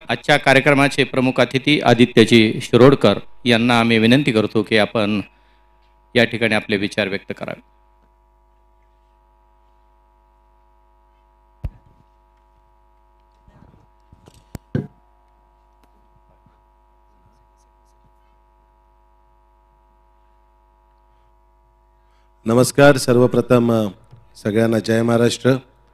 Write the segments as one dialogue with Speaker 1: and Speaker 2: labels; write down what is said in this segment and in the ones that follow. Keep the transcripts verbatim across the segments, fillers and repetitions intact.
Speaker 1: आजच्या कार्यक्रमाचे प्रमुख अतिथी आदित्यजी शिरोडकर यांना आम्ही विनंती करतो की आपण या ठिकाणी आपले विचार व्यक्त करावे.
Speaker 2: नमस्कार. सर्वप्रथम सगळ्यांना जय महाराष्ट्र.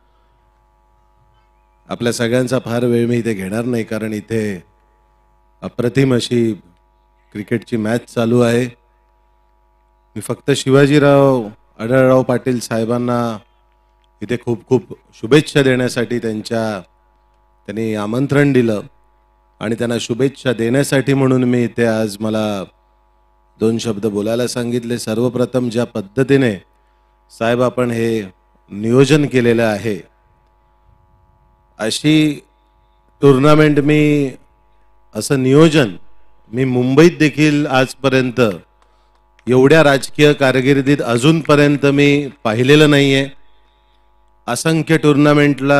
Speaker 2: आपल्या सगळ्यांचा फार वेळ मी इथे घेणार नाही, कारण इथे अप्रतिम अशी क्रिकेटची मॅच चालू आहे. मी फक्त शिवाजीराव आढळराव पाटील साहेबांना इथे खूप खूप शुभेच्छा देण्यासाठी त्यांच्या त्यांनी आमंत्रण दिलं आणि त्यांना शुभेच्छा देण्यासाठी म्हणून मी इथे आज मला दोन शब्द बोलायला सांगितले. सर्वप्रथम ज्या पद्धतीने साहेब आपण हे नियोजन केलेलं आहे, अशी टुर्नामेंट मी असं नियोजन मी मुंबईत देखील आजपर्यंत एवढ्या राजकीय कारकिर्दीत अजूनपर्यंत मी पाहिलेलं नाही आहे. असंख्य टुर्नामेंटला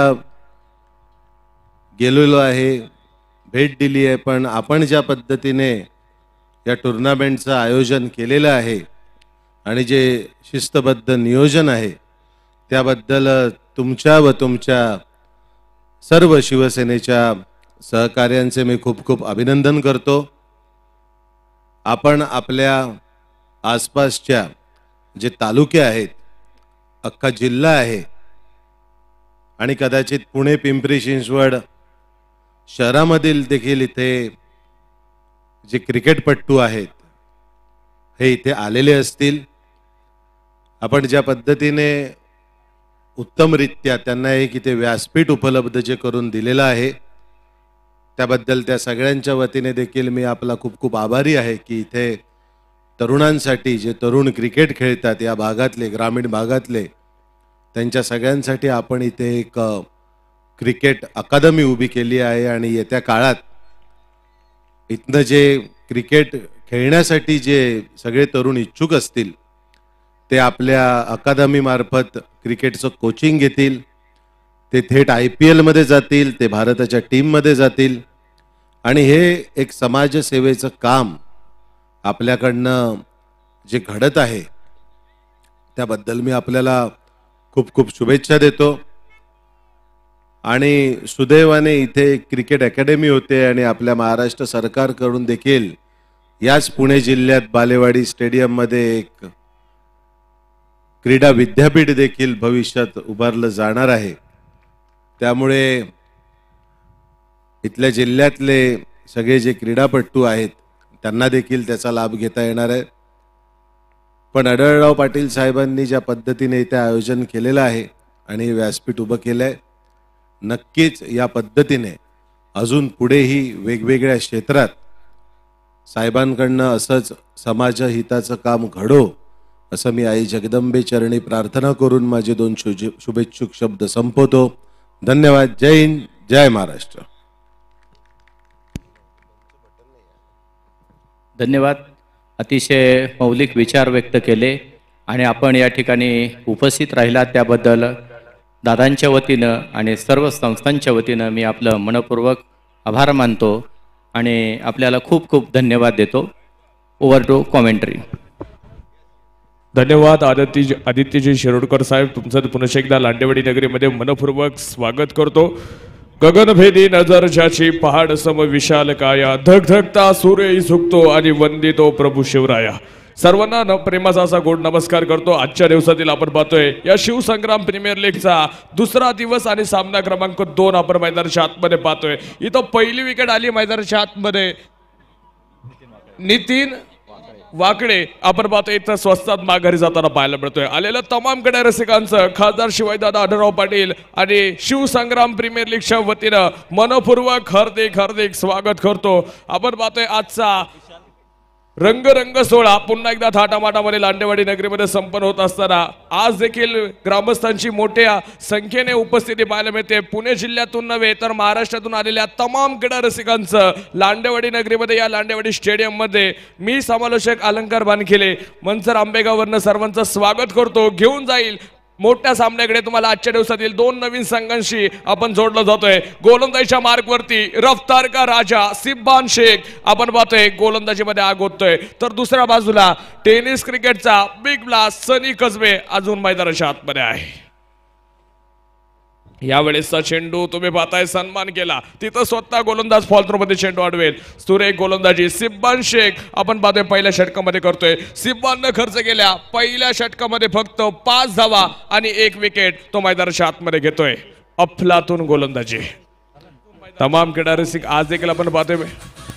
Speaker 2: गेलेलो आहे, भेट दिली आहे, पण आपण ज्या पद्धतीने या टुर्नामेंटचं आयोजन केलेलं आहे आणि जे शिस्तबद्ध नियोजन आहे त्याबद्दल तुमच्या व तुमच्या सर्व शिवसेनेच्या सहकार्यांचे मी खूप खूप अभिनंदन करतो. आपण आपल्या आसपासच्या जे तालुके आहेत, अख्खा जिल्हा आहे आणि कदाचित पुणे पिंपरी चिंचवड शहरामधील देखील इथे जे क्रिकेटपट्टू आहेत हे इथे आलेले असतील. आपण ज्या पद्धतीने उत्तमरित्या त्यांना एक इथे व्यासपीठ उपलब्ध जे करून दिलेलं आहे त्याबद्दल त्या सगळ्यांच्या वतीने देखील मी आपला खूप खूप आभारी आहे की इथे तरुणांसाठी, जे तरुण क्रिकेट खेळतात या भागातले, ग्रामीण भागातले, त्यांच्या सगळ्यांसाठी आपण इथे एक क्रिकेट अकादमी उभी केली आहे. आणि येत्या काळात इथनं जे क्रिकेट खेळण्यासाठी जे सगळे तरुण इच्छुक असतील ते आपल्या अकादमीमार्फत क्रिकेटचं कोचिंग घेतील, ते थेट आय पी एलमध्ये जातील, ते भारताच्या टीममध्ये जातील आणि हे एक समाजसेवेचं काम आपल्याकडनं जे घडत आहे त्याबद्दल मी आपल्याला खूप खूप शुभेच्छा देतो. आणि सुदैवाने इथे क्रिकेट अकॅडमी होते आणि आपल्या महाराष्ट्र सरकारकडून देखील याच पुणे जिल्ह्यात बालेवाडी स्टेडियममध्ये एक क्रीडा विद्यापीठ देखील भविष्यात उभारलं जाणार आहे. त्यामुळे इथल्या जिल्ह्यातले सगळे जे क्रीडापटू आहेत त्यांना देखील त्याचा लाभ घेता येणार आहे. पण आढळराव पाटील साहेबांनी ज्या पद्धतीने इथे आयोजन केलेलं आहे आणि व्यासपीठ उभं केलं आहे, नक्कीच या पद्धतीने अजून पुढेही वेगवेगळ्या क्षेत्रात साहेबांकडनं असंच समाजहिताचं काम घडो असं मी आई जगदंबे चरणी प्रार्थना करून माझे दोन शुभेच्छुक शब्द संपवतो. धन्यवाद. जय हिंद, जय महाराष्ट्र.
Speaker 1: धन्यवाद. अतिशय मौलिक विचार व्यक्त केले आणि आपण या ठिकाणी उपस्थित राहिला त्याबद्दल दादांच्या वतीनं आणि सर्व संस्थांच्या वतीनं मी आपलं मनपूर्वक आभार मानतो आणि आपल्याला खूप खूप धन्यवाद देतो. Over to commentary.
Speaker 3: धन्यवाद. आदित्य आदित्यजी शिरोडकर साहेब, तुमचं पुन्हा एकदा लांडेवाडी नगरीमध्ये मनपूर्वक स्वागत करतो. गगनभेदी नजर ज्याची पहाड सम विशाल काया, धगधगता सूर्यही झुकतो आणि वंदितो प्रभू शिवराया. सर्वांना न प्रेमाचा असा गोड नमस्कार करतो. आजच्या दिवसातील आपण पाहतोय या शिवसंग्राम प्रीमियर लीगचा दुसरा दिवस आणि सामना क्रमांक दोन आपण मैदानाच्या आतमध्ये पाहतोय. इथं पहिली विकेट आली मैदानाच्या आतमध्ये, नितीन वाकडे आपण पाहतोय इथं स्वस्तात माघारी जाताना पाहायला मिळतोय. आलेलं तमाम कडे रसिकांचं खासदार शिवाजीदादा आढळराव पाटील आणि शिवसंग्राम प्रीमियर लीगच्या वतीनं मनपूर्वक हार्दिक हार्दिक स्वागत करतो. आपण पाहतोय आजचा रंगरंग सोहळा पुन्हा एकदा थाटामाटामध्ये लांडेवाडी नगरीमध्ये संपन्न होत असताना आज देखील ग्रामस्थांची मोठ्या संख्येने उपस्थिती पाहायला मिळते. पुणे जिल्ह्यातून नव्हे तर महाराष्ट्रातून आलेल्या तमाम क्रीडा रसिकांचं लांडेवाडी नगरीमध्ये या लांडेवाडी स्टेडियम मध्ये मी समालोचक अलंकार बानखिले मंचर आंबेगाववरनं सर्वांचं स्वागत करतो. घेऊन जाईल मोठ्या सामन्याकडे तुम्हाला आजच्या दिवसातील दोन नवीन संघांशी आपण जोडलं जातोय. गोलंदाजीच्या मार्कवरती रफ्तार का राजा सिब्बान शेख आपण पाहतोय गोलंदाजीमध्ये आग होतोय. तर दुसऱ्या बाजूला टेनिस क्रिकेटचा बिग ब्लास्ट सनी कसबे अजून मैदानाच्या आतमध्ये आहे. यावेळेसचा चेंडू तुम्ही पाहताय सन्मान केला तिथं स्वतः गोलंदाज फॉल मध्ये चेंडू अडवेल. सुरेख गोलंदाजी सिब्बान शेख आपण पाहतोय पहिल्या षटकामध्ये करतोय. सिब्बाननं खर्च केल्या पहिल्या षटकामध्ये फक्त पाच धावा आणि एक विकेट तो मैदानाच्या आतमध्ये घेतोय. अफलातून गोलंदाजी तमाम क्रीडा रसिक आज देखील आपण पाहतोय.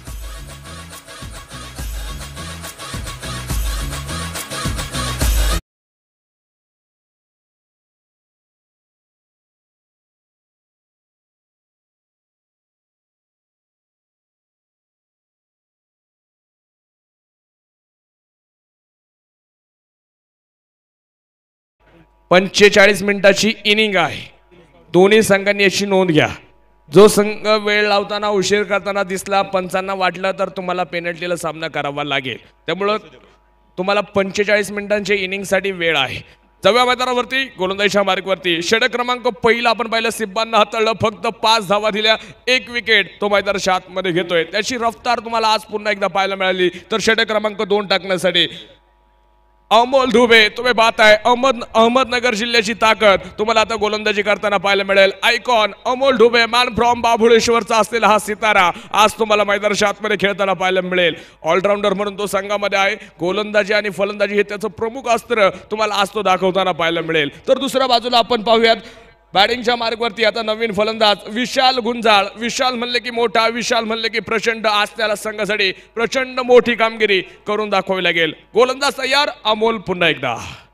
Speaker 3: पंचेचाळीस मिनिटाची इनिंग आहे. दोन्ही संघांनी याची नोंद घ्या. जो संघ वेळ लावताना उशीर करताना दिसला पंचांना वाटलं तर तुम्हाला पेनल्टीला सामना करावा लागेल. त्यामुळं तुम्हाला पंचेचाळीस मिनिटांच्या इनिंगसाठी वेळ आहे. जव्या मैदानावरती गोलंदाजीच्या मार्कवरती षटक क्रमांक पहिला आपण पाहिलं सिब्बाननं हाताळलं फक्त पाच धावा दिल्या एक विकेट तो मैदानाच्या आतमध्ये घेतोय. त्याची रफ्तार तुम्हाला आज पुन्हा एकदा पाहायला मिळाली. तर षटक क्रमांक दोन टाकण्यासाठी अमोल दुबे तुम्ही पाहताय अहमद अहमदनगर जिल्ह्याची ताकद तुम्हाला आता गोलंदाजी करताना पाहायला मिळेल. Icon Amol Dubey man from बाभुळेश्वरचा असलेला हा सितारा आज तुम्हाला मैदानाच्या आतमध्ये खेळताना पाहायला मिळेल. ऑलराऊंडर म्हणून तो संघामध्ये आहे. गोलंदाजी आणि फलंदाजी हे त्याचं प्रमुख अस्त्र तुम्हाला आज तो दाखवताना पाहायला मिळेल. तर दुसऱ्या बाजूला आपण पाहूयात बॅटिंगच्या मार्गवरती आता नवीन फलंदाज विशाल गुंजाळ. विशाल म्हणले की मोठा विशाल म्हणले की प्रचंड. आज त्याला संघासाठी प्रचंड मोठी कामगिरी करून दाखवावी लागेल. गोलंदाज तयार अमोल पुन्हा एकदा.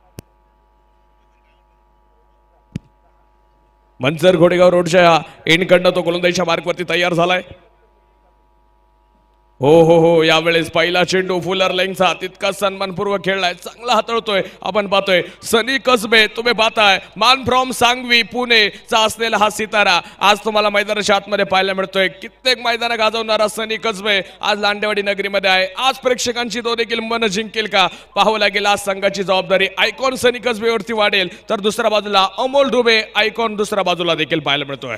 Speaker 3: मंचर घोडेगाव रोडच्या एंडकडनं तो गोलंदाजीच्या मार्गवरती तयार झालाय. हो हो हो यावेळेस पहिला चेंडू फुलर लेंगचा तितकाच सन्मानपूर्वक खेळलाय. चांगला हाताळतोय आपण पाहतोय सनी कसबे तुम्ही पाहताय मान फ्रॉम सांगवी पुणेचा असलेला हा सितारा आज तुम्हाला मैदानाच्या आतमध्ये पाहायला मिळतोय. कित्येक मैदान गाजवणारा सनी कसबे आज लांडेवाडी नगरीमध्ये आहे. आज प्रेक्षकांची तो देखील मन जिंकेल का पाहावं लागेल. आज संघाची जबाबदारी आयकॉन सनी कसबेवरती वाढेल. तर दुसऱ्या बाजूला अमोल दुबे आयकॉन दुसऱ्या बाजूला देखील पाहायला मिळतोय.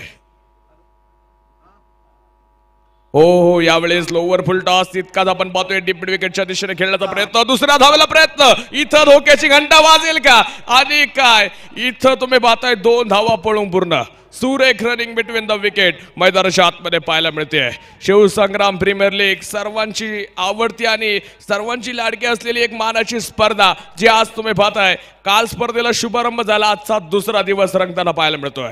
Speaker 3: हो हो यावेळेस लोअर फुल टॉस तितकाच आपण पाहतोय डीप विकेटच्या दिशेने खेळण्याचा प्रयत्न. दुसऱ्या धावेला प्रयत्न इथं धोक्याची घंटा वाजेल का आणि काय इथं तुम्ही पाहताय दोन धावा पळून पूर्ण. सुरेख रनिंग बिटवीन द विकेट मैदानाच्या आतमध्ये पाहायला मिळते. शिवसंग्राम प्रीमियर लीग सर्वांची आवडती आणि सर्वांची लाडकी असलेली एक मानाची स्पर्धा जी आज तुम्ही पाहताय. काल स्पर्धेला शुभारंभ झाला. आजचा दुसरा दिवस रंगताना पाहायला मिळतोय.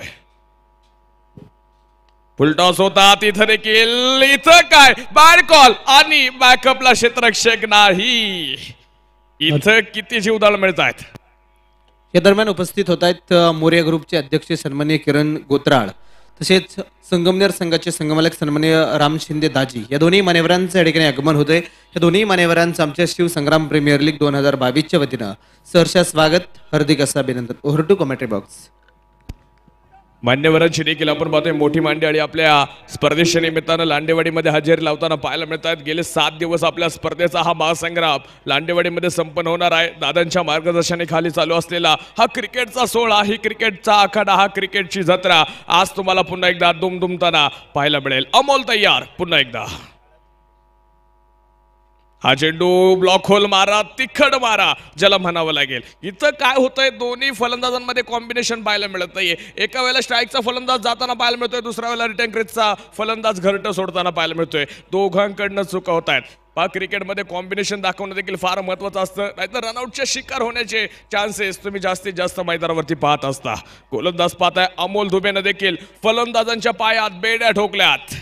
Speaker 3: फुलटॉस होता तिथं देखील इथं काय बॅड कॉल आणि बॅकअपला क्षेत्ररक्षक नाही. इथं किती जीवदान मिळत आहेत.
Speaker 4: या दरम्यान उपस्थित होत आहेत मोर्या ग्रुपचे अध्यक्ष सन्माननीय किरण गोत्राळ तसेच संगमनेर संघाचे संघमालक सन्माननीय राम शिंदे दाजी. या दोन्ही मान्यवरांचं या ठिकाणी आगमन होतंय. या दोन्ही मान्यवरांचं आमच्या शिवसंग्राम प्रीमियर लीग दोन हजार बावीसच्या वतीनं सहर्ष स्वागत हार्दिक असं अभिनंदन. Over to commentary box.
Speaker 3: मान्यवरांची देखील आपण पाहतोय मोठी मंडळी आपल्या स्पर्धेच्या निमित्तानं लांडेवाडीमध्ये हजेरी लावताना पाहायला मिळत आहेत. गेले सात दिवस आपल्या स्पर्धेचा हा महासंग्राम लांडेवाडीमध्ये संपन्न होणार आहे. दादांच्या मार्गदर्शनाखाली चालू असलेला हा क्रिकेटचा सोहळा ही क्रिकेटचा आखाडा हा क्रिकेटची जत्रा आज तुम्हाला पुन्हा एकदा दुमदुमताना पाहायला मिळेल. अमोल तयार पुन्हा एकदा. हा चेंडू ब्लॉक होल मारा तिखट मारा ज्याला म्हणावं लागेल. इथं काय होतंय दोन्ही फलंदाजांमध्ये कॉम्बिनेशन पाहायला मिळत नाहीये. एका वेळेला स्ट्राईकचा फलंदाज जाताना पाहायला मिळतोय. दुसऱ्या वेळेला रिटर्न क्रीजचा फलंदाज घरटं सोडताना पाहायला मिळतोय. दोघांकडनं चुका होत आहेत. पहा क्रिकेटमध्ये कॉम्बिनेशन दाखवणं देखील फार महत्वाचं असतं. नाहीतर रनआउटच्या शिकार होण्याचे चान्सेस तुम्ही जास्तीत जास्त मैदानावरती पाहत असता. गोलंदाज पाहताय अमोल दुबेनं देखील फलंदाजांच्या पायात बेड्या ठोकल्यात.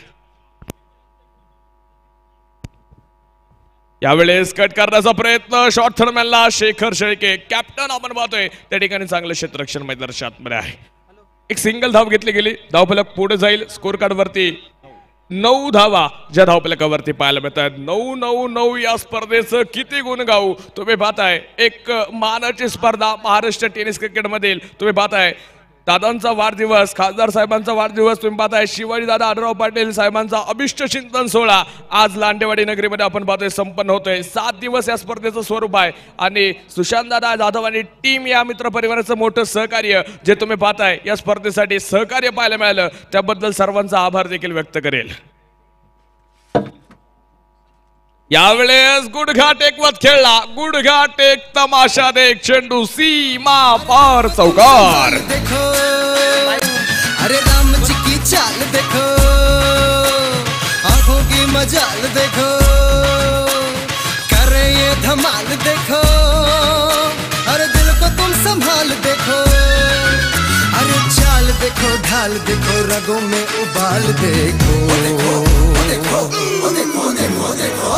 Speaker 3: यावेळेस कट करण्याचा प्रयत्न शॉर्ट थर्मॅनला शेखर शेळके कॅप्टन आपण पाहतोय त्या ठिकाणी चांगलं क्षेत्ररक्षण मैदानाच्या आतमध्ये आहे. एक सिंगल धाव घेतली गेली. धावफलक पुढे जाईल. स्कोर कार्ड वरती नऊ धावा ज्या धावफलकावरती पाहायला मिळतात. नऊ नऊ नऊ या स्पर्धेचं किती गुण गाऊ तुम्ही पाहताय. एक मानाची स्पर्धा महाराष्ट्र टेनिस क्रिकेट मधील तुम्ही पाहताय दादांचा वाढदिवस, खासदार साहेबांचा वाढदिवस तुम्ही पाहताय. शिवाजी दादा आढळराव पाटील साहेबांचा अभिष्ट चिंतन सोहळा आज लांडेवाडी नगरीमध्ये आपण पाहतोय संपन्न होतोय. सात दिवस या स्पर्धेचं स्वरूप आहे आणि सुशांत दादा जाधव आणि टीम या मित्र परिवाराचं मोठं सहकार्य जे तुम्ही पाहताय या स्पर्धेसाठी सहकार्य पाहायला मिळालं त्याबद्दल सर्वांचा आभार देखील व्यक्त करेल. यावेळेस गुडघा टेकवत खेळला, गुडघा टेक तमाशा देख, चेंडू सीमा पार चौकार.
Speaker 5: देखो अरे राम जी की चाल देखो, आंखों की मजाल देखो, करे ये धमाल देखो, अरे दिल को तुम संभाल देखो, अरे चाल देखो ढाल देखो, रगों में उबाल देखो, देखो देखो देखो देखो देखो.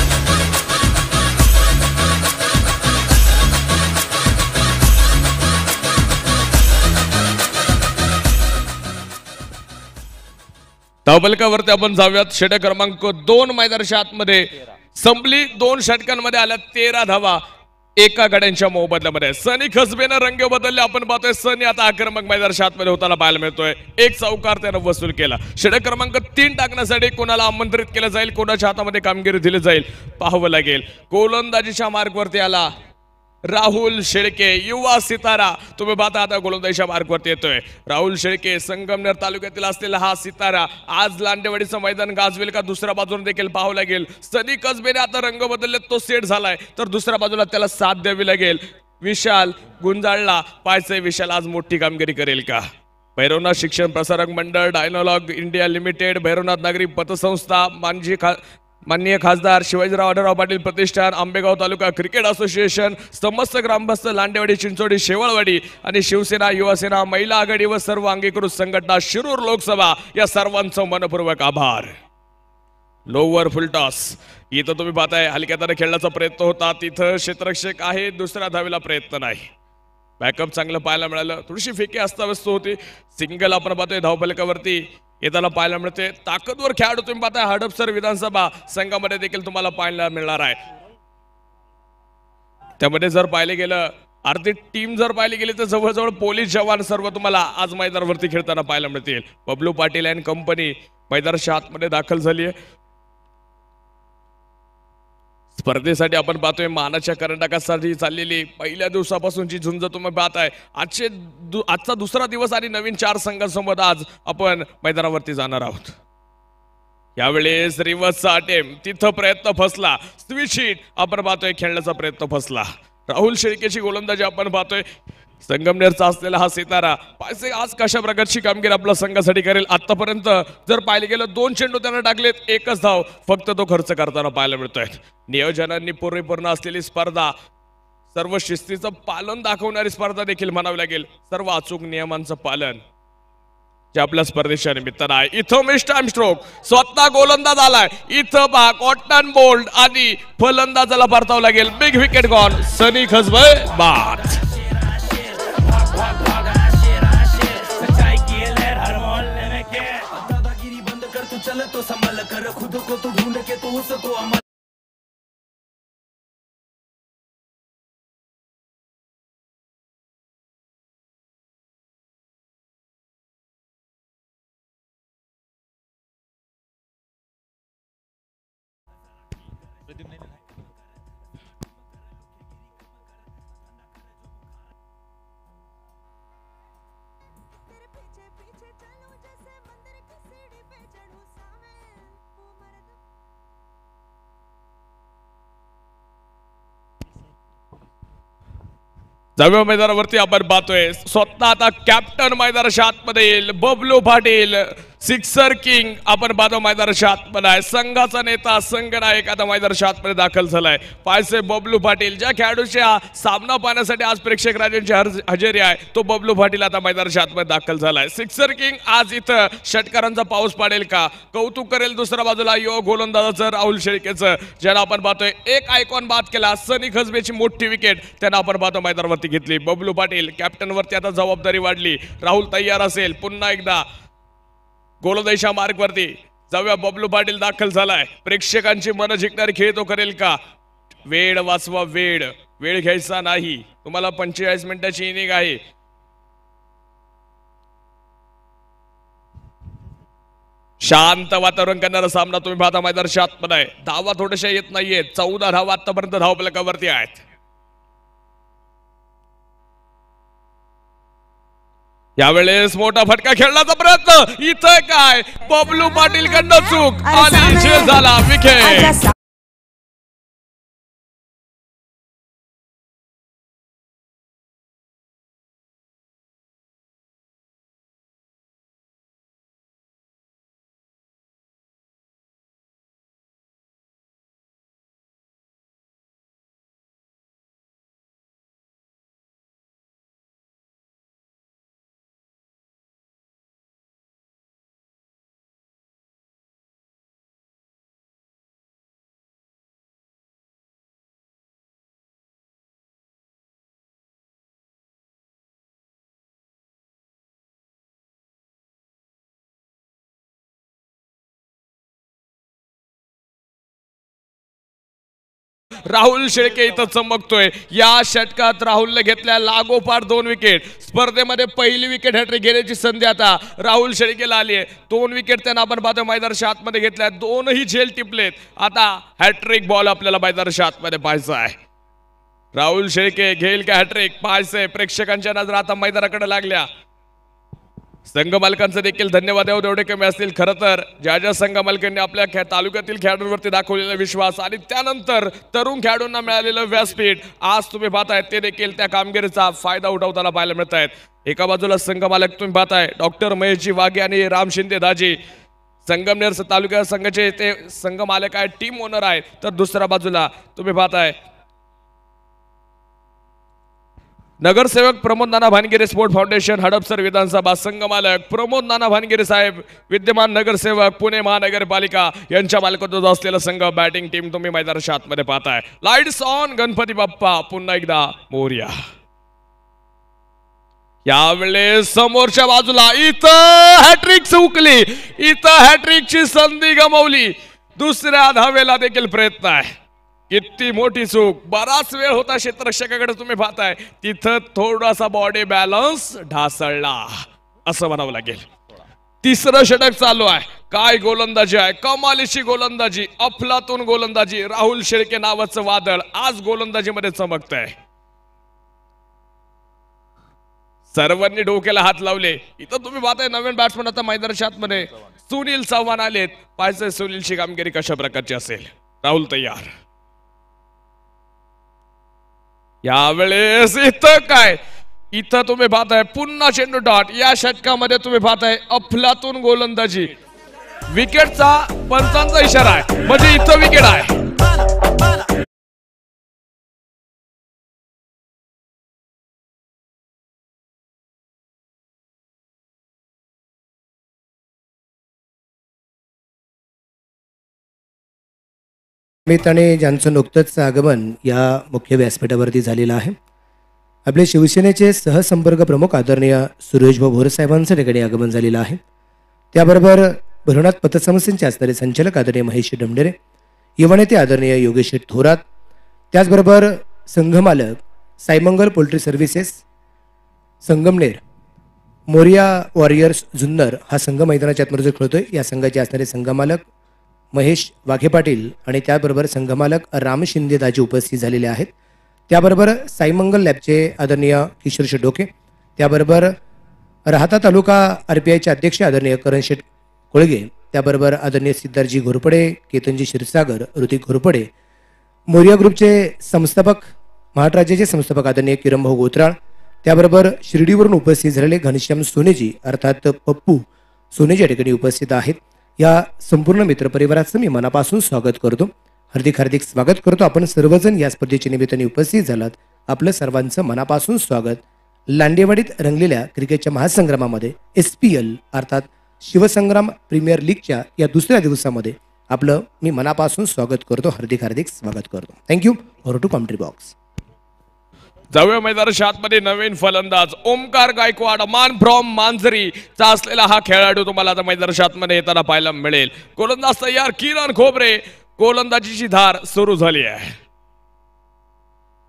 Speaker 3: धावफलकावरती आपण जाऊयात. षटक क्रमांक दोन मैदानाच्या आतमध्ये संपली. दोन षटकांमध्ये आल्या तेरा धावा एका गड्यांच्या मोबदल्यामध्ये. सनी खसबेनं रंग बदलले. आपण पाहतोय सनी आता आक्रमक मैदानाच्या आतमध्ये होताना पाहायला मिळतोय. एक चौकार त्यानं वसूल केला. षटक क्रमांक तीन टाकण्यासाठी कोणाला आमंत्रित केलं जाईल, कोणाच्या हातामध्ये कामगिरी दिली जाईल पाहावं लागेल. गोलंदाजीच्या मार्गवरती आला राहुल शेळके, युवा सितारा. तुम्ही पाहता आता गोलंदाजीच्या मार्गवरती येतोय राहुल शेळके. संगमनेर तालुक्यातील असलेला हा सितारा आज लांडेवाडीचं मैदान गाजवेल का दुसऱ्या बाजूने देखील पाहावं लागेल. सनी कसबेने आता रंग बदलले, तो सेट झालाय तर दुसऱ्या बाजूला त्याला साथ द्यावी लागेल. विशाल गुंजाळला पाहायचंय विशाल आज मोठी कामगिरी करेल का. भैरवनाथ शिक्षण प्रसारक मंडळ, डायनॉलॉग इंडिया लिमिटेड, भैरवनाथ नागरी पतसंस्था, मानजी खा माननीय खासदार शिवाजीराव आढळराव पाटील प्रतिष्ठान, आंबेगाव तालुका क्रिकेट असोसिएशन, समस्त ग्रामस्थ लांडेवाडी, चिंचोडी, शेवाळवाडी आणि शिवसेना, युवासेना, महिला आघाडी व सर्व अंगीकृत संघटना, शिरूर लोकसभा या सर्वांचं मनपूर्वक आभार. लोवर फुलटॉस इथं तुम्ही पाहताय हलक्याताने खेळण्याचा प्रयत्न होता, तिथं क्षेत्ररक्षक आहे, दुसऱ्या धावेला प्रयत्न नाही. बॅकअप चांगलं पाहायला मिळालं. थोडीशी फेकी अस्ताव्यस्त होती. सिंगल आपण पाहतोय धावफलकावरती येताना पाहायला मिळते. ताकदवर खेळाडू तुम्ही पाहताय हडपसर विधानसभा संघामध्ये देखील तुम्हाला पाहायला मिळणार आहे. त्यामध्ये जर पाहिले गेलं अर्धी टीम जर पाहिली गेली तर जवळजवळ पोलीस जवान सर्व तुम्हाला आज मैदानावरती खेळताना पाहायला मिळतील. बबलू पाटील अँड कंपनी मैदानाच्या आतमध्ये दाखल झाली आहे. स्पर्धेसाठी आपण पाहतोय मानाच्या कर्नाटकासाठी चाललेली पहिल्या दिवसापासूनची झुंज तुम्ही पाहताय. आजचे दु, आजचा दुसरा दिवस आणि नवीन चार संघांसोबत आज आपण मैदानावरती जाणार आहोत. यावेळेस रिव्हर्सचा अटेम्प्ट, तिथं प्रयत्न फसला. स्विच हिट आपण पाहतोय खेळण्याचा प्रयत्न फसला. राहुल शेळकेची गोलंदाजी आपण पाहतोय. संगमनेरचा असलेला हा सितारा पाहिजे आज कशा प्रकारची कामगिरी आपल्या संघासाठी करेल. आतापर्यंत जर पाहिले गेलं दोन चेंडू त्यानं टाकलेत, एकच धाव फक्त तो खर्च करताना पाहायला मिळतोय. नियोजनांनी परिपूर्ण असलेली स्पर्धा, सर्व शिस्तीचं पालन दाखवणारी स्पर्धा देखील म्हणावी लागेल. सर्व अचूक नियमांचं पालन जे आपल्या स्पर्धेच्या निमित्तानं आहे. इथं मिस टाइम स्ट्रोक, स्वतः गोलंदाज आलाय. इथं पहा कॉटन बोल्ड आणि फलंदाजाला परतावं लागेल. Big wicket gone. Sunny Khasbe बाद.
Speaker 6: चल तो संभल कर खुद को तो ढूंढ के तो उसको अमल
Speaker 3: जाऊया मैदानावरती आपण पाहतोय स्वतः आता कॅप्टन मैदानाच्या आतमध्ये येईल. बबलू पाटील सिक्सर किंग आपण पाहतो मैदानाच्या आतमध्ये आहे. संघाचा नेता संघनायक आता मैदानाच्या आतमध्ये दाखल झालाय. पायसे बबलू पाटील, ज्या खेळाडूच्या सामना पाहण्यासाठी आज प्रेक्षक राजांची हजेरी आहे तो बबलू पाटील आता मैदानाच्या आतमध्ये दाखल झालाय. सिक्सर किंग आज इथं षटकारांचा पाऊस पाडेल का, कौतुक करेल दुसऱ्या बाजूला युवा गोलंदाजाचं राहुल शेळकेचं, ज्याला आपण पाहतोय एक आयकॉन बाद केला. सनी खसबेची मोठी विकेट त्यांना आपण पाहतो मैदानावरती घेतली. बबलू पाटील कॅप्टन वरती आता जबाबदारी वाढली. राहुल तयार असेल पुन्हा एकदा गोलंदाजीच्या मार्गवरती जाऊया. बबलू पाटील दाखल झालाय. प्रेक्षकांची मन जिंकणारी खेळ तो करेल का. वेळ वाचवा, वेळ वेळ घ्यायचा नाही. तुम्हाला पंचेचाळीस मिनिटाची इनिंग आहे. शांत वातावरण करणारा सामना तुम्ही पाहता मैदानाच्या आतमध्ये. धावा थोड्याशा येत नाहीयेत. चौदा धावा आतापर्यंत धावफलकावरती आहेत. यावेळेस मोठा फटका खेळण्याचा प्रयत्न. इथं काय बबलू पाटील कडनं चूक आणि झेल झाला विकेट. राहुल शेळके इथं चमकतोय. या षटकात राहुलने घेतल्या लागोपाठ दोन विकेट. स्पर्धेमध्ये पहिली विकेट हॅट्रिक घेण्याची संधी आता राहुल शेळकेला आली आहे. दोन विकेट त्यांना आपण पाहतो मैदानाच्या आतमध्ये घेतल्या. दोनही झेल टिपलेत. आता हॅट्रिक बॉल आपल्याला मैदानाच्या आतमध्ये पाहायचा आहे. राहुल शेळके घेईल का हॅट्रिक पाहायचंय. प्रेक्षकांच्या नजरा आता मैदानाकडे लागल्या. संघ मालकांचे देखील धन्यवाद द्यावं तेवढे कमी असतील. खरं तर ज्या ज्या संघ मालकांनी आपल्या तालुक्यातील खेळाडूंवरती दाखवलेला विश्वास आणि त्यानंतर तरुण खेळाडूंना मिळालेलं व्यासपीठ आज तुम्ही पाहताय ते देखील त्या कामगिरीचा फायदा उठवताना पाहायला मिळत आहेत. एका बाजूला संघ मालक तुम्ही पाहताय डॉक्टर महेशजी वाघे आणि राम शिंदे दाजी संगमनेर तालुका संघाचे ते संघ मालक आहेत, टीम ओनर आहेत. तर दुसऱ्या बाजूला तुम्ही पाहताय नगरसेवक प्रमोद नाना भानगिरे स्पोर्ट फाउंडेशन हडपसर विधानसभा संघ मालक प्रमोद नाना भानगिरे साहेब विद्यमान नगरसेवक पुणे महानगरपालिका यांच्या मालकीचा असलेला संघ बॅटिंग टीम तुम्ही मैदानाच्या आतमध्ये पाहताय. लाईट्स ऑन गणपती बाप्पा पुन्हा एकदा मोरया. यावेळेस समोरच्या बाजूला इथं हॅट्रिक चुकली. इथं हॅट्रिकची संधी गमावली. दुसऱ्या धावेला देखील प्रयत्न आहे. किती मोठी चूक. बराच वेळ होता क्षेत्ररक्षकाकडे तुम्ही पाहताय तिथं थोडासा बॉडी बॅलन्स ढासळला असं म्हणावं लागेल. तिसरं षटक चालू आहे. काय गोलंदाजी आहे. कमालीची गोलंदाजी. अफलातून गोलंदाजी. राहुल शेळके नावाचं वादळ आज गोलंदाजीमध्ये चमकतंय. सर्वांनी डोक्याला हात लावले. इथं तुम्ही पाहताय नवीन बॅट्समन आता मैदानाच्या आतमध्ये सुनील चव्हाण आलेत. पाहायचंय सुनीलची कामगिरी कशा प्रकारची असेल. राहुल तयार. यावेळेस इथं काय इथं तुम्ही पाहताय पुन्हा चेंडू डॉट. या षटकामध्ये तुम्ही पाहताय अफलातून गोलंदाजी. विकेटचा पंचांचा इशारा आहे म्हणजे इथं विकेट आहे.
Speaker 7: निमित्ताने ज्यांचं नुकतंच आगमन या मुख्य व्यासपीठावरती झालेलं आहे. आपले शिवसेनेचे सहसंपर्क प्रमुख आदरणीय सुरेशभाऊ भोर साहेबांचं ठिकाणी आगमन झालेलं आहे. त्याबरोबर भरवनाथ पतसंस्थेचे असणारे संचालक आदरणीय महेश डमडेरे, युवा नेते आदरणीय योगेश थोरात, त्याचबरोबर संघमालक Saimangal poultry services Sangamner Moriya warriors Junnar हा संघ मैदानाच्या आतमध्ये खेळतोय. या संघाचे असणारे संघमालक महेश वाघे पाटील आणि त्याबरोबर संघमालक राम शिंदे दाजी उपस्थित झालेले आहेत. त्याबरोबर साईमंगल लॅबचे आदरणीय किशोर शेडोके, त्याबरोबर राहता तालुका आर पी आयचे अध्यक्ष आदरणीय करण शेठ कोळगे, त्याबरोबर आदरणीय सिद्धार्थजी घोरपडे, केतनजी क्षीरसागर, ऋतिक घोरपडे, मोरिया ग्रुपचे संस्थापक महाराष्ट्राचे संस्थापक आदरणीय किरणभाऊ गोत्राळ, त्याबरोबर शिर्डीवरून उपस्थित झालेले घनश्याम सोनेजी अर्थात पप्पू सोनेजी या ठिकाणी उपस्थित आहेत. या संपूर्ण मित्रपरिवाराचं मी मनापासून स्वागत करतो. हार्दिक हार्दिक स्वागत करतो. आपण सर्वजण या स्पर्धेच्या निमित्ताने उपस्थित झालात. आपलं सर्वांचं मनापासून स्वागत. लांडेवाडीत रंगलेल्या क्रिकेटच्या महासंग्रामामध्ये एस पी एल अर्थात शिवसंग्राम प्रीमियर लीगच्या या दुसऱ्या दिवसामध्ये आपलं मी मनापासून स्वागत करतो. हार्दिक हार्दिक स्वागत करतो. Thank you. Over to commentary box.
Speaker 3: जाऊया मैदानाच्या आतमध्ये नवीन फलंदाज ओमकार गायकवाड मान फ्रॉम मांजरी चा असलेला हा खेळाडू तुम्हाला आता मैदानाच्या आतमध्ये येताना पाहायला मिळेल. गोलंदाज तयार किरण खोबरे. गोलंदाजीची धार सुरू झाली आहे.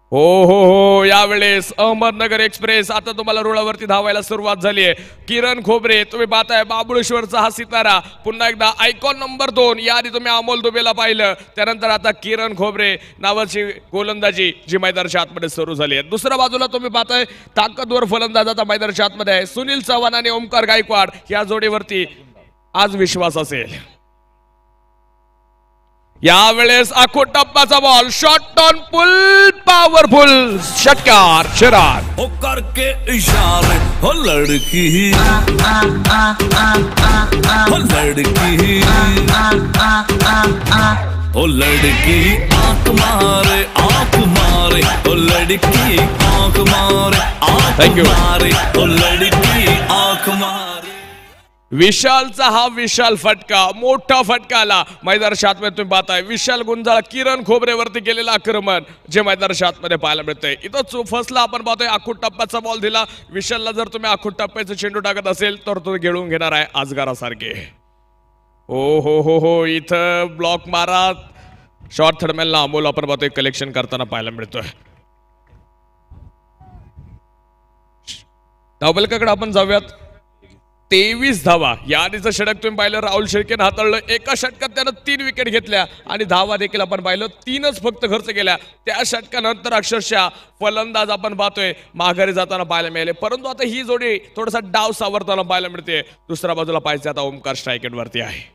Speaker 3: हो हो हो यावेळेस अहमदनगर एक्सप्रेस आता तुम्हाला रुळावरती धावायला सुरुवात झाली आहे. किरण खोबरे तुम्ही पाहताय महाबळेश्वरचा हा सितारा पुन्हा एकदा आयकॉन नंबर दोन. याआधी तुम्ही अमोल दुबेला पाहिलं, त्यानंतर आता किरण खोबरे नावाची गोलंदाजी जी मैदानाच्या आतमध्ये सुरू झाली आहे. दुसऱ्या बाजूला तुम्ही पाहताय ताकदवर फलंदाज आता मैदानाच्या आतमध्ये आहे. सुनील चव्हाण आणि ओमकार गायकवाड या जोडीवरती आज विश्वास असेल. यावेळेस आखो टप्पाचा ball shot on pull powerful षटकार शरार
Speaker 6: हो करके इशारे हो लड़की हो लड़की हो लड़की आंख मारे आंख मारे हो लड़की आंख मारे आंख
Speaker 3: Thank you.
Speaker 6: मारे हो लड़की आंख मारे.
Speaker 3: विशालचा हा विशाल फटका मोठा फटका आला मैदानाच्या आतमध्ये. तुम्ही पाहताय विशाल गुंजाळ किरण खोबरेवरती केलेलं आक्रमण जे मैदानाच्या आतमध्ये पाहायला मिळतंय. इथं फसला आपण पाहतोय आखूट टप्प्याचा बॉल दिला विशालला. जर तुम्ही आखूट टप्प्याचं चेंडू टाकत असेल तर तो घेऊन घेणार आहे आजगारासारखे. हो हो हो हो इथं ब्लॉक मारा शॉर्ट थर्डमॅनला अमोल आपण पाहतोय कलेक्शन करताना पाहायला मिळतोय. धावफलकाकडे आपण जाऊयात. तेवीस धावा या आधीचं षटक तुम्ही पाहिलं राहुल शेळकेनं हाताळलं. एका षटकात त्यानं तीन विकेट घेतल्या आणि धावा देखील आपण पाहिलं तीनच फक्त खर्च केल्या. त्या षटकानंतर अक्षरशः फलंदाज आपण पाहतोय माघारी जाताना पाहायला मिळाले. परंतु आता ही जोडी थोडासा डाव सावरताना पाहायला मिळते. दुसऱ्या बाजूला पाहायचं आता ओमकार स्ट्रायकेट वरती आहे.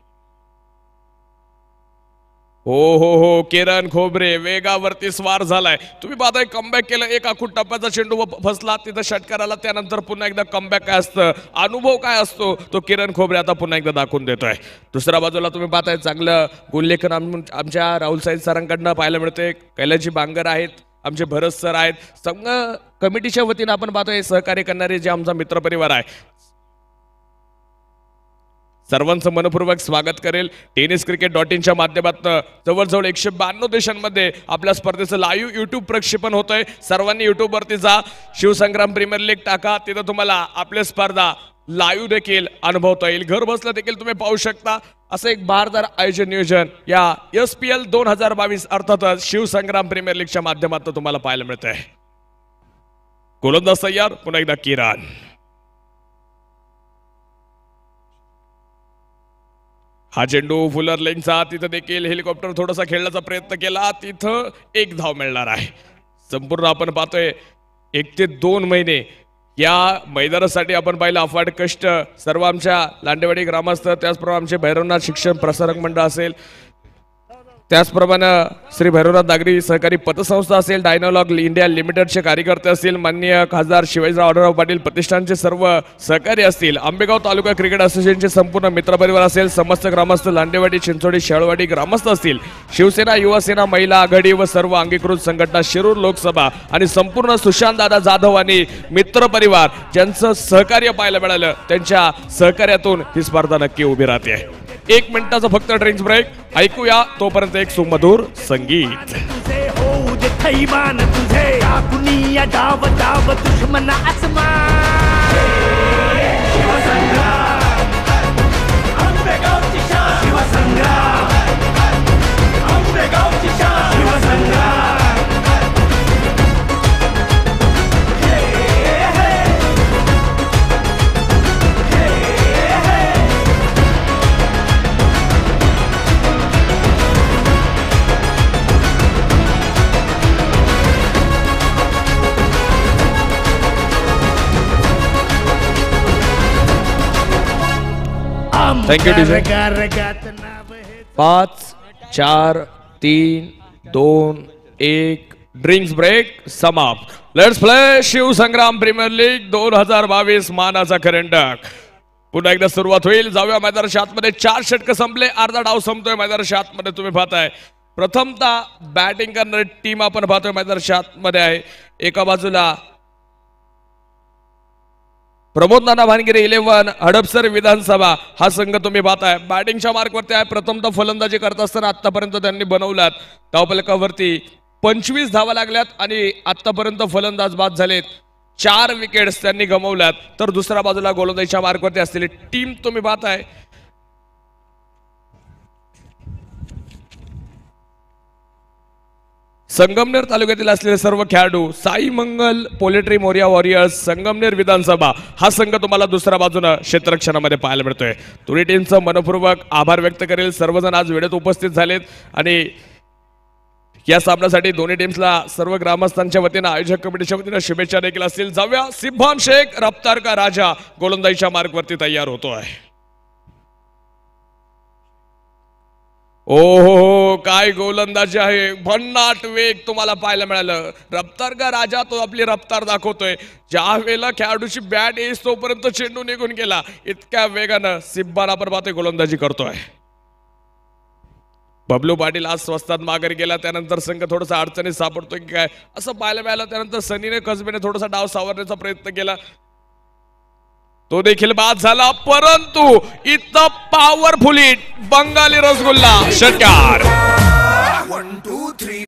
Speaker 3: हो हो हो किरण खोबरे वेगावरती स्वार झालाय. तुम्ही पाहताय कमबॅक केलं. एक आखूट टप्प्याचा चेंडू फसला तिथं षटकाराला. त्यानंतर पुन्हा एकदा कमबॅक काय असतं अनुभव काय असतो तो किरण खोबरे आता पुन्हा एकदा दाखवून देतोय. दुसऱ्या बाजूला तुम्ही पाहताय चांगलं गुणलेखन आमच्या राहुल साहेब सरांकडनं पाहायला मिळतंय. कैलाजी बांगर आहेत आमचे भरत सर आहेत. संघ कमिटीच्या वतीनं आपण पाहतोय सहकार्य करणारे जे आमचा मित्रपरिवार आहे सर्वांचं मनपूर्वक स्वागत करेल. टेनिस क्रिकेट डॉट इनच्या माध्यमातून जवळजवळ एकशे ब्याण्णव देशांमध्ये आपल्या स्पर्धेचं लाईव्ह युट्यूब प्रक्षेपण होतंय. सर्वांनी युट्यूबवरती जा शिवसंग्राम प्रीमियर लीग टाका. तिथं तुम्हाला आपल्या स्पर्धा लाईव्ह देखील अनुभवता येईल. घर बसल्या देखील तुम्ही पाहू शकता. असं एक भारदार आयोजन नियोजन या एस पी एल दोन हजार बावीस अर्थातच शिवसंग्राम प्रीमियर लीगच्या माध्यमातून तुम्हाला पाहायला मिळत आहे. गोलंदाज तयार पुन्हा एकदा किरण. हा चेंडू फुलर लेनचा तिथं देखील हेलिकॉप्टर थोडासा खेळण्याचा प्रयत्न केला. तिथं एक धाव मिळणार आहे. संपूर्ण आपण पाहतोय एक ते दोन महिने या मैदानासाठी आपण पाहिलं अफाट कष्ट सर्व आमच्या लांडेवाडी ग्रामस्थ त्याचप्रमाणे आमचे भैरवनाथ शिक्षण प्रसारक मंडळ असेल त्याचप्रमाणे श्री भैरवनाथ नागरी सहकारी पतसंस्था असेल डायनॉलॉग इंडिया लिमिटेडचे कार्यकर्ते असतील माननीय खासदार शिवाजीराव आढळराव पाटील प्रतिष्ठानचे सर्व सहकारी असतील आंबेगाव तालुका क्रिकेट असोसिएशनचे संपूर्ण मित्रपरिवार असेल समस्त ग्रामस्थ लांडेवाडी चिंचोडी शेळवाडी ग्रामस्थ असतील शिवसेना युवासेना महिला आघाडी व सर्व अंगीकृत संघटना शिरूर लोकसभा आणि संपूर्ण सुशांत दादा जाधव आणि मित्रपरिवार ज्यांचं सहकार्य पाहायला मिळालं त्यांच्या सहकार्यातून ही स्पर्धा नक्की उभी राहते. एक मिनिटाचा फक्त ड्रिंक्स ब्रेक ऐकूया तोपर्यंत एक सुमधुर संगीत.
Speaker 8: तुझे होऊ दे थैमान तुझे कुनिया डाव डाव दुश्मन आसमान शिवसंग्राम आंबेगावची शान शिवसंग्राम आंबेगावची शान शिवसंग्राम
Speaker 3: थँक्यू डीजे. पाच चार तीन दोन एक ड्रिंक्स ब्रेक समाप्त. Let's play Shivsangram premier league दोन हजार बावीस मानाचा करंडक पुन्हा एकदा सुरुवात होईल. जाऊया मैदानाच्या आतमध्ये. चार षटक संपले अर्धा डाव संपतोय मैदानाच्या आतमध्ये. तुम्ही पाहताय प्रथमतः बॅटिंग करणारी टीम आपण पाहतोय मैदानाच्या आतमध्ये आहे. एका बाजूला प्रमोद नाना भानगिरे इलेव्हन हडपसर विधानसभा हा संघ तुम्ही पाहताय बॅटिंगच्या मार्कवरती आहे. प्रथमतः फलंदाजी करत असताना आतापर्यंत त्यांनी बनवल्यात धावफलकावरती पंचवीस धावा लागल्यात आणि आतापर्यंत फलंदाज बाद झालेत. चार विकेट्स त्यांनी गमावल्यात. तर दुसऱ्या बाजूला गोलंदाजीच्या मार्कवरती असलेली टीम तुम्ही पाहताय संगमनेर तालुक्यातील असलेले सर्व खेळाडू साई मंगल पोलेट्री मोरिया वॉरियर्स संगमनेर विधानसभा हा संघ तुम्हाला दुसऱ्या बाजूनं क्षेत्ररक्षणामध्ये पाहायला मिळतोय. दोन्ही टीमचं मनपूर्वक आभार व्यक्त करेल. सर्वजण आज वेळेत उपस्थित झालेत आणि या सामन्यासाठी दोन्ही टीम्सला सर्व ग्रामस्थांच्या वतीनं आयोजक कमिटीच्या वतीनं शुभेच्छा देखील असतील. जाऊया सिब्बान शेख रफ्तार का राजा गोलंदाजीच्या मार्गवरती तयार होतोय. ओ हो हो काय गोलंदाजी आहे. भन्नाट वेग तुम्हाला पाहायला मिळालं. रफ्तार का राजा तो आपली रफ्तार दाखवतोय. ज्या वेळेला खेळाडूची बॅट येईल तोपर्यंत चेंडू निघून गेला. इतक्या वेगानं सिब्बान आपण पाहतोय गोलंदाजी करतोय. बबलू पाटील आज स्वस्तात माघारी गेला. त्यानंतर संघ थोडासा अडचणीत सापडतोय की काय असं पाहायला मिळालं. त्यानंतर सनीने कसबेने थोडासा डाव सावरण्याचा प्रयत्न केला. तो देखील बाद झाला. परंतु इथं पॉवरफुल हिट बंगाली रसगुल्ला षटकार.
Speaker 5: वन टू थ्री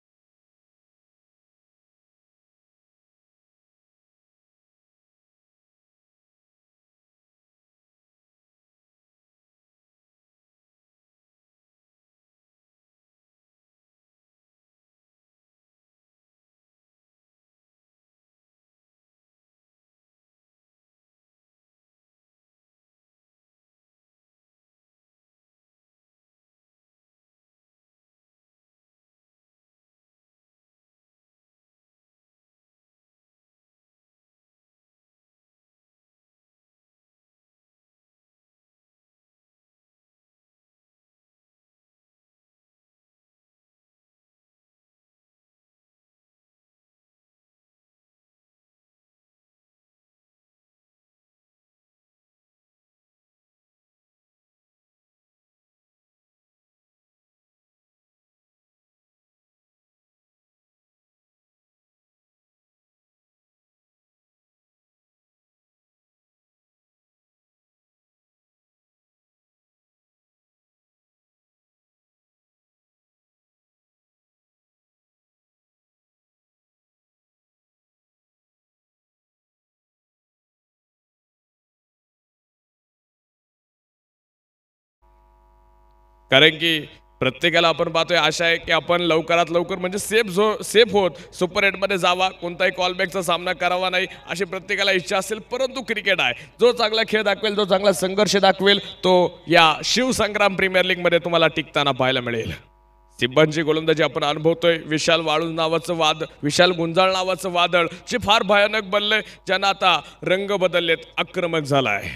Speaker 3: कारण की प्रत्येकाला आपण पाहतोय आशा आहे की आपण लवकरात लवकर म्हणजे सेफ झो सेफ होत सुपर एटमध्ये जावा. कोणताही कॉलबॅकचा सामना करावा नाही अशी प्रत्येकाला इच्छा असेल. परंतु क्रिकेट आहे. जो चांगला खेळ दाखवेल जो चांगला संघर्ष दाखवेल तो या शिवसंग्राम प्रीमियर लीगमध्ये तुम्हाला टिकताना पाहायला मिळेल. सिब्बांची गोलंदाजी आपण अनुभवतोय. विशाल वाळूज नावाचं वाद विशाल गुंजाळ नावाचं वादळ जे फार भयानक बनलंय. ज्यांना आता रंग बदललेत. आक्रमक झालाय.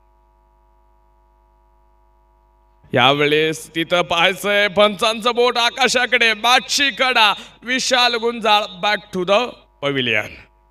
Speaker 3: यावेळेस तिथं पाहायचंय पंचांचं बोट आकाशाकडे. बादशी कडा Vishal Gunjal back to the pavilion.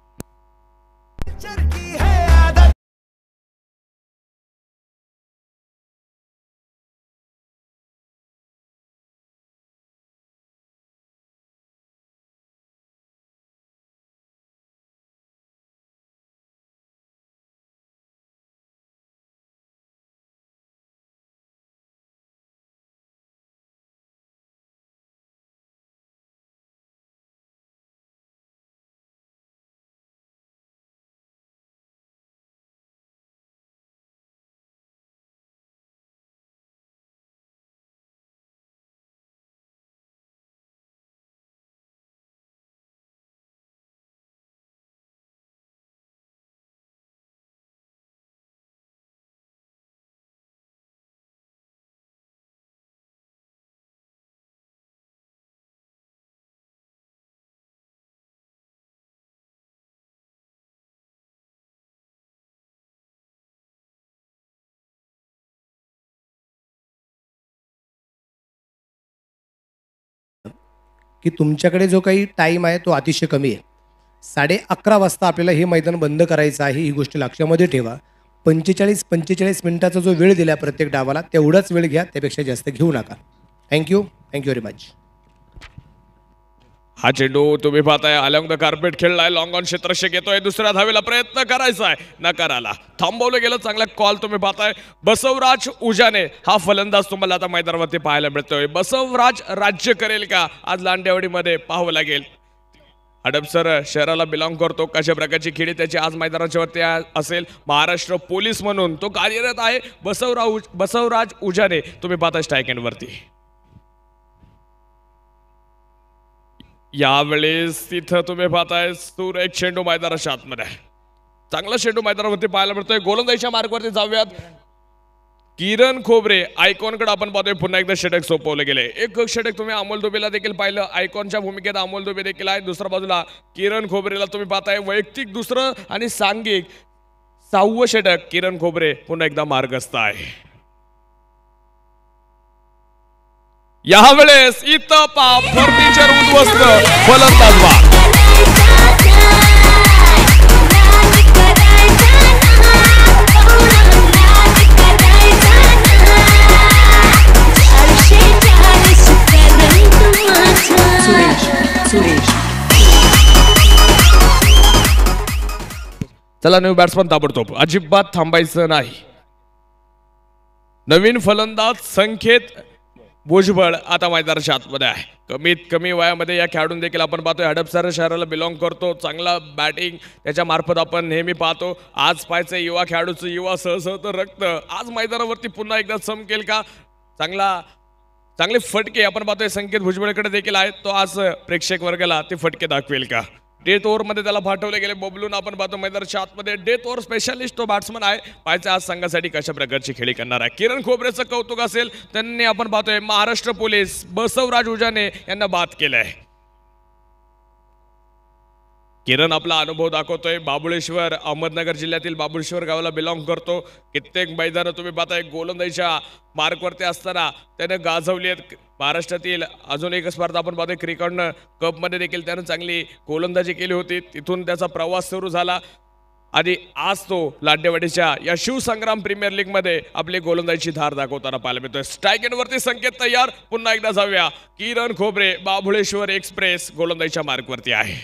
Speaker 7: की तुमच्याकडे जो काही टाईम आहे तो अतिशय कमी आहे. साडे अकरा वाजता आपल्याला हे मैदान बंद करायचं आहे. ही गोष्ट लक्षामध्ये ठेवा. पंचेचाळीस पंचेचाळीस मिनिटाचा जो वेळ दिला प्रत्येक डावाला तेवढाच वेळ घ्या. त्यापेक्षा जास्त घेऊ नका. Thank you thank you very much.
Speaker 3: हा चेंडू तुम्ही पाहताय अलॉंग द कार्पेट खेळलाय. लॉंग ऑन क्षेत्ररक्षक येतोय. दुसऱ्या धावेला प्रयत्न करायचा आहे. नकाराला थांबवलं गेलं. चांगला कॉल तुम्ही पाहताय. बसवराज उजाने हा फलंदाज तुम्हाला आता मैदानावरती पाहायला मिळतोय. बसवराज राज्य करेल का आज लांडेवाडीमध्ये पाहावं लागेल. हडपसर शहराला बिलॉंग करतो. कशा प्रकारची खेळी त्याची आज मैदानाच्या वरती असेल. महाराष्ट्र पोलीस म्हणून तो कार्यरत आहे. बसवराज बसवराज उजाने तुम्ही पाहताय स्ट्राईक एंड वरती. यावेळेस तिथं तुम्ही पाहताय सुरेख चेंडू मैदानाच्या आतमध्ये आहे. चांगला चेंडू मैदानावरती पाहायला मिळतोय. गोलंदाजीच्या मार्गवरती जाऊयात. किरण खोबरे आयकॉनकडे आपण पाहतोय पुन्हा एकदा षटक सोपवले गेले. एक षटक तुम्ही अमोल दुबेला देखील पाहिलं. आयकॉनच्या भूमिकेत अमोल दुबे देखील आहे. दुसऱ्या बाजूला किरण खोबरेला तुम्ही पाहताय वैयक्तिक दुसरं आणि सांघिक सहावं षटक किरण खोबरे पुन्हा एकदा मार्गस्थ आहे. यावेळेस इथं पा फर्निचर उद्ध्वस्त फलंदाज बाद. चला नवीन बॅट्समन ताबडतोब अजिबात थांबायचं नाही. नवीन फलंदाज संकेत भुजबळ आता मैदानाच्या आतमध्ये आहे. कमीत कमी वयामध्ये या खेळाडून देखील आपण पाहतोय हडपसर शहराला बिलॉंग करतो. चांगला बॅटिंग त्याच्या मार्फत आपण नेहमी पाहतो. आज पाहायचं युवा खेळाडूचं युवा सहसहत रक्त आज मैदानावरती पुन्हा एकदा चमकेल का? चांगला चांगले फटके आपण पाहतोय संकेत भुजबळकडे देखील आहेत. तो आज प्रेक्षक वर्गाला ते फटके दाखवेल का? डेथ ओव्हरमध्ये त्याला पाठवले गेले बबलून आपण पाहतो मैदानाच्या आतमध्ये. डेथ ओव्हर स्पेशलिस्ट तो बॅट्समन आहे. पाहायचं आज संघासाठी कशा प्रकारची खेळी करणार आहे. किरण खोबरेचं कौतुक असेल त्यांनी आपण पाहतोय महाराष्ट्र पोलीस बसवराज उजाने यांना बाद केलंय. किरण आपला अनुभव दाखवतोय. बाबुळेश्वर अहमदनगर जिल्ह्यातील बाबुळेश्वर गावाला बिलॉंग करतो. कित्येक मैदानं तुम्ही पाहताय गोलंदाजीच्या मार्कवरती असताना त्याने गाजवली आहेत. महाराष्ट्रातील अजून एक स्पर्धा आपण पाहतोय क्रिकेटनं कपमध्ये देखील त्यानं चांगली गोलंदाजी केली होती. तिथून त्याचा प्रवास सुरू झाला आणि आज तो लाड्डेवाडीच्या या शिवसंग्राम प्रीमियर लीग मध्ये आपली गोलंदाजीची धार दाखवताना पाहायला मिळतोय. स्ट्राईक एंडवरती संकेत तयार. पुन्हा एकदा जाऊया. किरण खोबरे बाबुळेश्वर एक्सप्रेस गोलंदाजीच्या मार्कवरती आहे.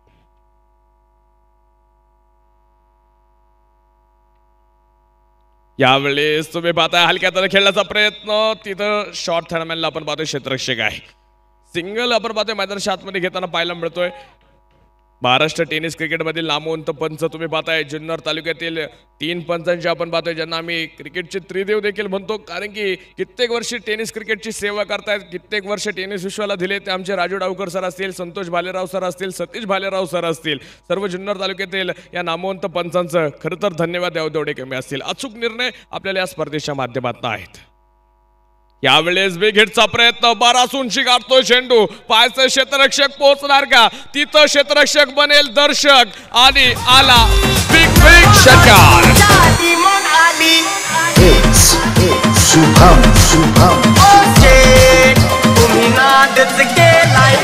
Speaker 3: यावेळेस तुम्ही पाहताय हलक्या हाताने खेळण्याचा प्रयत्न. तिथं शॉर्ट थर्मॅनला आपण पाहतोय क्षेत्ररक्षक आहे. सिंगल आपण पाहतोय मैदानाच्या आतमध्ये घेताना पाहायला मिळतोय. महाराष्ट्र टेनिस क्रिकेटमधील नामवंत पंच तुम्ही पाहताय जुन्नर तालुक्यातील तीन पंचांचे आपण पाहतोय ज्यांना आम्ही क्रिकेटचे त्रिदेव देखील म्हणतो. कारण की कित्येक वर्षी टेनिस क्रिकेटची सेवा करतायत. कित्येक वर्ष टेनिस विश्वाला दिले. ते आमचे राजू डावकर सर असतील, संतोष भालेराव सर असतील, सतीश भालेराव सर असतील. सर्व जुन्नर तालुक्यातील या नामवंत पंचांचं खरं तर धन्यवाद द्यावं तेवढे कमी असतील. अचूक निर्णय आपल्याला या स्पर्धेच्या माध्यमातून आहेत. यावेळेस बिगहिटचा प्रयत्न बराच उंची गाठतोय चेंडू. पाहायचं क्षेत्ररक्षक पोहोचणार का? तिथं क्षेत्ररक्षक बनेल दर्शक आणि आला बिग बिग षटकार.
Speaker 5: शुभम शुभम तुम्ही नादच केलाय.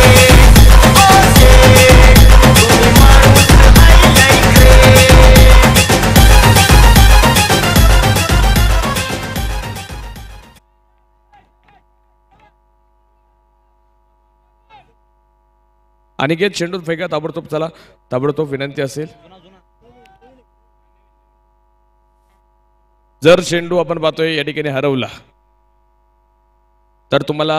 Speaker 3: अनिकेत चेंडू फेका ताबडतोब. चला ताबडतोब विनंती असेल जर चेंडू आपण पाहतोय या ठिकाणी हरवला तर तुम्हाला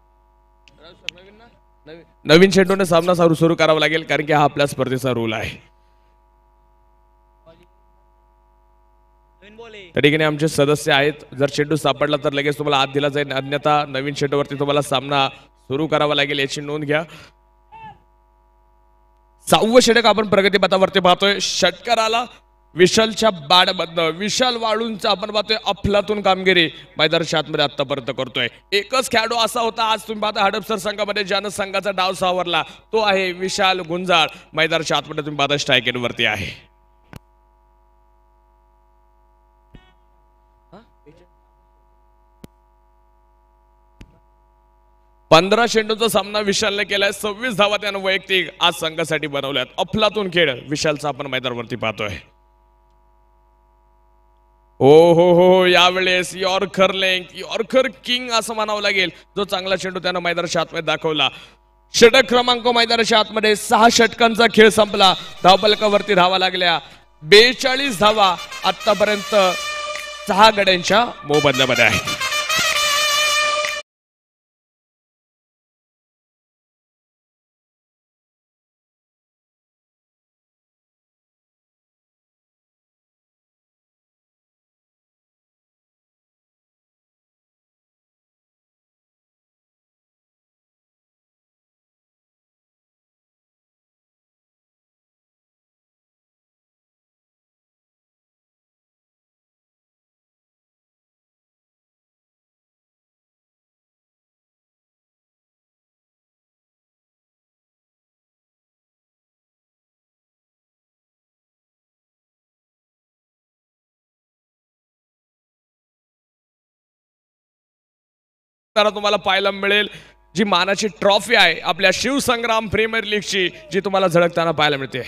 Speaker 3: नवीन चेंडूने सामना सुरू सुरू करावा लागेल. कारण की हा आपल्या स्पर्धेचा रूल आहे. त्या ठिकाणी आमचे सदस्य आहेत. जर चेंडू सापडला तर लगेच तुम्हाला आत दिला जाईल. अन्यथा नवीन चेंडूवरती तुम्हाला सामना सुरू करावा लागेल याची नोंद घ्या. सहावं षटक आपण प्रगतीपथावरती पाहतोय. षटकाराला विशालच्या बॅटमधनं विशाल वाळूंचा आपण पाहतोय अफलातून कामगिरी मैदानाच्या आतमध्ये आतापर्यंत करतोय. एकच खेळाडू असा होता आज तुम्ही पाहता हडपसर संघामध्ये ज्यानं संघाचा डाव सावरला तो आहे विशाल गुंजाळ. मैदानाच्या आतमध्ये तुम्ही पाहता स्ट्राईक एंडवरती आहे. पंधरा चेंडूचा सामना विशालने केलाय. सव्वीस धावा त्यानं वैयक्तिक आज संघासाठी बनवल्यात. अफलातून खेळ विशालचा आपण मैदानावरती पाहतोय. ओ हो हो यावेळेस यॉर्कर लेंग यॉर्कर किंग असं म्हणावं लागेल जो चांगला चेंडू त्यानं मैदानाच्या आतमध्ये दाखवला. षटक क्रमांक मैदानाच्या आतमध्ये सहा षटकांचा खेळ संपला. धावफलकावरती धावा लागल्या बेचाळीस धावा आतापर्यंत सहा गड्यांच्या मोबदल्यामध्ये आहेत. झळकताना तुम्हाला पाहायला मिळेल, जी मानाची ट्रॉफी आहे आपल्या शिवसंग्राम प्रीमियर लीगची, जी तुम्हाला झळकताना पाहायला मिळते.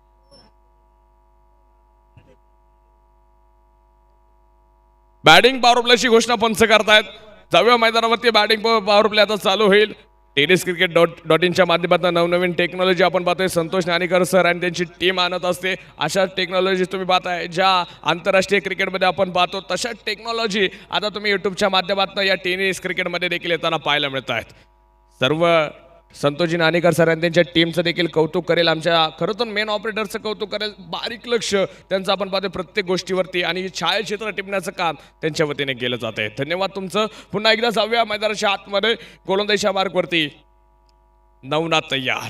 Speaker 3: बॅटिंग पॉवर प्लेची घोषणा पंच करतायत. जाऊया मैदानावरती बॅटिंग पॉवर प्ले आता चालू होईल. टेनिस क्रिकेट डॉट डॉट इनच्या माध्यमातून नवनवीन टेक्नॉलॉजी आपण पाहतोय. संतोष ज्ञानेकर सर आणि त्यांची टीम आणत असते. अशा टेक्नॉलॉजी तुम्ही पाहताय ज्या आंतरराष्ट्रीय क्रिकेटमध्ये आपण पाहतो, तशा टेक्नॉलॉजी आता तुम्ही युट्यूबच्या माध्यमातून या टेनिस क्रिकेटमध्ये देखील येताना पाहायला मिळत आहेत. सर्व संतोषजी नाणेकर सर आणि त्यांच्या टीमचं देखील कौतुक करेल. आमच्या खरं तर मेन ऑपरेटरचं कौतुक करेल. बारीक लक्ष त्यांचं आपण पाहतो प्रत्येक गोष्टीवरती, आणि छायाचित्र टिपण्याचं काम त्यांच्या वतीने केलं जात आहे. धन्यवाद तुमचं. पुन्हा एकदा जाऊया मैदानाच्या आतमध्ये. गोलंदाजीच्या मार्कवरती नवनाथ तयार.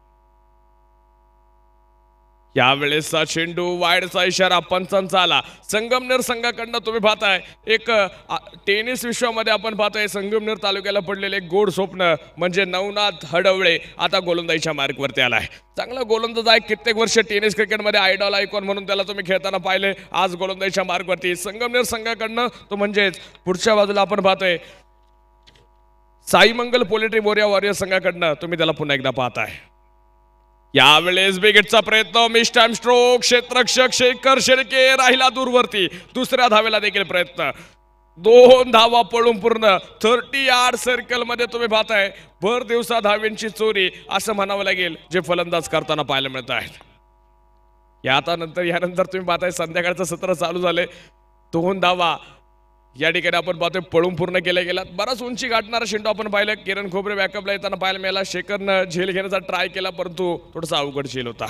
Speaker 3: यावेळेसचा चेंडू वाईडचा इशारा पंचांचा आला. संगमनेर संघाकडनं तुम्ही पाहताय एक टेनिस विश्वामध्ये आपण पाहतोय संगमनेर तालुक्याला पडलेले एक गोड स्वप्न म्हणजे नवनाथ हडवळे आता गोलंदाजीच्या मार्कवरती आलाय. चांगला गोलंदाज आहे. कित्येक वर्ष टेनिस क्रिकेटमध्ये आयडॉल आयकॉन म्हणून त्याला तुम्ही खेळताना पाहिले. आज गोलंदाजीच्या मार्कवरती संगमनेर संघाकडनं तो म्हणजेच पुढच्या बाजूला आपण पाहतोय साईमंगल पोल्ट्री बोरिया वॉरियर संघाकडनं तुम्ही त्याला पुन्हा एकदा पाहताय. यावेळेस बिगेटचा प्रयत्न, मिस टाइम स्ट्रोक, क्षेत्ररक्षक शेखर शेळके राहिला दूरवरती. दुसऱ्या धावेला देखील प्रयत्न, दोन धावा पळून पूर्ण. थर्टी यार्ड सर्कल मध्ये तुम्ही पाहताय भर दिवसा धावेंची चोरी असं म्हणावं लागेल जे फलंदाज करताना पाहायला मिळत आहेत. या आता नंतर यानंतर तुम्ही पाहताय संध्याकाळचं सत्र चालू झाले. दोन धावा या ठिकाणी आपण पाहतोय पळून पूर्ण केल्या गेला. बराच उंची गाठणारा शेंडू आपण पाहिलं. किरण खोबरे बॅकअपला येताना पाहायला मिळाला. शेखरनं झेल घेण्याचा ट्राय केला परंतु थोडासा अवघड झेल होता.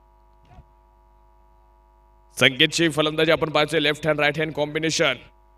Speaker 3: संकेतची फलंदाजी आपण पाहायचोय left hand right hand combination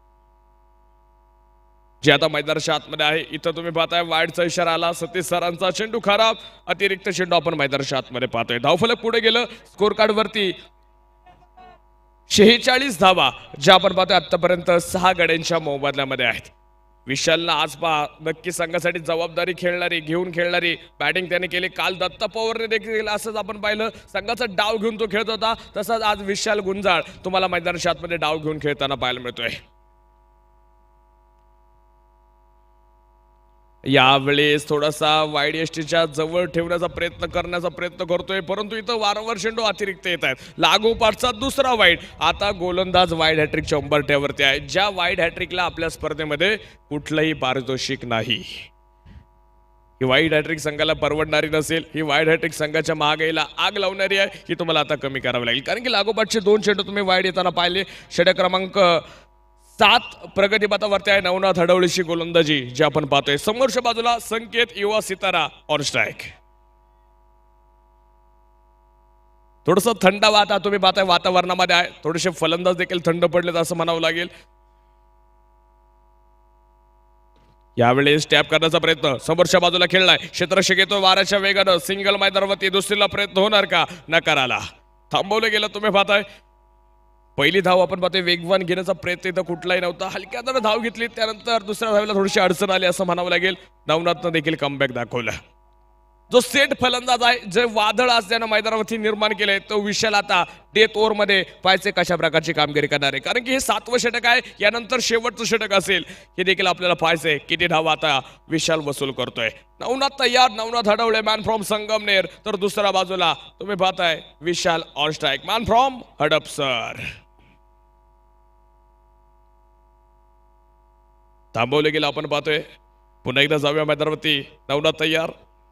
Speaker 3: जे आता मैदानाच्या आतमध्ये आहे. इथं तुम्ही पाहताय वाईडचा इशारा आला. सतीश सरांचा चेंडू खराब. अतिरिक्त चेंडू आपण मैदानाच्या आतमध्ये पाहतोय. धावफलक पुढे गेलं. स्कोर कार्ड वरती शेहेचाळीस धावा ज्या आपण पाहतोय आतापर्यंत सहा गड्यांच्या मोबदल्यामध्ये आहेत. विशालला आज पहा नक्की संघासाठी जबाबदारी खेळणारी घेऊन खेळणारी बॅटिंग त्याने केली. काल दत्ता पवारने देखील असंच आपण पाहिलं संघाचा डाव घेऊन तो खेळत होता. तसाच आज विशाल गुंजाळ तुम्हाला मैदानाच्या आतमध्ये डाव घेऊन खेळताना पाहायला मिळतोय. यावेळेस थोडासा वाईड एसटीच्या जवळ ठेवण्याचा प्रयत्न करण्याचा प्रयत्न करतोय परंतु इथं वारंवार चेंडू अतिरिक्त येत आहेत. लागोपाठचा दुसरा वाईड. आता गोलंदाज वाईड हॅट्रिकच्या उंबरठ्यावरती आहे. ज्या वाईड हॅट्रिकला आपल्या स्पर्धेमध्ये कुठलंही पारितोषिक नाही. ही वाईड हॅट्रिक संघाला परवडणारी नसेल. ही वाईड हॅट्रिक संघाच्या महागाईला आग लावणारी आहे. ही तुम्हाला आता कमी करावी लागेल कारण की लागोपाठचे दोन चेंडू तुम्ही वाईड येताना पाहिले. षटक क्रमांक सात प्रगतीपथावरती आहे. नवनाथ हडवळीची गोलंदाजी जी आपण पाहतोय. समोरच्या बाजूला संकेत युवा सितारा ऑन स्ट्राईक. थोडस थंड वाता तुम्ही पाहताय वातावरणामध्ये आहे. थोडेसे फलंदाज देखील थंड पडलेत असं म्हणावं लागेल. यावेळेस टॅप करण्याचा प्रयत्न समोरच्या बाजूला खेळलाय. क्षेत्ररक्षक येतो वाऱ्याच्या वेगानं. सिंगल मैदानावरती दुसरीला प्रयत्न होणार का? नकार आला. थांबवलं गेलं तुम्ही पाहताय. पहिली धाव आपण पाहतोय वेगवान घेण्याचा प्रयत्न इथं कुठलाही नव्हता. हलक्या दराने धाव घेतली त्यानंतर दुसऱ्या धावेला थोडीशी अडचण आली असं म्हणावं लागेल. नवनाथनं देखील कमबॅक दाखवलं. जो सेट फलंदाज आहे जे वादळ आज त्यानं मैदानावरती निर्माण केलंय तो विशाल आता डेथ ओव्हर मध्ये पाहायचे कशा प्रकारची कामगिरी करणार आहे कारण की हे सातवं षटक आहे. यानंतर शेवटचं षटक असेल हे देखील आपल्याला पाहायचंय किती धावा आता विशाल वसूल करतोय. नवनाथ तयार. Navnath Hadawale man from Sangamner. तर दुसऱ्या बाजूला तुम्ही पाहताय Vishal on strike man from Hadapsar. थांबवले गेलं आपण पाहतोय. पुन्हा एकदा जाऊया मैदानावरती. नवनाथ तयार.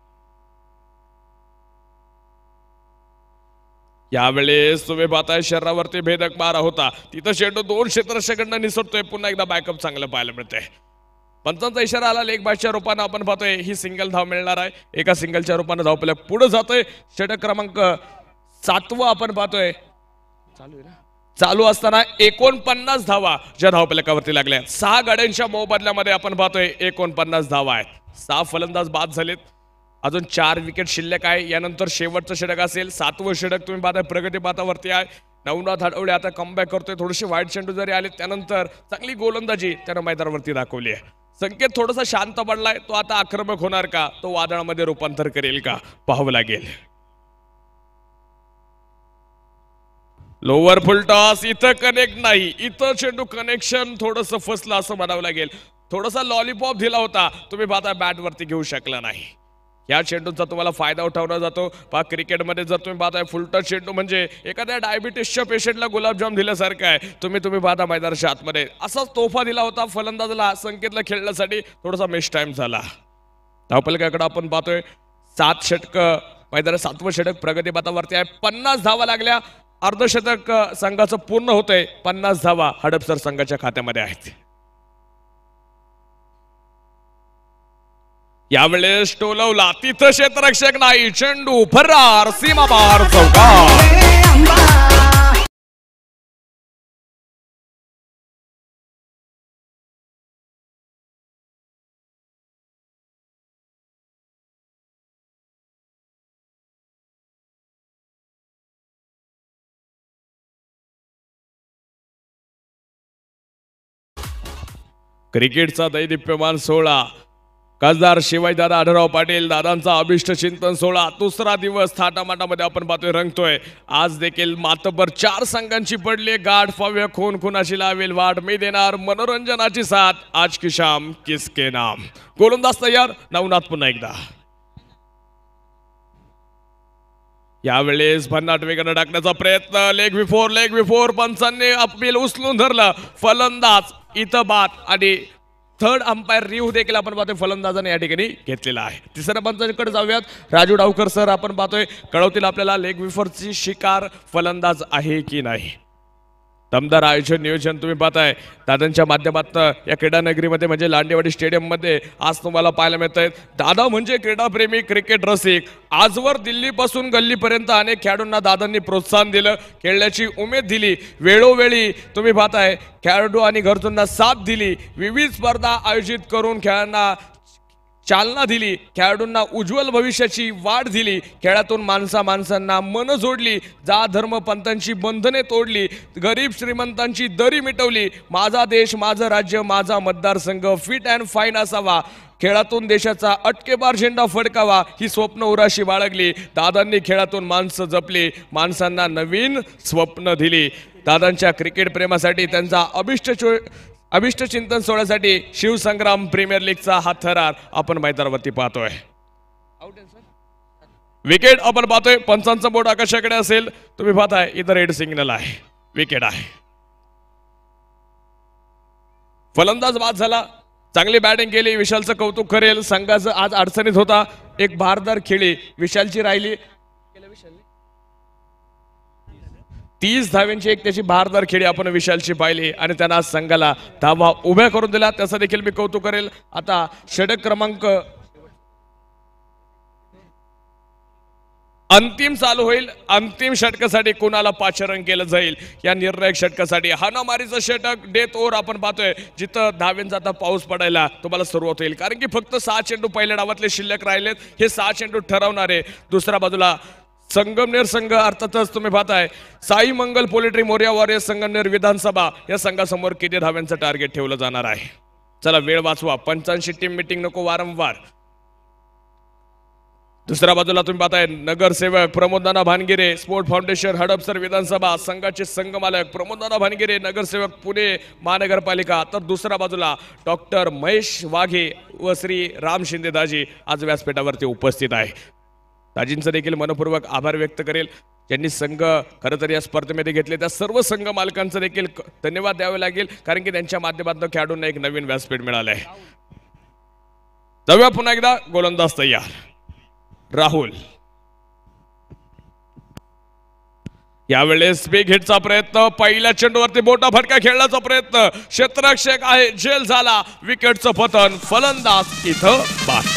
Speaker 3: यावेळेस तुम्ही पाहताय शरीरावरती भेदक मारा होता. तिथं चेंडू दोन क्षेत्ररक्षकांना निसटतोय. पुन्हा एकदा बॅकअप चांगलं पाहायला मिळतंय. पंचांचा इशारा आला. लेग बॅटच्या रूपानं आपण पाहतोय ही सिंगल धाव मिळणार आहे. एका सिंगलच्या रूपानं धाव पलक पुढे जातोय. षटक क्रमांक सातवं आपण पाहतोय चालू आहे ना चालू असताना एकोणपन्नास धावा ज्या धावपलकावरती लागल्या. सहा गाड्यांच्या मोबदल्यामध्ये आपण पाहतोय एकोणपन्नास धावा आहेत. सहा फलंदाज बाद झालेत. अजून चार विकेट शिल्लक आहे. यानंतर शेवटचं षटक असेल. सातवं षटक तुम्ही पाहताय प्रगतीपथावरती आहे. नवनाथ हडवळे आता कमबॅक करतोय. थोडेसे वाईट चेंडू जरी आले त्यानंतर चांगली गोलंदाजी त्यानं मैदानावरती दाखवली आहे. संकेत थोडासा शांत पडलाय. तो आता आक्रमक होणार का? तो वादळामध्ये रूपांतर करेल का? पाहावं लागेल. लोअर फुलटॉस इथं कनेक्ट नाही, इथं चेंडू कनेक्शन थोडंसं फसलं असं म्हणावं लागेल. थोडासा लॉलीपॉप दिला होता, तुम्ही पाहता बॅट वरती घेऊ शकला नाही. या चेंडूचा तुम्हाला फायदा उठवला जातो. पहा क्रिकेटमध्ये जर तुम्ही पाहताय फुलटॉस चेंडू म्हणजे एखाद्या डायबिटीसच्या पेशंटला गुलाबजाम दिल्यासारखं आहे. तुम्ही तुम्ही पाहता मैदानाच्या आतमध्ये असाच तोफा दिला होता फलंदाजाला संकेतला खेळण्यासाठी, थोडासा मिस टाइम झाला. धावपलकाकडे आपण पाहतोय सात षटक मैदानात सातवं षटक प्रगती पथावरती आहे. पन्नास धावा लागल्या, अर्धशतक संघाचं पूर्ण होतंय. पन्नास धावा हडपसर संघाच्या खात्यामध्ये आहेत. यावेळेस टोलवला, तिथं क्षेत्ररक्षक नाही, चेंडू फरार सीमापार चौकार. क्रिकेटचा दैदिप्यमान सोहळा खासदार शिवाजीदादा आढळराव पाटील दादांचा अभिष्ट चिंतन सोहळा दुसरा दिवस थाटामाटामध्ये आपण पाहतोय रंगतोय. आज देखील मातबर चार संघांची पडली गाठ, फाव्य खून खुनाशी लावेल वाट, मी देणार मनोरंजनाची साथ, आज की शाम किसके नाम. गोलंदाज तयार, नवनाथ पुन्हा एकदा. यावेळेस भन्नाट वेगानं टाकण्याचा प्रयत्न, लेग बिफोर लेग बिफोर, पंचांनी अपील उचलून धरलं. फलंदाज इथं बाद आणि थर्ड अंपायर रिव्ह देखील आपण पाहतोय फलंदाजाने या ठिकाणी घेतलेला आहे. तिसऱ्या पंचांकडे जाऊयात. राजू डावकर सर आपण पाहतोय कळवतील आपल्याला लेग बिफोरची शिकार फलंदाज आहे की नाही. दमदार आयोजन नियोजन तुम्ही पाहताय दादांच्या माध्यमातून या क्रीडा नगरीमध्ये म्हणजे लांडेवाडी स्टेडियम मध्ये आज तुम्हाला पाहायला मिळत आहे. दादा म्हणजे क्रीडाप्रेमी, क्रिकेट रसिक. आजवर दिल्लीपासून गल्लीपर्यंत अनेक खेळाडूंना दादांनी प्रोत्साहन दिलं, खेळण्याची उमेद दिली. वेळोवेळी तुम्ही पाहताय खेळाडू आणि घरच्यांना साथ दिली. विविध स्पर्धा आयोजित करून खेळांना चालना दिली, खेळाडूंना उज्ज्वल भविष्याची वाट दिली. खेळातून माणसा माणसांना मन जोडली, जात धर्म पंथांची बंधने तोडली, गरीब श्रीमंतांची दरी मिटवली. माझा देश माझं राज्य माझा मतदारसंघ फिट अँड फाईन असावा, खेळातून देशाचा अटकेबार झेंडा फडकावा, ही स्वप्न उराशी बाळगली. दादांनी खेळातून माणसं जपली, माणसांना नवीन स्वप्न दिली. दादांच्या क्रिकेट प्रेमासाठी त्यांचा अभिष्ट अभिष्ट चिंतन सोहळ्यासाठी शिवसंग्राम प्रीमियर लीगचा हा थरार आपण मैदानावरती पाहतोय. विकेट आपण पाहतोय, पंचांचा बोर्ड आकाशाकडे असेल, तुम्ही पाहताय इथं रेड सिग्नल आहे, विकेट आहे. फलंदाज बाद झाला, चांगली बॅटिंग केली, विशालचं कौतुक करेल. संघाचं आज अडचणीत होता, एक भारदार खेळी विशालची राहिली. तीस धाव्यांची एक त्याची भारदार खेळी आपण विशालची पाहिली आणि त्यांना संघाला धावा उभ्या करून दिला, त्याचा देखील मी कौतुक करेल. आता षटक क्रमांक अंतिम चालू होईल. अंतिम षटकासाठी कोणाला पाचारण केलं जाईल या निर्णायक षटकासाठी हाणामारीचं षटक डेथ ओव्हर आपण पाहतोय, जिथं धाव्यांचा आता पाऊस पडायला तुम्हाला सुरुवात होईल. कारण की फक्त सहा चेंडू पहिल्या डावातले शिल्लक राहिलेत, हे सहा चेंडू ठरवणारे. दुसऱ्या बाजूला संगमनेर संघ अर्थातच तुम्ही पाहताय साई मंगल पोल्ट्री मोर्या वॉरियर्स संगमनेर विधानसभा या संघासमोर किती धाव्यांचं टार्गेट ठेवलं जाणार आहे. चला वेळ वाचवा, पंचांशी टीम मीटिंग नको वारंवार. दुसऱ्या बाजूला तुम्ही पाहताय नगरसेवक प्रमोदनाना भानगिरे, स्पोर्ट फाउंडेशन हडपसर विधानसभा संघाचे संघमालक प्रमोदनाना भानगिरे, नगरसेवक पुणे महानगरपालिका. तर दुसऱ्या बाजूला डॉक्टर महेश वाघे व श्री राम शिंदे दाजी आज व्यासपीठावरती उपस्थित आहे. दाजींचं देखील मनपूर्वक आभार व्यक्त करेल, ज्यांनी संघ खरं तर या स्पर्धेमध्ये घेतले. त्या सर्व संघ मालकांचं देखील धन्यवाद द्यावे लागेल, कारण की त्यांच्या माध्यमातून खेळाडूंना एक नवीन व्यासपीठ मिळालं आहे. जाऊया पुन्हा एकदा. गोलंदाज तयार, राहुल. यावेळेस बिग हिटचा प्रयत्न, पहिल्या चेंडूवरती मोठा फटका खेळण्याचा प्रयत्न, क्षेत्ररक्षक आहे झेल झाला, विकेटचं पतन, फलंदाज इथं बाद.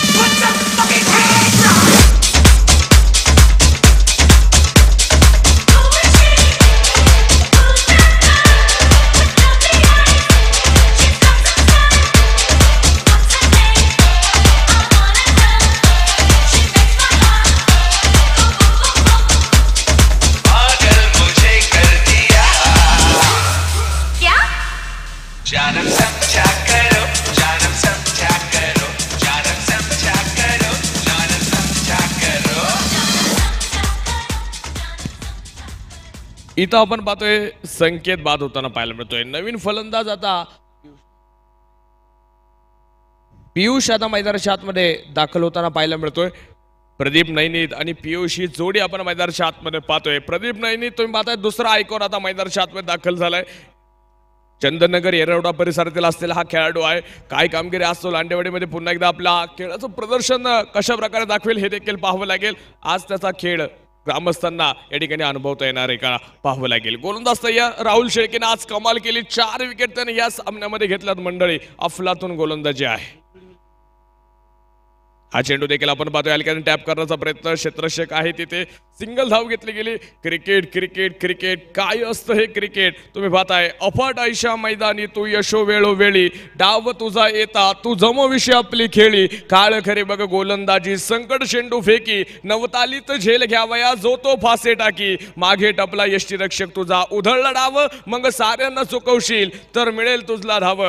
Speaker 9: जानम समझा करो, जानम समझा करो, जानम समझा करो, जानम
Speaker 3: इथं आपण पाहतोय संकेत बाद होताना पाहायला मिळतोय. नवीन फलंदाज आता पियुष आता मैदानाच्या आतमध्ये दाखल होताना पाहायला मिळतोय. प्रदीप नैनीत आणि पियुष ही जोडी आपण मैदानाच्या आतमध्ये पाहतोय. प्रदीप नैनीत तुम्ही पाहताय दुसरा आयकॉन आता मैदानाच्या आतमध्ये दाखल झालाय. चंदननगर येरवडा परिसरातील असलेला हा खेळाडू आहे. काय कामगिरी असतो लांडेवाडीमध्ये पुन्हा एकदा आपला खेळाचं प्रदर्शन कशा प्रकारे दाखवेल हे देखील पाहावं लागेल. आज त्याचा खेळ ग्रामस्थांना या ठिकाणी अनुभवता येणार आहे का पाहावं लागेल. गोलंदाज तयार राहुल शेळकेने आज कमाल केली. चार विकेट त्याने या सामन्यामध्ये घेतल्यात मंडळी. अफलातून गोलंदाजी आहे. हा चेंडू देखील आपण पाहतोय हलक्याने टॅप करण्याचा प्रयत्न. क्षेत्ररक्षक आहे तिथे सिंगल धाव घेतली गेली. क्रिकेट क्रिकेट क्रिकेट काय असतं हे क्रिकेट तुम्ही पाहताय. अफाट आयशा मैदानी तू यशो वेळोवेळी डाव तुझा येता तू जमविषयी आपली खेळी. काळ खरे बघ गोलंदाजी संकट चेंडू फेकी नवतालीत झेल घ्यावया जो तो फासे टाकी. मागे टपला यष्टीरक्षक तुझा उधळला डाव मग साऱ्यांना चुकवशील तर मिळेल तुझला धाव.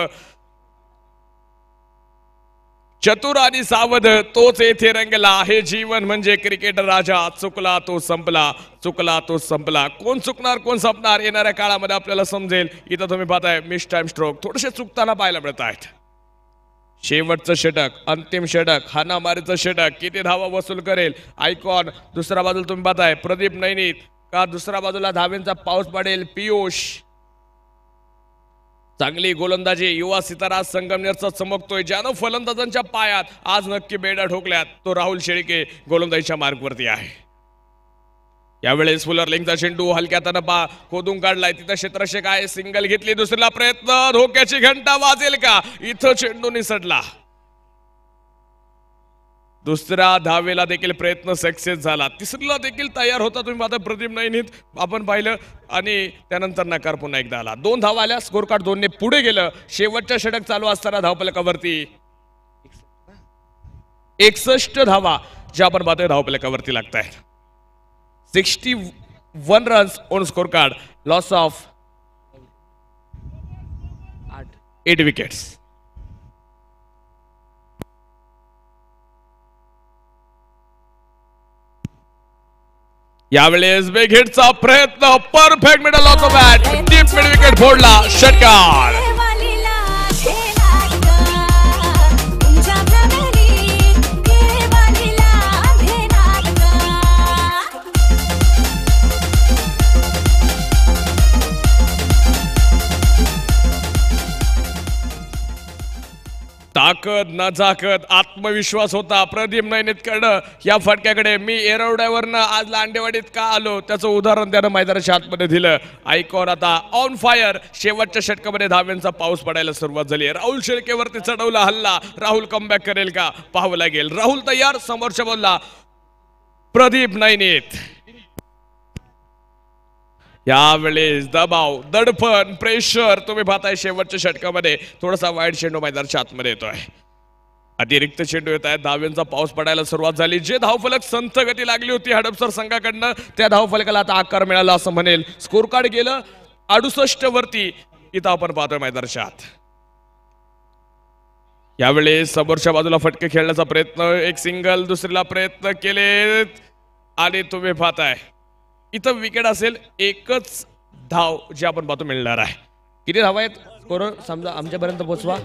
Speaker 3: चतुर आणि सावध तोच येथे रंगला. हे जीवन म्हणजे क्रिकेट राजा. चुकला तो संपला चुकला तो संपला. कोण चुकणार कोण संपणार येणाऱ्या काळामध्ये आपल्याला समजेल. इथं तुम्ही पाहताय मिस टाइम स्ट्रोक थोडेसे चुकताना पाहायला मिळत आहेत. शेवटचं षटक अंतिम षटक हाणामारीचं षटक किती धावा वसूल करेल आयकॉन. दुसऱ्या बाजूला तुम्ही पाहताय प्रदीप नैनीत का दुसऱ्या बाजूला धावेंचा पाऊस पडेल पियुष. चांगली गोलंदाजी युवा सितारा संगमनेरचा चमकतोय. ज्यानं फलंदाजांच्या पायात आज नक्की बेडा ठोकल्यात तो राहुल शेळके गोलंदाजीच्या मार्गवरती आहे. यावेळेस फुलर लिंकचा चेंडू हलक्या तनपा खोदून काढलाय. तिथं क्षेत्ररक्षक आहे सिंगल घेतली. दुसरीला प्रयत्न धोक्याची घंटा वाजेल का. इथं चेंडू निसटला. दुसऱ्या धावेला देखील प्रयत्न सक्सेस झाला. तिसरीला देखील तयार होता तुम्ही पाहता प्रदीप नैनीत आपण पाहिलं आणि त्यानंतर नकार पुन्हा एकदा आला. दोन धावा आल्या. स्कोर कार्ड दोनने पुढे गेलं. शेवटच्या षटक चालू असताना धावफलकावरती एकसष्ट धावा ज्या आपण पाहतोय धावफलकावरती लागत आहेत. Sixty one runs on score card. Loss of eight wickets. यावेळेस बेघेटचा प्रयत्न perfect middle of the bat deep mid wicket फोडला. षटकार. ताकद नजाकत आत्मविश्वास होता प्रदीप नैनीतकडं. या फटक्याकडे मी एरवड्यावरनं आज लांडेवाडीत का आलो त्याचं उदाहरण त्यानं मैदानाच्या आतमध्ये दिलं. आयकॉन आता ऑन फायर. शेवटच्या षटकामध्ये धाव्यांचा पाऊस पडायला सुरुवात झाली. राहुल शेळकेवरती चढवला हल्ला. राहुल कमबॅक करेल का पाहावं लागेल. राहुल तयार. समोरच्या बोलला प्रदीप नैनीत. यावेळेस दबाव दडपण प्रेशर तुम्ही पाहताय शेवटच्या षटकामध्ये थोडासा वाईट चेंडू मैदानाच्या आतमध्ये येतोय. अतिरिक्त चेंडू येत आहेत. धाव्यांचा पाऊस पडायला सुरुवात झाली. जे धावफलक संथ गती लागली होती हडपसर संघाकडनं त्या धावफलकाला आता आकार मिळाला असं म्हणेल. स्कोर कार्ड गेलं अडुसष्ट वरती. इथं आपण पाहतोय मैदानाच्या आत. यावेळेस समोरच्या बाजूला फटके खेळण्याचा प्रयत्न. एक सिंगल दुसरीला प्रयत्न केले आणि तुम्ही पाहताय इथं विकेट असेल. एकच धाव जे आपण पाहतो मिळणार आहे. किती धावा आहेत स्कोर समजा आमच्यापर्यंत पोहोचवा.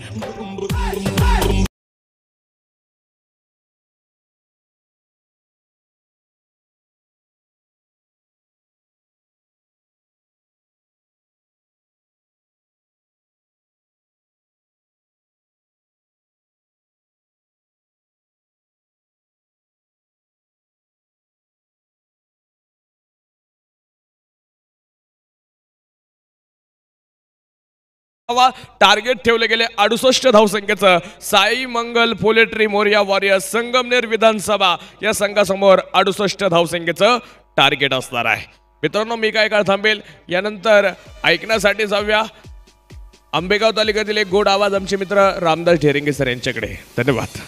Speaker 3: टार्गेट ठेवले गेले अडुसष्ट धावसंख्येचं. साई मंगल पोलेट्री मोरिया वॉरियर्स संगमनेर विधानसभा या संघासमोर अडुसष्ट धावसंख्येचं टार्गेट असणार आहे. मित्रांनो मी काय काळ थांबेल. यानंतर ऐकण्यासाठी जाऊया आंबेगाव तालुक्यातील एक गोड आवाज आमचे मित्र रामदास ढेरेंगे सर यांच्याकडे. धन्यवाद.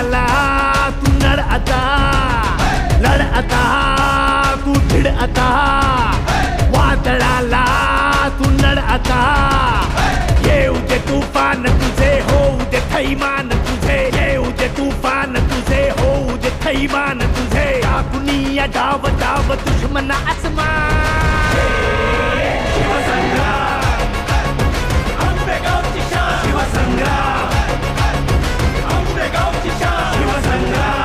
Speaker 8: वादळाला तू नड आता, लढ आता तू भिड आता, वादळाला तू नड आता, येऊ दे तुफान तुझे होऊ दे थैमान तुझे, येऊ दे तुफान तुझे होऊ दे थैमान तुझे, टाकुनिया डाव डाव दुश्मन आसमान, शिवसंग्राम आंबेगावची शान, शिवसंग्राम आंबेगावची शान, शिवसंग्राम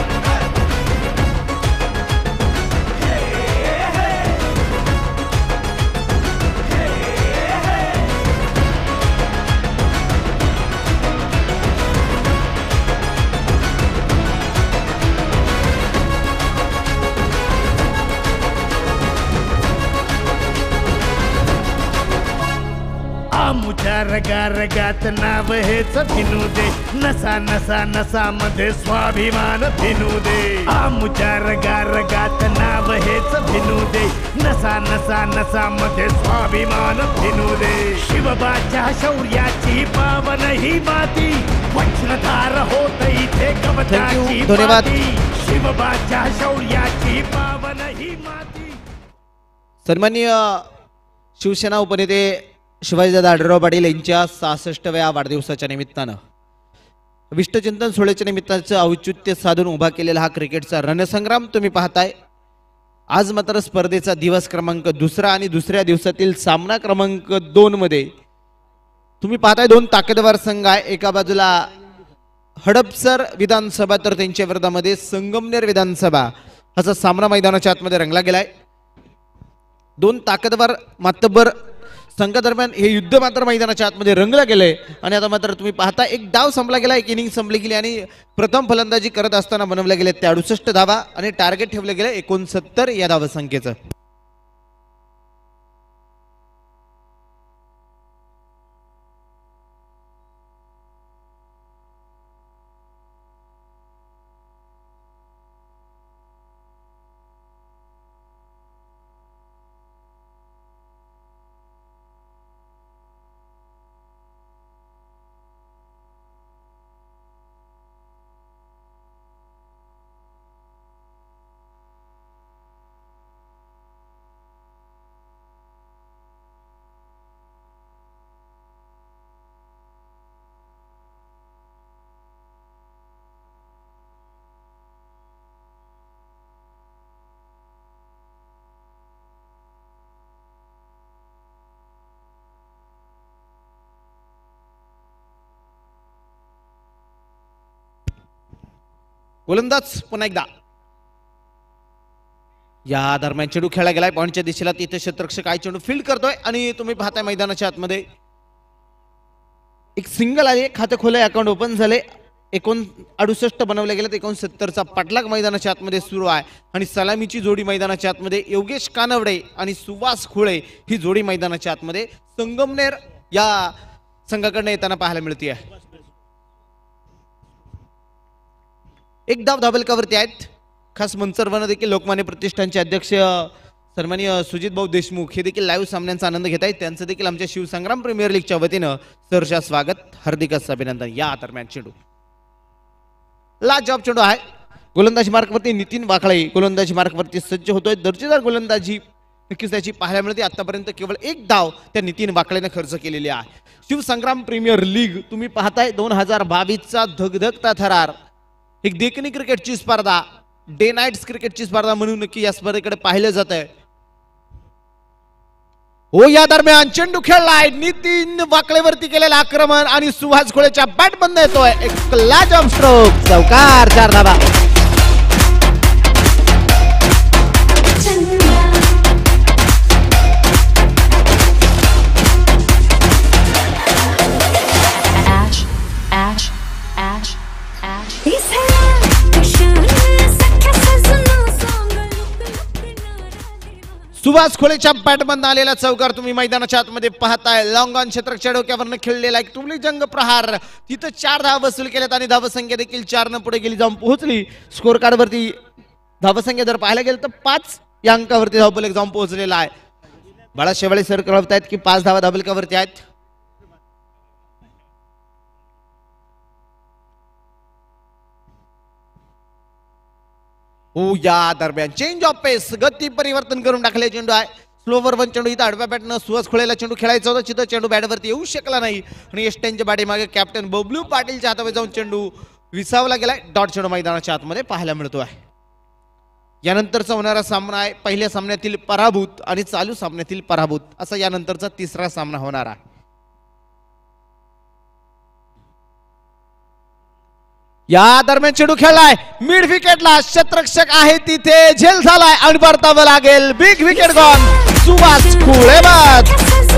Speaker 8: आमुच्या रगा रगात नाव हेच भिनू दे, नसा नसा नसा मध्ये स्वाभिमान भिनू दे, आमुच्या रगा रगात नाव हेच भिनू दे, नसा नसा नसा मध्ये स्वाभिमान भिनू दे, शिवबाच्या शौर्याची पावन ही माती, वज्रधार होत इथे कवचाची
Speaker 4: धन्यवाद.
Speaker 8: माती, शिवबाच्या शौर्याची पावन ही माती.
Speaker 4: सन्माननीय शिवसेना उपनेते शिवाजीदादा आढळराव पाटील यांच्या सहासष्टव्या वाढदिवसाच्या निमित्तानं विष्टचिंतन सोहळ्याच्या निमित्ताचं औचित्य साधून उभा केलेला हा क्रिकेटचा रणसंग्राम तुम्ही पाहताय. आज मात्र स्पर्धेचा दिवस क्रमांक दुसरा आणि दुसऱ्या दिवसातील सामना क्रमांक दोन मध्ये तुम्ही पाहताय दोन ताकदवार संघ आहे. एका बाजूला हडपसर विधानसभा तर त्यांच्या विरोधामध्ये संगमनेर विधानसभा असा सामना मैदानाच्या आतमध्ये रंगला गेलाय. दोन ताकदवार मातब्बर संघादरम्यान हे युद्ध मात्र मैदानाच्या आतमध्ये रंगलं गेलंय आणि आता मात्र तुम्ही पाहता एक डाव संपला गेला, एक इनिंग संपली गेली आणि प्रथम फलंदाजी करत असताना बनवल्या गेले ते अडुसष्ट धावा आणि टार्गेट ठेवले गेले एकोणसत्तर या धावसंख्येचं. गोलंदाज पुन्हा एकदा या दरम्यान चेंडू खेळला गेलाय पॉईंटच्या दिशेला, तिथे क्षेत्ररक्षक काय चेंडू फील्ड करतोय आणि तुम्ही पाहताय मैदानाच्या आतमध्ये एक सिंगल आले, खाते खोले, अकाउंट ओपन झाले, एकोण अडुसष्ट बनवले गेले, एकोणसत्तरचा पाठलाग मैदानाच्या आतमध्ये सुरू आहे आणि सलामीची जोडी मैदानाच्या आतमध्ये योगेश कानवडे आणि सुवास खुळे ही जोडी मैदानाच्या आतमध्ये संगमनेर या संघाकडनं येताना पाहायला मिळते आहे. एक धाव धाबलकावरती आहेत. खास मंचरवरनं देखील लोकमान्य प्रतिष्ठानचे अध्यक्ष सन्माननीय सुजित भाऊ देशमुख हे देखील लाईव्ह सामन्यांचा आनंद घेत आहेत. त्यांचं देखील आमच्या शिवसंग्राम प्रीमियर लीगच्या वतीनं सहर्ष स्वागत, हार्दिक अभिनंदन. या दरम्यान चेंडू लाजवाब चेंडू आहे. गोलंदाजी मार्कवरती नितीन वाकळे गोलंदाजी मार्कवरती सज्ज होतोय. दर्जेदार गोलंदाजी नक्कीच त्याची पाहायला मिळते. आतापर्यंत केवळ एक धाव त्या नितीन वाकळेने खर्च केलेली आहे. शिवसंग्राम प्रीमियर लीग तुम्ही पाहताय दोन हजार बावीसचा धगधगता थरार, एक देखणी क्रिकेटची स्पर्धा, डे नाईट्स क्रिकेटची स्पर्धा म्हणून नक्की या स्पर्धेकडे पाहिलं जात आहे. हो या दरम्यान चेंडू खेळलाय, नितीन वाकळेवरती केलेलं आक्रमण आणि सुहास खोळेच्या बॅट बंद येतोय. एक लाजवाब स्ट्रोक, चौकार, चार धावा. सुभाष खोळेच्या बॅटबंद आलेला चौकार तुम्ही मैदानाच्या आतमध्ये पाहताय. लॉंग ऑन क्षेत्रच्या डोक्यावरनं खेळलेला एक तुमली जंग प्रहार, तिथं चार धावा वसूल केल्यात आणि धावसंख्या देखील चार न पुढे गेली जाऊन पोहोचली. स्कोर कार्ड वरती धावसंख्या जर पाहायला गेलं तर पाच या अंकावरती धावफलक जाऊन पोहोचलेला आहे. बाळा शेवाळे सर कळवतायत की पाच धावा धावफलकावरती आहेत.
Speaker 9: हो या दरम्यान चेंज ऑफ पेस, गती परिवर्तन करून टाकले. चेंडू आहे स्लोवर वन चेंडू. इथं आडव्या बॅटनं सुहास खोळेला चेंडू खेळायचा होता, तिथं चेंडू बॅटवरती येऊ शकला नाही आणि एस्टेनच्या पाठीमागे कॅप्टन बबलू पाटीलच्या हातामध्ये जाऊन चेंडू विसावला गेलाय. डॉट चेंडू मैदानाच्या आतमध्ये पाहायला मिळतो आहे. यानंतरचा होणारा सामना आहे पहिल्या सामन्यातील पराभूत आणि चालू सामन्यातील पराभूत असा यानंतरचा तिसरा सामना होणार आहे. या दरम्यान चेंडू खेळलाय मिड विकेटला, शतरक्षक आहे तिथे झेल झालाय आणि परतावं लागेल. Big wicket gone. Subhash Khule बाद.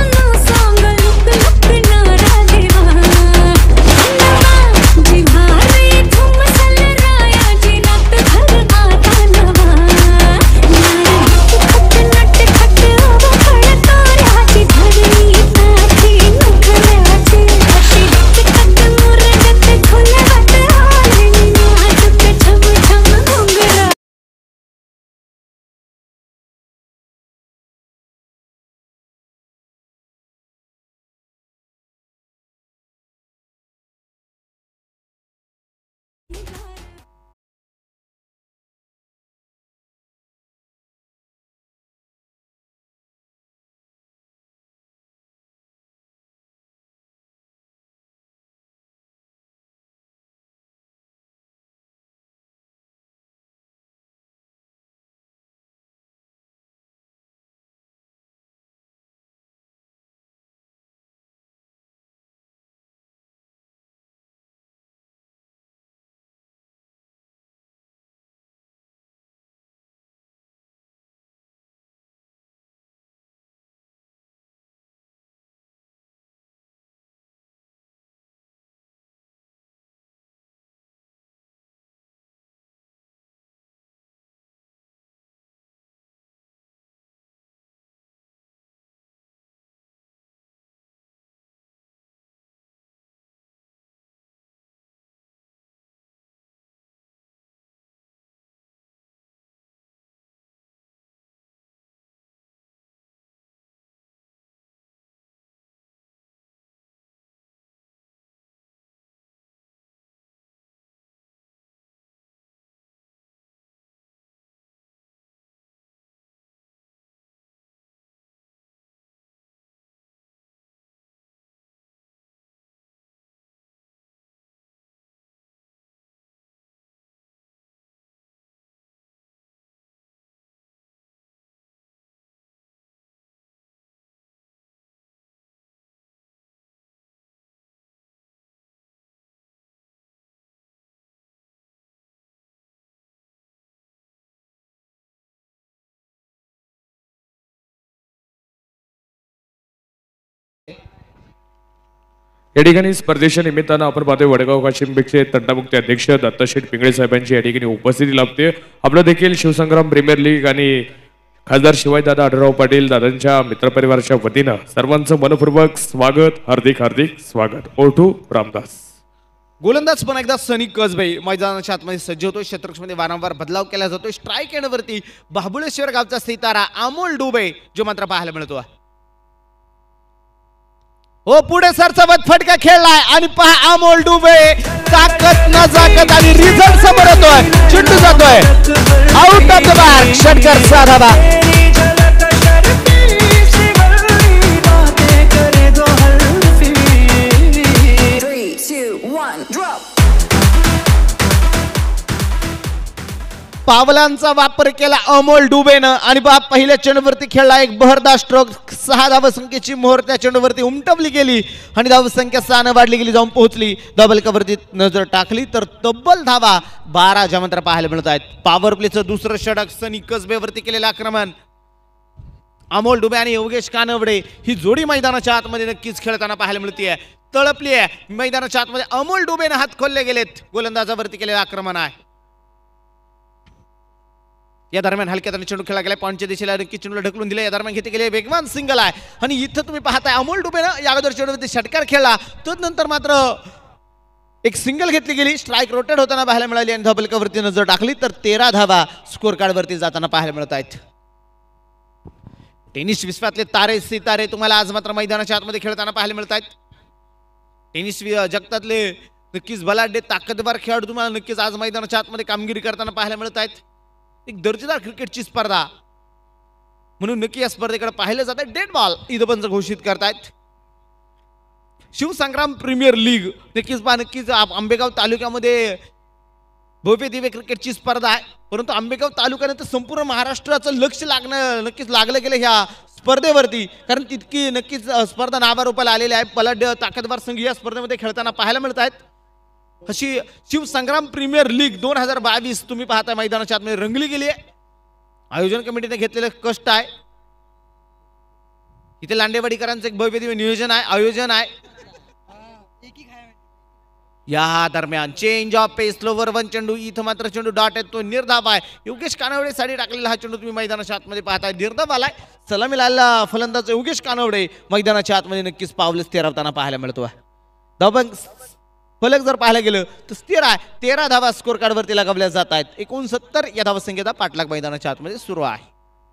Speaker 3: या ठिकाणी स्पर्धेच्या निमित्तानं आपण पाहतोय वडगाव वाशिमचे तंटामुक्ती अध्यक्ष दत्ताशेठ पिंगळे साहेबांची या ठिकाणी उपस्थिती लाभते. आपलं देखील शिवसंग्राम प्रीमियर लीग आणि खासदार शिवाजीदादा आढळराव पाटील दादांच्या मित्रपरिवाराच्या वतीनं सर्वांचं मनपूर्वक स्वागत, हार्दिक हार्दिक स्वागत. ओटू रामदास.
Speaker 9: गोलंदाज पण एकदा सनी कसबे मैदानाच्या आतमध्ये सज्ज होतोय. शतरक्षमध्ये वारंवार बदलाव केला जातोय. स्ट्राईक एंडवरती बाबुळेश्वर गावचा सितारा अमोल डुबे जो मात्र पाहायला मिळतो. हो पुढे सरसवत फटका खेळलाय आणि पहा अमोल डुबे ताकद नजाकत आणि रिझल्ट समोर येतोय. चेंडू जातोय आउट ऑफ द मार्क. षटकार साधावा. पावलांचा वापर केला अमोल डुबेनं आणि बा पहिल्या चेंडूवरती खेळला एक बहरदार स्ट्रोक. सहा धावसंख्येची मोहर त्या चेंडूवरती उमटवली गेली आणि धावसंख्या सहानं वाढली गेली, जाऊन पोहोचली. डबल कवरती नजर टाकली तर तब्बल धावा बारा ज्या मात्र पाहायला मिळत आहेत. पॉवर प्लेचं दुसरं षटक सनी कसबेवरती केलेलं आक्रमण. अमोल डुबे आणि योगेश कानवडे ही जोडी मैदानाच्या आतमध्ये नक्कीच खेळताना पाहायला मिळते. तळपली आहे मैदानाच्या आतमध्ये. अमोल डुबेनं हात खोलले गेलेत. गोलंदाजावरती केलेलं आक्रमण आहे. या दरम्यान हलक्यात चेंडू खेळला गेला. पॉईंटच्या दिशेला नक्की चेंडूला ढकलून दिले. या दरम्यान घेतले गेले वेगवान सिंगल आहे आणि इथं तुम्ही पाहताय अमोल डुबेनं या अगोदर चेंडूवरती षटकार खेळला. तदनंतर मात्र एक सिंगल घेतली गेली. स्ट्राईक रोटेट होताना पाहायला मिळाली आणि डबल कवरती नजर टाकली तर तेरा धावा स्कोर कार्ड वरती जाताना पाहायला मिळत आहेत. टेनिस विश्वातले तारे सितारे तुम्हाला आज मात्र मैदानाच्या आतमध्ये खेळताना पाहायला मिळत आहेत. टेनिस जगतातले नक्कीच बलाढ्य ताकदवार खेळाडू तुम्हाला नक्कीच आज मैदानाच्या आतमध्ये कामगिरी करताना पाहायला मिळत आहेत. एक दर्जेदार क्रिकेटची स्पर्धा म्हणून नक्की या स्पर्धेकडे पाहिलं जात आहे. डेड बॉल इथं पण घोषित करतायत. शिवसंग्राम प्रीमियर लीग नक्कीच पहा नक्कीच आंबेगाव तालुक्यामध्ये भव्य दिव्य क्रिकेटची स्पर्धा आहे. परंतु आंबेगाव तालुक्याने तर संपूर्ण महाराष्ट्राचं लक्ष लागणं नक्कीच लागलं गेलं ह्या स्पर्धेवरती, कारण तितकी नक्कीच स्पर्धा नावारूपाला आलेली आहे. बलाढ्य ताकदवार संघ या स्पर्धेमध्ये खेळताना पाहायला मिळत आहेत. अशी शिवसंग्राम प्रीमियर लीग दोन हजार बावीस तुम्ही पाहता मैदानाच्या आतमध्ये रंगली गेली आहे. आयोजन कमिटीने घेतलेले कष्ट आहे. इथे लांडेवाडीकरांचं एक भव्य दिव्य नियोजन आहे, आयोजन आहे. या दरम्यान change of pace, slower one चेंडू, इथं मात्र चेंडू डॉट येतो, निर्धाव आहे. योगेश कानवडे साठी टाकलेला हा चेंडू तुम्ही मैदानाच्या आतमध्ये पाहताय, निर्धाव आलाय. सलामी लावला फलंदाज योगेश कानवडे मैदानाच्या आतमध्ये नक्कीच पावलं स्थिरावताना पाहायला मिळतो. धावंक फलक जर पाहायला गेलं तर स्थिर आहे. तेरा धावा स्कोर कार्ड वरती लगावल्या जात आहेत. एकोणसत्तर या धावसंख्येचा पाठलाग मैदानाच्या आतमध्ये सुरू आहे.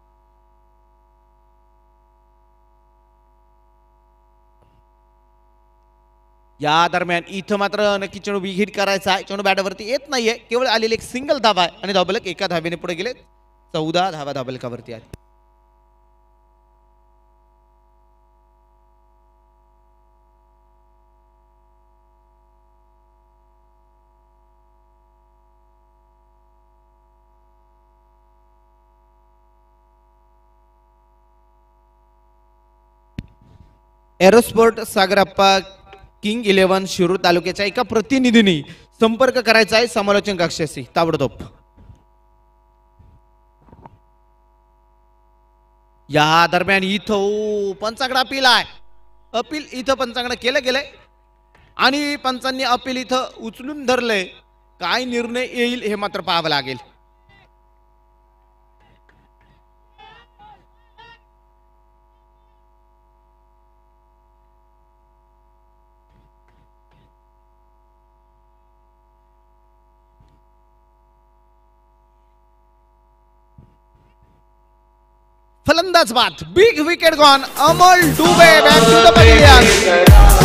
Speaker 9: या दरम्यान इथं मात्र नक्की चेंडू बी हिट करायचा आहे. चेंडू बॅटवरती येत नाहीये, केवळ आलेली एक सिंगल धावा आहे आणि धावबलक एका धावेने पुढे गेले. चौदा धावा धावबलकावरती आहे. Aerosport Sagarappa king eleven Shirur तालुक्याच्या एका प्रतिनिधींनी संपर्क करायचा आहे समालोचन कक्षाशी ताबडतोब. या दरम्यान इथं पंचांकडे अपील आहे. अपील इथं पंचांकडे केलं गेलंय आणि पंचांनी अपील इथं उचलून धरलंय. काय निर्णय येईल हे मात्र पाहावं लागेल. फलंदाज बाद, बिग विकेट गॉन. अमोल डुबे बॅक टू द पवेलियन.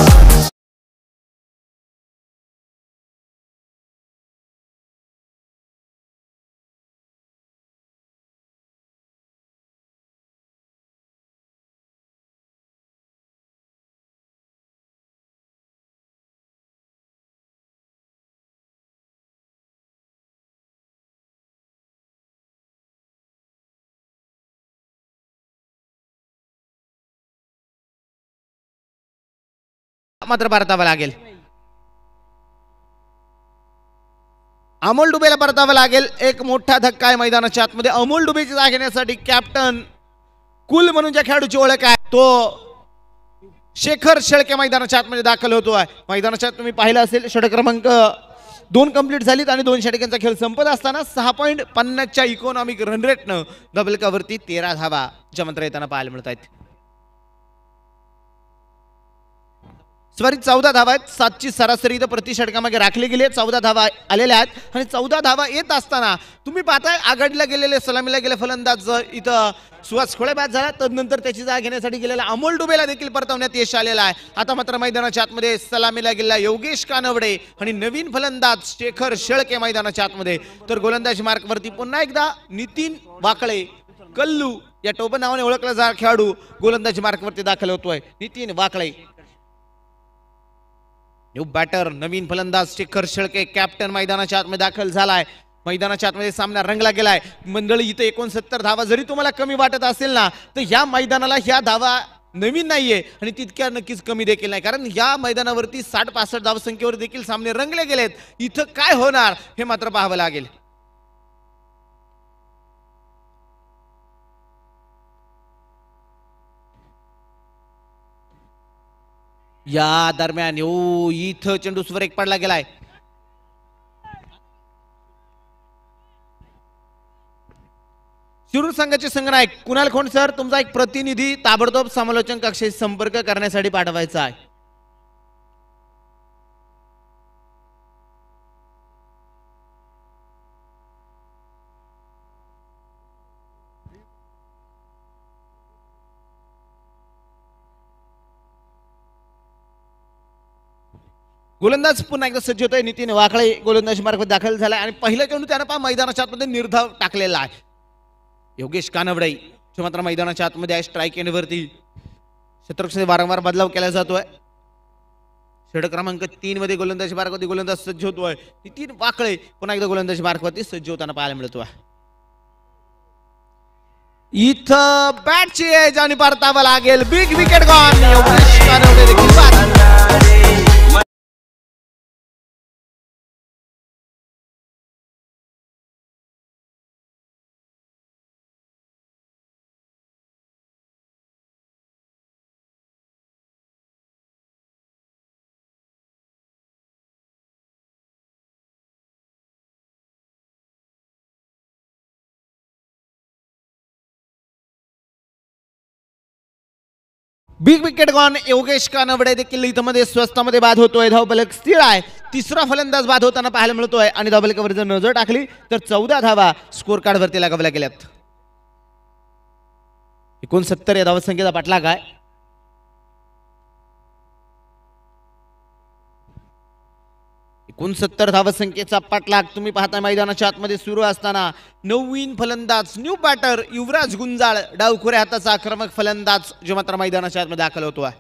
Speaker 9: मात्र परतावं लागेल. अमोल डुबेला परतावं लागेल. एक मोठा धक्का आहे मैदानाच्या आतमध्ये. अमोल डुबेची जागा घेण्यासाठी कॅप्टन कुल म्हणून ज्या खेळाडूची ओळख आहे तो शेखर शेळके मैदानाच्या आतमध्ये दाखल होतोय. मैदानाच्या आत तुम्ही पाहिलं असेल षटक क्रमांक दोन कंप्लीट झालीत आणि दोन षटकांचा खेळ संपत असताना सहा पॉईंट पन्नासच्या इकॉनॉमिक रन रेटनं डबलकावरती तेरा धावा ज्या मात्र येताना पाहायला मिळत आहेत. सॉरी चौदा धावा आहेत. सातची सरासरी इथं प्रति षटकामागे राखली गेली आहे. चौदा धावा आलेल्या आहेत आणि चौदा धावा येत असताना तुम्ही पाहताय आघाडीला गेलेले सलामीला गेले फलंदाज इथं सुहास खोळे बाद झाला. तदनंतर त्याची जागा घेण्यासाठी गेलेला अमोल डुबेला देखील परतवण्यात यश आलेलं आहे. आता मात्र मैदानाच्या आतमध्ये सलामीला गेलेला योगेश कानवडे आणि नवीन फलंदाज शेखर शेळके मैदानाच्या आतमध्ये. तर गोलंदाज मार्कवरती पुन्हा एकदा नितीन वाकळे कल्लू या टोपण नावाने ओळखला जा खेळाडू गोलंदाज मार्कवरती दाखल होतोय. नितीन वाकळे न्यू बॅटर नवीन फलंदाज शेखर शेळके कॅप्टन मैदानाच्या आतमध्ये दाखल झालाय. मैदानाच्या आतमध्ये सामना रंगला गेलाय. मंडळी इथे एकोणसत्तर धावा जरी तुम्हाला कमी वाटत असेल ना तर ह्या मैदानाला ह्या धावा नवीन नाहीये आणि तितक्या नक्कीच कमी देखील नाही, कारण या मैदानावरती साठ पासष्ट धावसंख्येवर देखील सामने रंगले गेलेत. इथं काय होणार हे मात्र पाहावं लागेल. या दरम्यान ओ इथं चेंडू स्वर एक पडला गेलाय. शिरूर संघाचे संघनायक कुणाल खोंड सर तुमचा एक प्रतिनिधी ताबडतोब समालोचन कक्षाशी संपर्क करण्यासाठी पाठवायचा आहे. गोलंदाज पुन्हा एकदा सज्ज होतोय. नितीन वाकळे गोलंदाजी मार्फत दाखल झालाय आणि पहिल्या चेंडू त्यानं पहा मैदानाच्या आतमध्ये निर्धाव टाकलेला आहे. योगेश कानवडे जो मात्र मैदानाच्या आतमध्ये आहे. स्ट्राईक एंडवरती शतरक्षे वारंवार बदलाव केला जातोय. षटक क्रमांक तीन मध्ये गोलंदाजी मार्गावरती गोलंदाज सज्ज होतोय. नितीन वाकळे पुन्हा एकदा गोलंदाजी मार्गावरती सज्ज होताना पाहायला मिळतोय. इथं बॅटची एज आणि परतावा लागेल. Big wicket gone. Yogesh Kanwade देखील बाद. Big wicket gone. Yogesh Kanwade देखील इथं मध्ये स्वस्तामध्ये बाद होतोय. धावफलक स्थिर आहे. तिसरा फलंदाज बाद होताना पाहायला मिळतोय आणि धावफलकावर जर नजर टाकली तर चौदा धावा स्कोर कार्ड वरती लगावल्या गेल्यात. एकोणसत्तर या धावसंख्येचा पाठलाग आहे. एकोणसत्तर धावसंख्येचा पाठलाग तुम्ही पाहता मैदानाच्या आतमध्ये सुरू असताना नवीन फलंदाज न्यू बॅटर युवराज गुंजाळ डावखुऱ्या हाताचा आक्रमक फलंदाज जो मात्र मैदानाच्या आतमध्ये दाखल होतो आहे.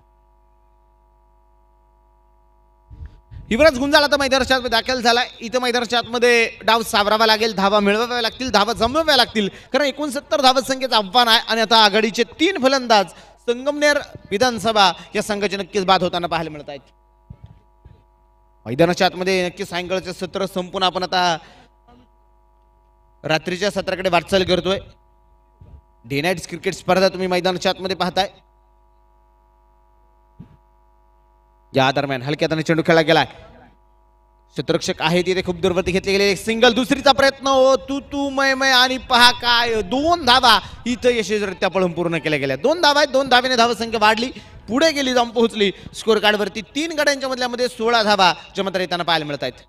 Speaker 9: युवराज गुंजाळ आता मैदानाच्या आतमध्ये दाखल झाला. इथं मैदानाच्या आतमध्ये डाव सावरावा लागेल. धावा मिळवाव्या लागतील. धावा जमवाव्या लागतील कारण एकोणसत्तर धावसंख्येचं आव्हान आहे आणि आता आघाडीचे तीन फलंदाज संगमनेर विधानसभा या संघाचे नक्कीच बाद होताना पाहायला मिळत आहेत. मैदानाच्या आतमध्ये नक्की सायंकाळचे सत्र संपून आपण आता रात्रीच्या सत्राकडे वाटचाल करतोय. डे नाईट क्रिकेट स्पर्धा तुम्ही मैदानाच्या आतमध्ये पाहताय. या दरम्यान हलक्या हाताने चेंडू खेळला गेलाय. क्षेत्ररक्षक आहे तिथे खूप दूरवरती घेतले गेले. एक सिंगल. दुसरीचा प्रयत्न हो तू तू मय मय आणि पहा काय दोन धावा इथं यशस्वीरित्या पळून पूर्ण केल्या गेल्या. दोन धावा आहेत. दोन धावेने धावसंख्या वाढली. पुढे गेली जाऊन पोहोचली स्कोर कार्ड वरती तीन गड्यांच्या मधल्यामध्ये सोळा धावा ज्या मात्र येताना पाहायला मिळत आहेत.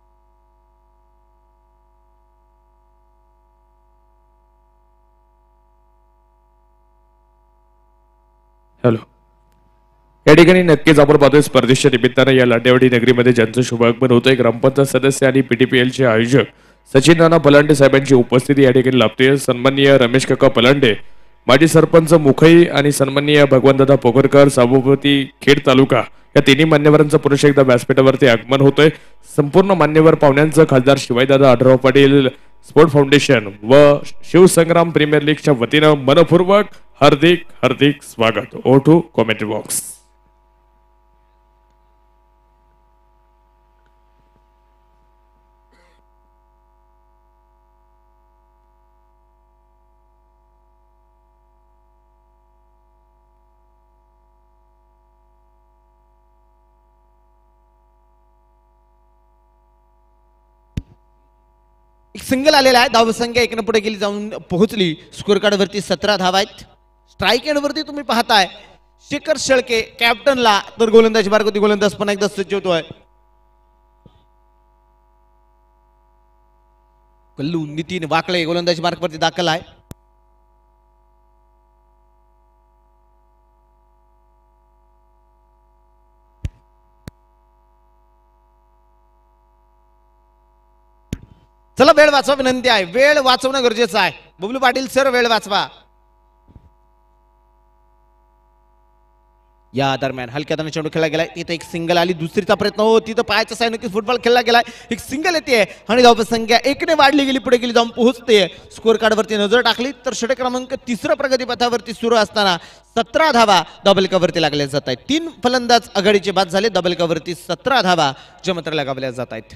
Speaker 3: हॅलो. या ठिकाणी नक्कीच आपण पाहतोय स्पर्धेच्या निमित्तानं या लाटेवाडी नगरीमध्ये ज्यांचं शुभागमन होतंय ग्रामपंचायत सदस्य आणि पीटीपीएलचे आयोजक सचिन नाना पलांडे साहेबांची उपस्थिती या ठिकाणी लाभते. सन्माननीय रमेश काका पलांडे माजी सरपंच मुखई आणि सन्माननीय भगवंतदादा पोखरकर सभापती खेड तालुका या तिन्ही मान्यवरांचं पुरुष एकदा व्यासपीठावरती आगमन होतंय. संपूर्ण मान्यवर पाहुण्यांचं खासदार शिवाजीदादा आढळराव पाटील स्पोर्ट फाउंडेशन व शिवसंग्राम प्रीमियर लीगच्या वतीनं मनपूर्वक हार्दिक हार्दिक स्वागत. ओ टू कॉमेंट्री बॉक्स.
Speaker 9: एक सिंगल आलेला आहे. धावसंख्या एकनं पुढे गेली जाऊन पोहोचली. स्कोर कार्ड वरती सतरा धावा आहेत. स्ट्राईक एंड वरती तुम्ही पाहताय शेखर शेळके कॅप्टनला तर गोलंदाजी मार्गावरती गोलंदाज पण एकदा सज्ज होतोय. कल्लू नितीन वाकळे गोलंदाजी मार्गावरती दाखल आहे. चला वेळ वाचवा विनंती आहे. वेळ वाचवणं गरजेचं आहे. बबलू पाटील सर वेळ वाचवा. या दरम्यान हलक्या हाताने चेंडू खेळला गेलाय. तिथे एक सिंगल आली. दुसरीचा प्रयत्न हो तिथं पायाच्या साय नक्की फुटबॉल खेळला गेलाय. एक सिंगल येते आणि धावसंख्या एकने वाढली गेली. पुढे गेली जाऊन पोहोचते. स्कोर कार्ड वरती नजर टाकली तर षटक क्रमांक तिसरा प्रगतीपथावरती सुरू असताना सतरा धावा डबल कवरती लागल्या जात आहेत. तीन फलंदाज आघाडीचे बाद झाले. डबल कवरती सतरा धावा ज्या मात्र लगावल्या जात आहेत.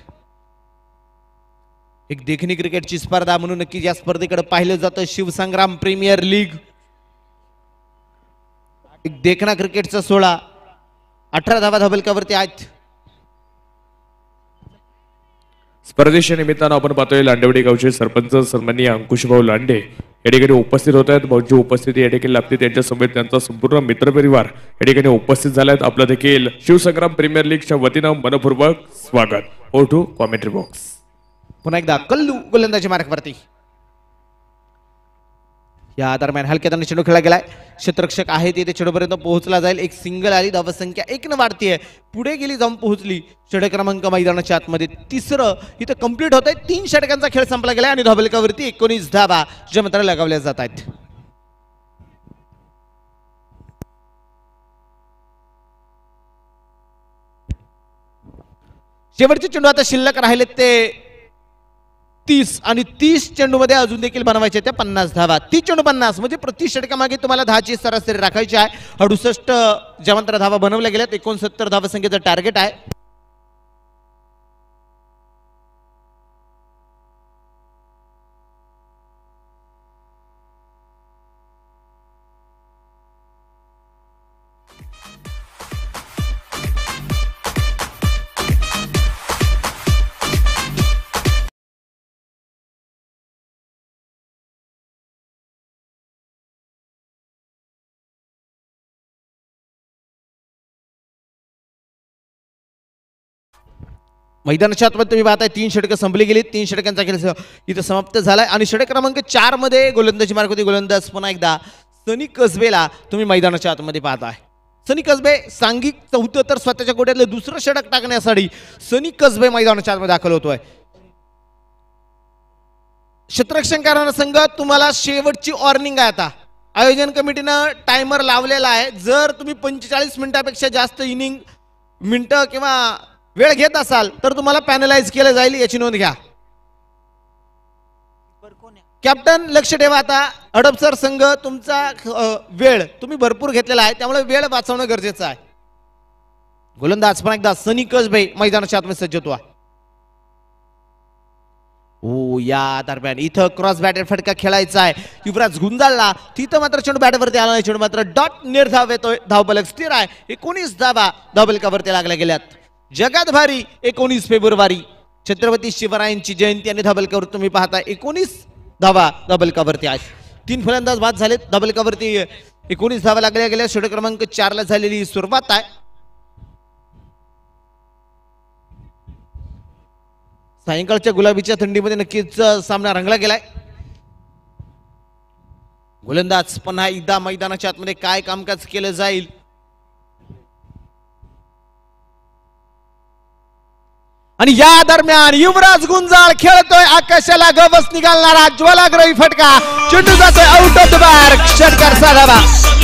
Speaker 9: एक देखणी क्रिकेटची स्पर्धा म्हणून नक्की या स्पर्धेकडे पाहिलं जातं. शिवसंग्राम प्रीमियर लीग एक देखना क्रिकेटचा सोळा. अठरा धावा धाबलकावरती आहेत.
Speaker 3: स्पर्धेच्या निमित्तानं आपण पाहतोय लांडेवाडी गावचे सरपंच सन्माननीय अंकुशभाऊ लांडे या ठिकाणी उपस्थित होत आहेत. भाऊची उपस्थिती या ठिकाणी लागते. त्यांच्या समवेत त्यांचा संपूर्ण मित्रपरिवार या ठिकाणी उपस्थित झाला आहेत. आपलं देखील शिवसंग्राम प्रीमियर लीगच्या वतीनं मनपूर्वक स्वागत. ओ टू कॉमेंट्री बॉक्स.
Speaker 9: पुन्हा एकदा कल्लू गोलंदाजी मार्गावरती या दरम्यान हलक्या दाने चेंडू खेळला गेलाय. क्षेत्ररक्षक आहे तिथे चेंडूपर्यंत पोहोचला जाईल. एक सिंगल आली, धावसंख्या एक न वाढतीये, पुढे गेली जाऊन पोहोचली. षटक क्रमांक मैदानाच्या आतमध्ये तिसरं इथं कंप्लीट होत आहे. तीन षटकांचा खेळ संपला गेलाय आणि धावफलकावरती एकोणीस धावा ज्या मात्र लगावल्या जात आहेत. शेवटचे चेंडू आता शिल्लक राहिले ते तीस आणि तीस चेंडू मध्ये अजून देखील बनवायचे त्या पन्नास धावा. तीस चेंडू पन्नास म्हणजे प्रति षटकामागे तुम्हाला दहाची सरासरी राखायची आहे. अडुसष्ट ज्यामंत्र धावा बनवल्या गेल्यात. एकोणसत्तर धावा संख्येचं टार्गेट आहे. मैदानाच्या आतमध्ये तुम्ही पाहताय तीन षटकं संपली गेली. तीन षटकांचा खेळ इथं समाप्त झालाय आणि षटक क्रमांक चार मध्ये गोलंदाजी मार्क होती. गोलंदाज पुन्हा एकदा सनी कसबेला तुम्ही मैदानाच्या आतमध्ये पाहताय. सनी कसबे सांघिक चौथं तर स्वतःच्या गोट्यातलं दुसरं षटक टाकण्यासाठी सनी कसबे मैदानाच्या आतमध्ये दाखल होतोय. क्षेत्ररक्षकांना संघ तुम्हाला शेवटची वॉर्निंग आहे. आता आयोजन कमिटीनं टायमर लावलेला आहे. जर तुम्ही पंचेचाळीस मिनिटापेक्षा जास्त इनिंग मिनिटं किंवा वेळ घेत असाल तर तुम्हाला पॅनलाइज केलं जाईल, याची नोंद घ्या. कॅप्टन लक्ष ठेवा. आता हडपसर संघ तुमचा वेळ तुम्ही भरपूर घेतलेला आहे, त्यामुळे वेळ वाचवणं गरजेचं आहे. गोलंदाज पण एकदा सनी कसबे मैदानाच्या आतमध्ये सज्ज होतो. ओ या दरम्यान इथं क्रॉस बॅटर फटका खेळायचा आहे. युवराज गुंजाळला, तिथं मात्र चेंडू बॅटवरती आला नाही. चेंडू मात्र डॉट नेर धाव येतोय. धावफलक स्थिर आहे. एकोणीस धावा धावफलकावरती लागल्या गेल्यात. जगात भारी एकोणीस फेब्रुवारी छत्रपती शिवरायांची जयंती आणि धावफलकावर तुम्ही पाहता एकोणीस धावा धावफलकावरती आहेत. तीन फलंदाज बाद झालेत. धावफलकावरती एकोणीस धावा लागल्या गेल्या. षटक क्रमांक चार ला झालेली सुरुवात आहे. सायंकाळच्या गुलाबीच्या थंडीमध्ये नक्कीच सामना रंगला गेलाय. गोलंदाज पुन्हा एकदा मैदानाच्या आतमध्ये काय कामकाज केलं जाईल. आणि या दरम्यान युवराज गुंजाळ खेळतोय. आकाशाला गवस निघालणारा ज्वालाग्रही फटका. चेंडू जातोय आउट ऑफ द मार्क. षटकार साधावा.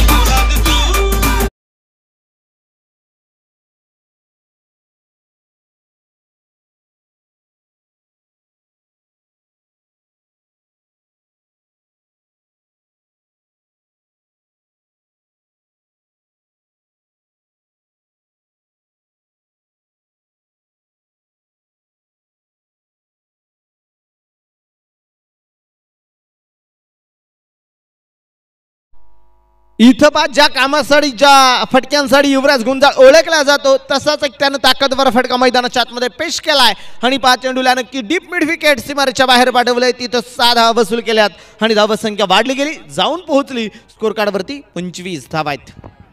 Speaker 9: इथं पा ज्या कामासाठी ज्या फटक्यांसाठी युवराज गुंजाळ ओळखला जातो तसाच एक त्यानं ताकदवर फटका मैदानाच्या आतमध्ये पेश केलाय. आणि पाच चेंडूला नक्की डीप मिड विकेट सीमारेच्या बाहेर पाठवलंय. तिथं सहा धावा वसूल केल्यात आणि धावा संख्या वाढली गेली, जाऊन पोहोचली स्कोर कार्डवरती पंचवीस धावा आहेत.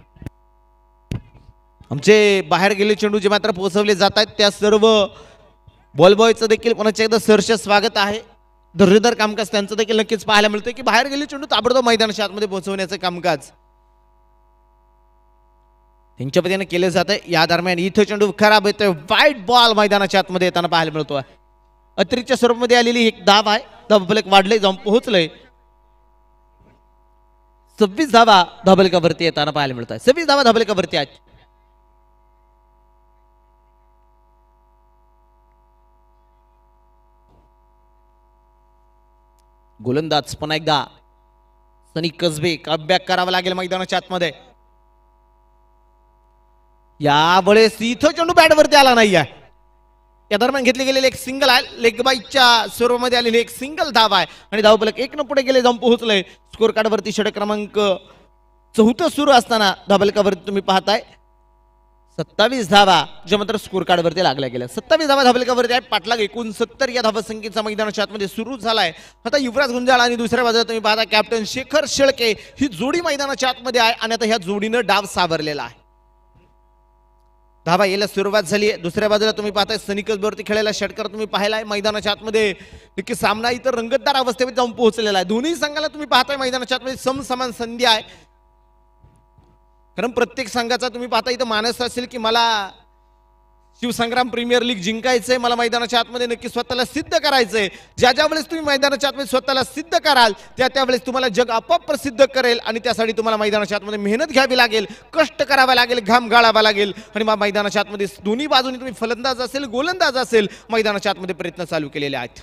Speaker 9: आमचे बाहेर गेले चेंडू जे मात्र पोहोचवले जात आहेत त्या सर्व बॉलबॉयचं देखील पुन्हा एकदा सहर्ष स्वागत आहे. दर्जेदार कामकाज त्यांचं देखील नक्कीच पाहायला मिळतंय की बाहेर गेले चेंडू ताबडतोब मैदानाच्या आतमध्ये पोहोचवण्याचं कामकाज त्यांच्या पद्धतीने केलं जातंय. या दरम्यान इथं चेंडू खराब येतोय. वाईट बॉल मैदानाच्या आतमध्ये येताना पाहायला मिळतोय. अतिरिक्तच्या स्वरूपामध्ये आलेली एक धाव आहे. धावफलक वाढले, जाऊन पोहोचलंय. सव्वीस धावा धावफलकावरती येताना पाहायला मिळत आहे. सव्वीस धावा धावफलकावरती आहेत. गोलंदाज पुन्हा एकदा सनी कसबे. कमबॅक करावा लागेल मैदानाच्या आतमध्ये. यावेळेस इथं चेंडू बॅटवरती आला नाहीये. या दरम्यान घेतले गेलेले एक सिंगल आहे. लेग बाईच्या स्वरूपामध्ये आलेली एक सिंगल धाव आहे आणि धावफलक एक न पुढे गेले, जाऊन पोहोचलंय स्कोर कार्डवरती. षटक क्रमांक चौथं सुरू असताना धावफलकावरती तुम्ही पाहताय सत्तावीस धावा ज्या मात्र स्कोर कार्डवरती लागल्या गेल्या. सत्तावीस धावा धावफलकावरती आहे. पाठलाग एकोणसत्तर या धावसंख्येचा मैदानाच्या आतमध्ये सुरू झालाय. आता युवराज गुंजाळ आणि दुसऱ्या बाजूला तुम्ही पाहता कॅप्टन शेखर शेळके ही जोडी मैदानाच्या आतमध्ये आहे आणि आता ह्या जोडीनं डाव सावरलेला आहे. धावा यायला सुरुवात झाली आहे. दुसऱ्या बाजूला तुम्ही पाहताय सनिकसवरती खेळायला षटकार तुम्ही पाहिलाय मैदानाच्या आतमध्ये नक्की सामना इतर रंगतदार अवस्थेमध्ये जाऊन पोहोचलेला आहे. दोन्ही संघाला तुम्ही पाहताय मैदानाच्या आतमध्ये समसमान संधी आहे. कारण प्रत्येक संघाचा तुम्ही पाहता इथं मानस असेल की मला शिवसंग्राम प्रीमियर लीग जिंकायचंय, मला मैदानाच्या आतमध्ये नक्की स्वतःला सिद्ध करायचंय. ज्या ज्या वेळेस तुम्ही मैदानाच्या आतमध्ये स्वतःला सिद्ध कराल त्या त्यावेळेस तुम्हाला जग आपोआप प्रसिद्ध करेल आणि त्यासाठी तुम्हाला मैदानाच्या आतमध्ये मेहनत घ्यावी लागेल, कष्ट करावे लागेल, घाम गाळावा लागेल आणि मग मैदानाच्या आतमध्ये दोन्ही बाजूने तुम्ही फलंदाज असेल गोलंदाज असेल मैदानाच्या आतमध्ये प्रयत्न चालू केलेले आहेत.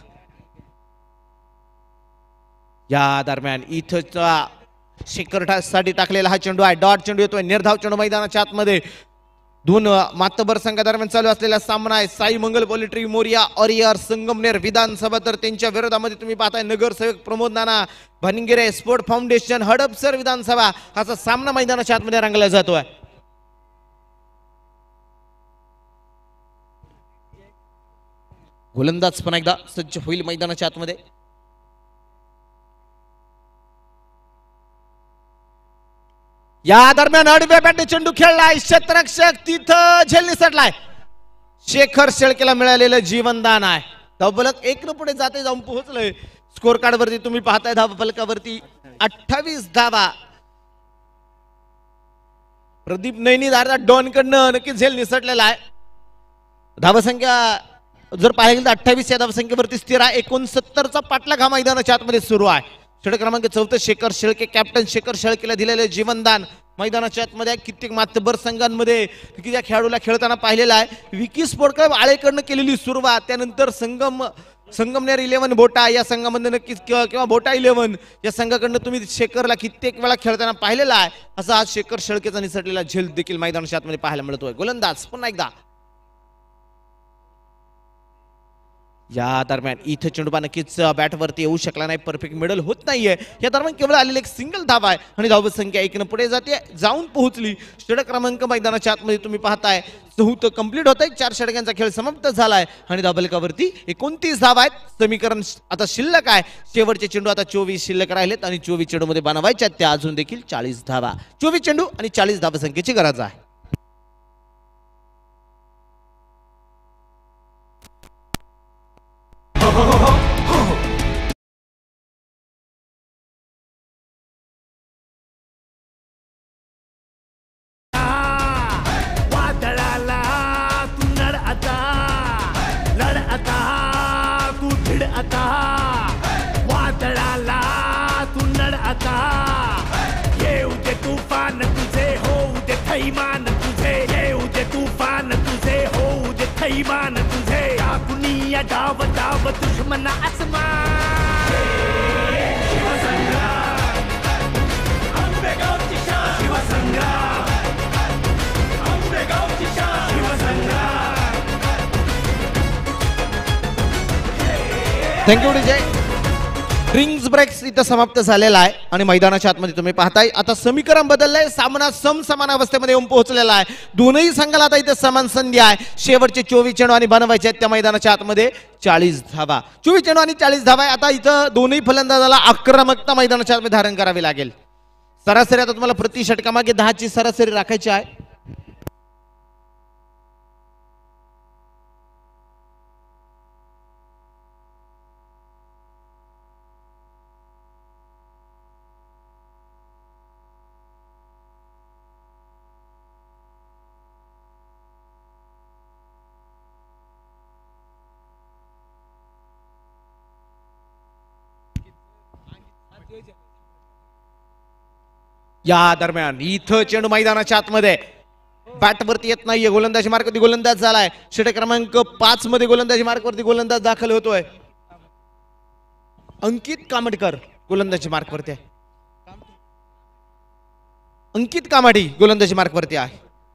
Speaker 9: या दरम्यान इथंचा शेकरसाठी टाकलेला हा चेंडू आहे. डॉट चेंडू येतोय, निर्धाव चेंडू मैदानाच्या आतमध्ये. दोन मातबर संघादरम्यान चालू असलेला सामना आहे. साई मंगल पोल्ट्री मोरिया ऑरियर संगमनेर विधानसभा, तर त्यांच्या विरोधामध्ये तुम्ही पाहताय नगरसेवक प्रमोद नाना भानिंगिरे स्पोर्ट फाउंडेशन हडपसर विधानसभा. असा सामना मैदानाच्या आतमध्ये रंगला जातोय. गोलंदाज पण एकदा सज्ज होईल मैदानाच्या आतमध्ये. या दरम्यान आडव्या बॅटने चेंडू खेळलाय. क्षेत्ररक्षक तिथं झेल निसटलाय. शेखर शेळकेला मिळालेलं जीवनदान आहे. धावफलक एक न पुढे जाते जाऊन पोहोचलोय. स्कोर कार्ड वरती तुम्ही पाहताय धावफलकावरती अठ्ठावीस धावा. प्रदीप नैनीदार डॉन कडनं नक्की झेल निसटलेला आहे. धावसंख्या जर पाहायला गेलं तर अठ्ठावीस या धावसंख्येवरती स्थिर आहे. एकोणसत्तरचा पाठलाग हा मैदानाच्या आतमध्ये सुरू आहे. षटक क्रमांक चौथा शेखर शेळके, कॅप्टन शेखर शेळकेला दिलेले जीवनदान मैदानाच्या आतमध्ये कित्येक मातबर संघांमध्ये की त्या खेळाडूला खेळताना पाहिलेला आहे. विकी स्पोर्ट क्लब आळेकडनं केलेली सुरुवात, त्यानंतर संगम संगमनेर इलेव्हन बोटा या संघामध्ये नक्कीच किंवा बोटा इलेव्हन या संघाकडनं तुम्ही शेखरला कित्येक वेळा खेळताना पाहिलेला आहे. असा आज शेखर शेळकेचा निसटलेला झेल देखील मैदानाच्या आतमध्ये पाहायला मिळतोय. गोलंदाज पुन्हा एकदा या दरम्यान इथं चेंडू नक्कीच बॅटवरती येऊ शकला नाही, परफेक्ट मिडल होत नाहीये. या दरम्यान केवळ आलेली एक सिंगल धावा आहे आणि धावत संख्या एकनं पुढे जाते जाऊन पोहोचली. षटक क्रमांक मैदानाच्या आतमध्ये तुम्ही पाहताय चौथ कंप्लीट होत आहे. चार षटकांचा खेळ समाप्त झालाय आणि धावफलकावरती एकोणतीस धावा आहेत. समीकरण आता शिल्लक आहे. शेवटचे चेंडू आता चोवीस शिल्लक राहिलेत आणि चोवीस चेंडू मध्ये बनवायच्या त्या अजून देखील चाळीस धावा. चोवीस चेंडू आणि चाळीस धावसंख्येची गरज आहे.
Speaker 8: वादळाला तू नड आता, लढ आता तू भिड आता. वादळाला तू नड आता, येऊ दे तुफान तुझे, होऊ दे थैमान तुझे. येऊ दे तुफान तुझे, होऊ दे थैमान तुझे. टाकुनिया डाव डाव दुश्मन आसमान. शिवसंग्राम आंबेगावची शान. शिवसंग्राम आंबेगावची शान. Shivsangram.
Speaker 9: Thank you Vijay. Drinks breaks इथं समाप्त झालेला आहे आणि मैदानाच्या आतमध्ये तुम्ही पाहताय आता समीकरण बदललंय. सामना समसमान अवस्थेमध्ये येऊन पोहोचलेला आहे. दोनही संघाला आता इथे समान संधी आहे. शेवटचे चोवीस चेंडू आणि बनवायचे आहेत त्या मैदानाच्या आतमध्ये चाळीस धावा. चोवीस चेंडू आणि चाळीस धावा. आता इथं दोन्ही फलंदाजाला आक्रमकता मैदानाच्या आतमध्ये धारण करावी लागेल. सरासरी आता तुम्हाला प्रति षटकामागे दहाची सरासरी राखायची आहे. या दरम्यान इथं चेंडू मैदानाच्या आतमध्ये बॅटवरती येत नाहीये. गोलंदाजी मार्कवरती गोलंदाज झालाय. षटक क्रमांक पाच मध्ये गोलंदाजी मार्कवरती गोलंदाज दाखल होतोय. अंकित कामटकर गोलंदाजी मार्कवरती आहे. अंकित कामाडी गोलंदाजी मार्कवरती आहे.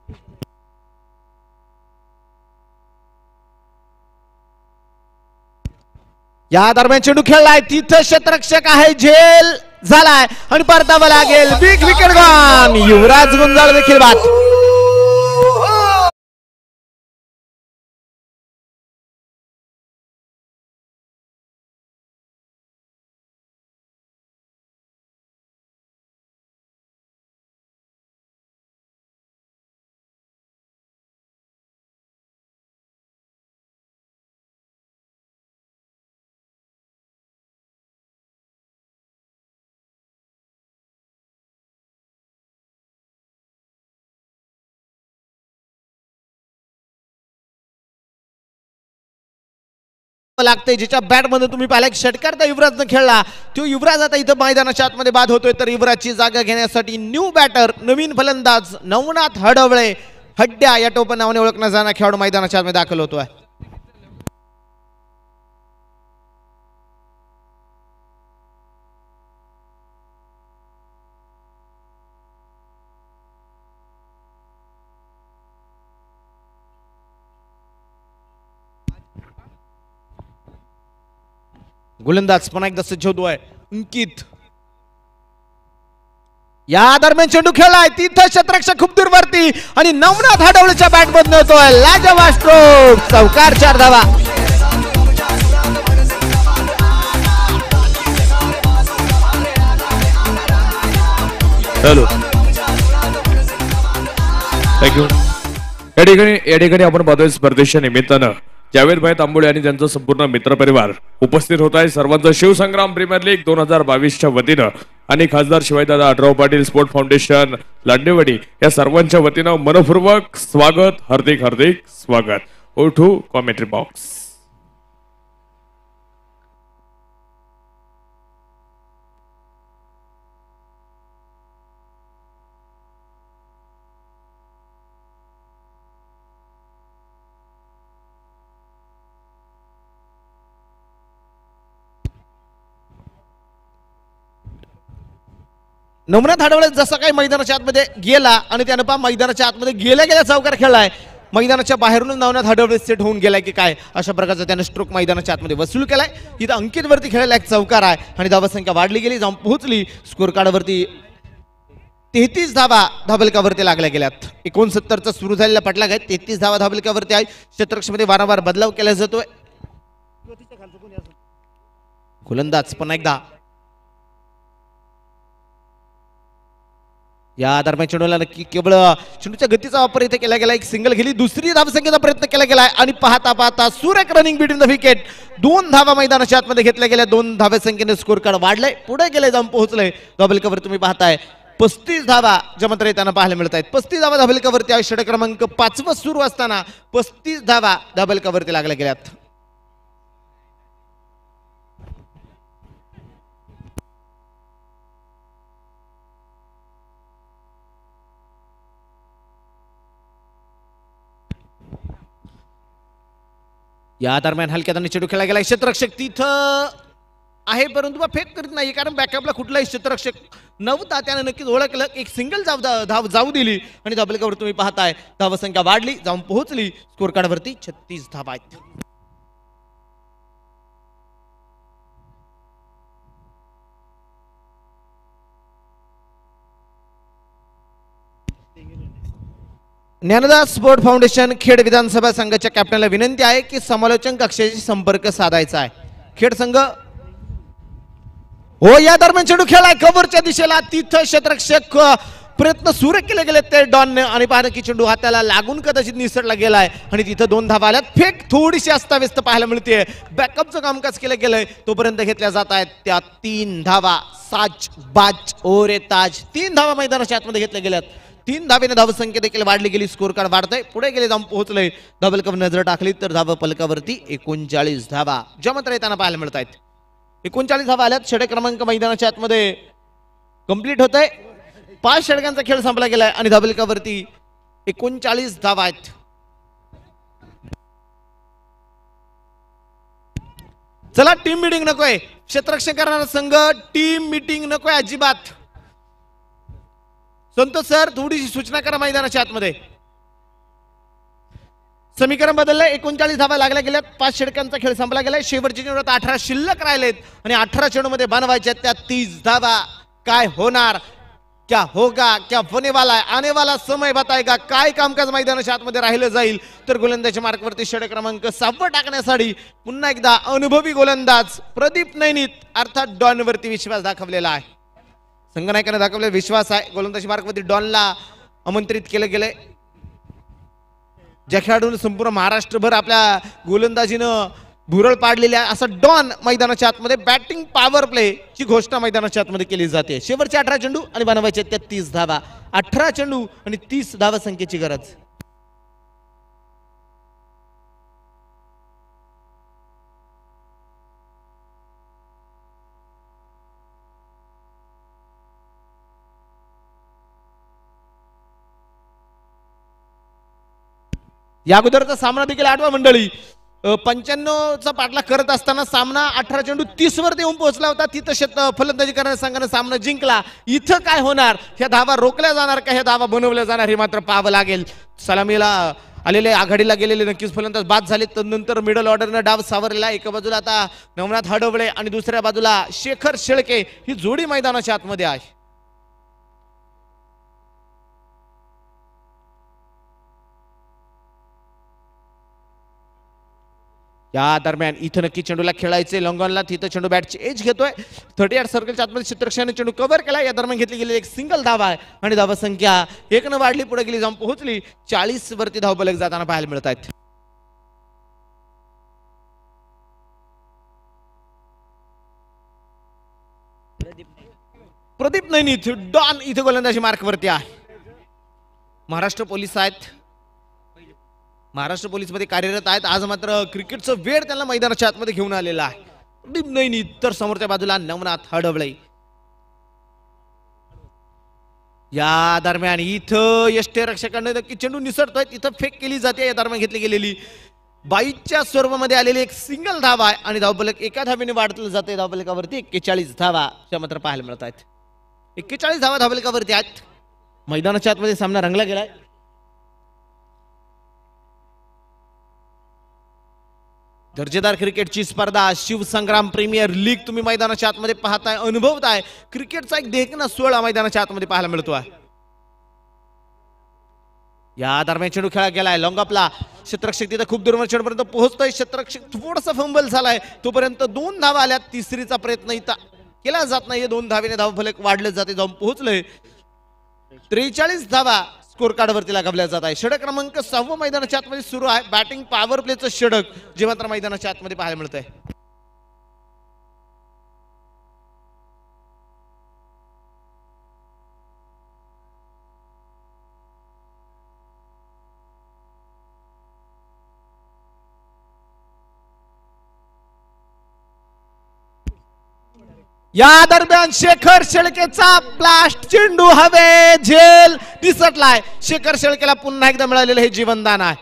Speaker 9: या दरम्यान चेंडू खेळलाय. तिथं क्षेत्ररक्षक आहे, झेल झालाय आणि परतावा लागेल. Big wicket gone. Yuvraj Gunjal देखील बाद. लागते, ज्याच्या बॅट मध्ये तुम्ही पाहिला एक षटकार त्या युवराजनं खेळला, तो युवराज आता इथं मैदानाच्या आतमध्ये बाद होतोय. तर युवराजची जागा घेण्यासाठी न्यू बॅटर नवीन फलंदाज नवनाथ हडवळे हड्ड्या या टोपण नावाने ओळखला जाणारा खेळाडू मैदानाच्या आतमध्ये दाखल होतोय. गोलंदाज पुन्हा एकदा सज्ज होतोय अंकित. या दरम्यान चेंडू खेळलाय तिथं क्षेत्ररक्षक खूप दूरवरती आणि नवनाथ हडवळेच्या बॅट मधून होतोय लाजवाब स्ट्रोक, चौकार, चार धावा.
Speaker 3: Hello thank you. या ठिकाणी या ठिकाणी आपण पाहतोय स्पर्धेच्या निमित्तानं जावेद भाई तांबोळे आणि त्यांचा संपूर्ण मित्रपरिवार उपस्थित होत आहे. सर्वांचं शिवसंग्राम प्रीमियर लीग दोन हजार बावीसच्या वतीनं आणि खासदार शिवाजीदादा आढराव पाटील स्पोर्ट फाउंडेशन लांडेवाडी या सर्वांच्या वतीनं मनपूर्वक स्वागत, हार्दिक हार्दिक स्वागत. ओ to commentary box.
Speaker 9: Navnath Hadawale जसा काही मैदानाच्या आतमध्ये गेला आणि त्यानं पा मैदानाच्या आतमध्ये गेल्या गेल्या चौकार खेळलाय, मैदानाच्या बाहेरून नवनाथ हडवळे सेट होऊन गेलाय की काय अशा प्रकारचा त्याने स्ट्रोक मैदानाच्या आतमध्ये वसूल केलाय. इथं अंकित वरती खेळायला एक चौकार आहे आणि धावा संख्या वाढली गेली, जाऊन पोहोचली स्कोर कार्डवरती तेहतीस धावा धाबलकावरती लागल्या गेल्यात. एकोणसत्तरचा सुरू झालेला पटला काय तेहतीस धावा धाबलकावरती आहे. क्षेत्ररक्षमध्ये वारंवार बदलाव केला जातोय. गोलंदाज पुन्हा एकदा या दरम्यान चेंडूला नक्की केवळ चेंडूच्या गतीचा वापर इथे केला गेला. एक सिंगल गेली, दुसरी धावसंख्येचा प्रयत्न केला गेलाय आणि पाहता पाहता सुरेख रनिंग बिटवीन द विकेट, दोन धावा मैदानाच्या आतमध्ये घेतल्या गेल्या. दोन धाव्यासंख्येने स्कोर कार्ड वाढलंय, पुढे गेले, जाऊन पोहोचलंय. डबल कव्हर तुम्ही पाहताय पस्तीस धावा ज्या मात्र येताना पाहायला मिळत आहेत. पस्तीस धावा डबल कव्हरती आहे. षटक क्रमांक पाचवं सुरू असताना पस्तीस धावा डबल कव्हरती लागल्या गेल्यात. या दरम्यान हलक्यात चेंडू खेळला गेला. क्षेत्ररक्षक तिथं आहे परंतु फेक करीत नाही, कारण बॅकअपला कुठलाही क्षेत्ररक्षक नव्हता. त्याने नक्कीच ओळखलं, एक सिंगल धाव धाव जाऊ दिली आणि धाबलकावर तुम्ही पाहताय धावसंख्या वाढली, जाऊन पोहोचली स्कोर कार्डवरती छत्तीस धावा आहेत. ज्ञानदास स्पोर्ट फाउंडेशन खेड विधानसभा संघाच्या कॅप्टनला विनंती आहे की समालोचन कक्षाशी संपर्क साधायचा आहे. खेड संघ हो या दरम्यान चेंडू खेळाय कव्हरच्या दिशेला, तिथं क्षेत्ररक्षक प्रयत्न सुरू केले गेले ते डॉन आणि पाहणं की चेंडू हाताला लागून कदाचित निसटला गेलाय आणि तिथं दोन धावा आल्यात. फेक थोडीशी अस्ताव्यस्त पाहायला मिळते. बॅकअपचं कामकाज केलं गेलंय तोपर्यंत घेतल्या जात आहेत त्या तीन धावा. साज बाज ओरे ताज तीन धावा मैदानाच्या आतमध्ये घेतल्या गेल्यात. तीन धावेने धावसंख्या देखील वाढली गेली, स्कोर कार्ड वाढतंय, पुढे गेले, जाऊन पोहोचलंय. डबल कव्हर नजर टाकली तर धावा फलकावरती एकोणचाळीस धावा ज्या मात्र येताना पाहायला मिळत आहेत. एकोणचाळीस धावा आल्यात. षटक क्रमांक मैदानाच्या आतमध्ये कंप्लीट होत आहे. पाच षटकांचा खेळ संपला गेलाय आणि धाबलकावरती एकोणचाळीस धावा आहेत. चला टीम मिटिंग नकोय, क्षेत्ररक्षण करणारा संघ टीम मिटिंग नकोय अजिबात. संतोष सर थोडीशी सूचना करा मैदानाच्या आतमध्ये. समीकरण बदललंय. एकोणचाळीस धावा लागल्या गेल्यात. पाच षटकांचा खेळ संपला गेलाय. शेवटचे चेंडू अठरा शिल्लक राहिलेत आणि अठरा चेंडू मध्ये बनवायच्या त्या तीस धावा. काय होणार, क्या होगा, क्या होने वाला है, आने वाला समय बताएगा. काय कामकाज मैदानाच्या आतमध्ये राहिलं जाईल तर गोलंदाजच्या मार्कवरती षटक क्रमांक सहावा टाकण्यासाठी पुन्हा एकदा अनुभवी गोलंदाज प्रदीप नैनित अर्थात डॉन वरती विश्वास दाखवलेला आहे. संघनायकाने दाखवलेला विश्वास आहे. गोलंदाजी मार्कवरती डॉनला आमंत्रित केलं गेलंय. ज्या खेळाडूंनी संपूर्ण महाराष्ट्रभर आपल्या गोलंदाजीनं भुरळ पाडलेली आहे असा डॉन मैदानाच्या आतमध्ये बॅटिंग पॉवर प्ले ची घोषणा मैदानाच्या आतमध्ये केली जाते. शेवटचे अठरा चेंडू आणि बनवायचे त्या तीस धावा. अठरा चेंडू आणि तीस धावा संख्येची गरज. या अगोदरचा सामना देखील आठवा मंडळी पंच्याण्णवचा पाठलाग करत असताना सामना अठरा चेंडू तीस वरती येऊन पोहोचला होता. तिथं शेत फलंदाजी करणाऱ्या संघाने सामना जिंकला. इथं काय होणार, ह्या धावा रोखल्या जाणार का ह्या धावा बनवल्या जाणार हे मात्र पाहावं लागेल. सलामीला आलेले आघाडीला गेलेले नक्कीच फलंदाज बाद झाले. नंतर मिडल ऑर्डरनं डाव सावरलेला. एका बाजूला आता नवनाथ हडवळे आणि दुसऱ्या बाजूला शेखर शेळके ही जोडी मैदानाच्या आतमध्ये आहे. या दरम्यान इथं नक्की चेंडूला खेळायचे. लॉंगॉनला तिथं चेंडू बॅटची एज घेतोय. थर्टी आठ सर्कलच्या आतमध्ये क्षेत्ररक्षणाने चेंडू कव्हर केला. या दरम्यान घेतली गेली एक सिंगल धावा आहे आणि धावा संख्या एक न वाढली, पुढे गेली जाऊन पोहोचली चाळीस वरती धावफलक जाताना पाहायला मिळत आहेत. प्रदीप नैनीत डॉन इथे गोलंदाजी मार्कवरती आहे. महाराष्ट्र पोलीस आहेत, महाराष्ट्र पोलीस मध्ये कार्यरत आहेत. आज मात्र क्रिकेटचं वेळ त्यांना मैदानाच्या आतमध्ये घेऊन आलेला आहे. प्रदीप नैनीत तर समोरच्या बाजूला नवनाथ हडवळे. या दरम्यान इथं यष्टीरक्षकांना नक्की चेंडू निसरतोय. तिथं फेक केली जाते. या दरम्यान घेतली गेलेली बाईच्या स्वरूपामध्ये आलेली एक सिंगल धावा आहे आणि धावफलक एका धावेने वाढतलं जाते. धावफलकावरती एक्केचाळीस धावा मात्र पाहायला मिळत आहेत. एक्केचाळीस धावा धावफलकावरती आहेत. मैदानाच्या आतमध्ये सामना रंगला गेलाय. दर्जेदार क्रिकेटची स्पर्धा शिवसंग्राम प्रीमियर लीग तुम्ही मैदानाच्या आतमध्ये पाहताय, अनुभवताय. क्रिकेटचा एक देखणा सोहळा मैदानाच्या आतमध्ये पाहायला मिळतोय. या दरम्यान चेंडू खेळा गेलाय. लॉंगअपला क्षेत्ररक्षक तिथे खूप दूरवर चेंडूपर्यंत पोहोचतोय. क्षेत्ररक्षक थोडासा फंबल झालाय. तोपर्यंत दोन धावा आल्या. तिसरीचा प्रयत्न इथं केला जात नाहीये. दोन धावेने धावफलक वाढले जाते, जाऊन पोहोचले त्रेचाळीस धावा स्कोर कार्ड वरती लागवल्या जात आहे. षटक क्रमांक सहावं मैदानाच्या आतमध्ये सुरू आहे. बॅटिंग पॉवर प्लेचं षटक जे मात्र मैदानाच्या आतमध्ये पाहायला मिळत आहे. या दरम्यान शेखर शेळकेचा ब्लास्ट चेंडू हवे झेल दिसटलाय. शेखर शेळकेला पुन्हा एकदा मिळालेलं हे जीवनदान आहे.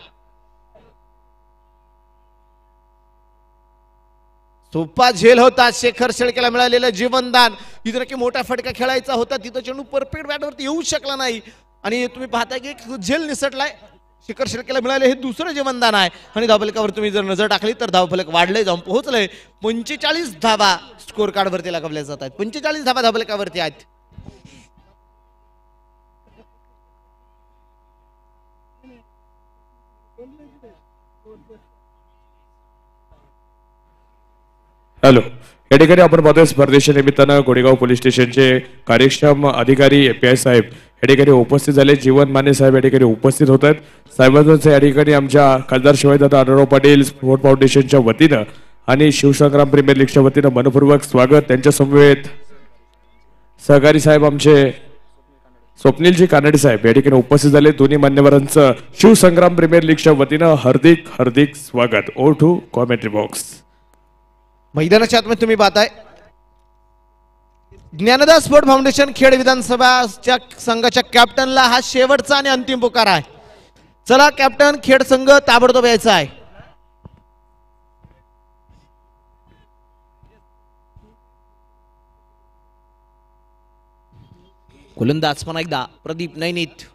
Speaker 9: सोपा झेल होता शेखर शेळकेला मिळालेलं जीवनदान. इथं नक्की मोठा फटका खेळायचा होता. तिथं चेंडू परफेक्ट बॅटवरती येऊ शकला नाही आणि तुम्ही पाहताय की एक झेल निसटलाय. शेखर शेळकेला मिळाले हे दुसरं जीवनदान आहे आणि धावफलकावर तुम्ही जर नजर टाकली तर धावफलक वाढले, जाऊन पोहोचले पंचेचाळीस धावा स्कोर कार्ड वरती लागवल्या जात आहेत. पंचेचाळीस धावा धावफलकावरती आहेत.
Speaker 3: हॅलो, या ठिकाणी आपण पाहतोय स्पर्धेच्या निमित्तानं गोडेगाव पोलीस स्टेशनचे कार्यक्षम अधिकारी पी आय साहेब या ठिकाणी उपस्थित झाले. जीवन माने साहेब या ठिकाणी उपस्थित होत आहेत. साहेबांचं या ठिकाणी आमच्या खासदार शिवाजीदादा आढळराव पाटील स्पोर्ट फाउंडेशनच्या वतीनं आणि शिवसंग्राम प्रीमियर लीगच्या वतीनं मनपूर्वक स्वागत. त्यांच्या समवेत सहकारी साहेब आमचे स्वप्नीलजी कानडे साहेब या ठिकाणी उपस्थित झाले. दोन्ही मान्यवरांचं शिवसंग्राम प्रीमियर लीगच्या वतीनं हार्दिक हार्दिक स्वागत. ओ टू कॉमेंट्री बॉक्स.
Speaker 9: मैदानाच्या आतमध्ये तुम्ही पाहताय ज्ञानदास स्पोर्ट फाउंडेशन खेड विधानसभाच्या संघाच्या कॅप्टनला हा शेवटचा आणि अंतिम पुकार आहे. चला कॅप्टन, खेड संघ ताबडतोब यायचा आहे. गोलंदाज पण एकदा प्रदीप नैनीत.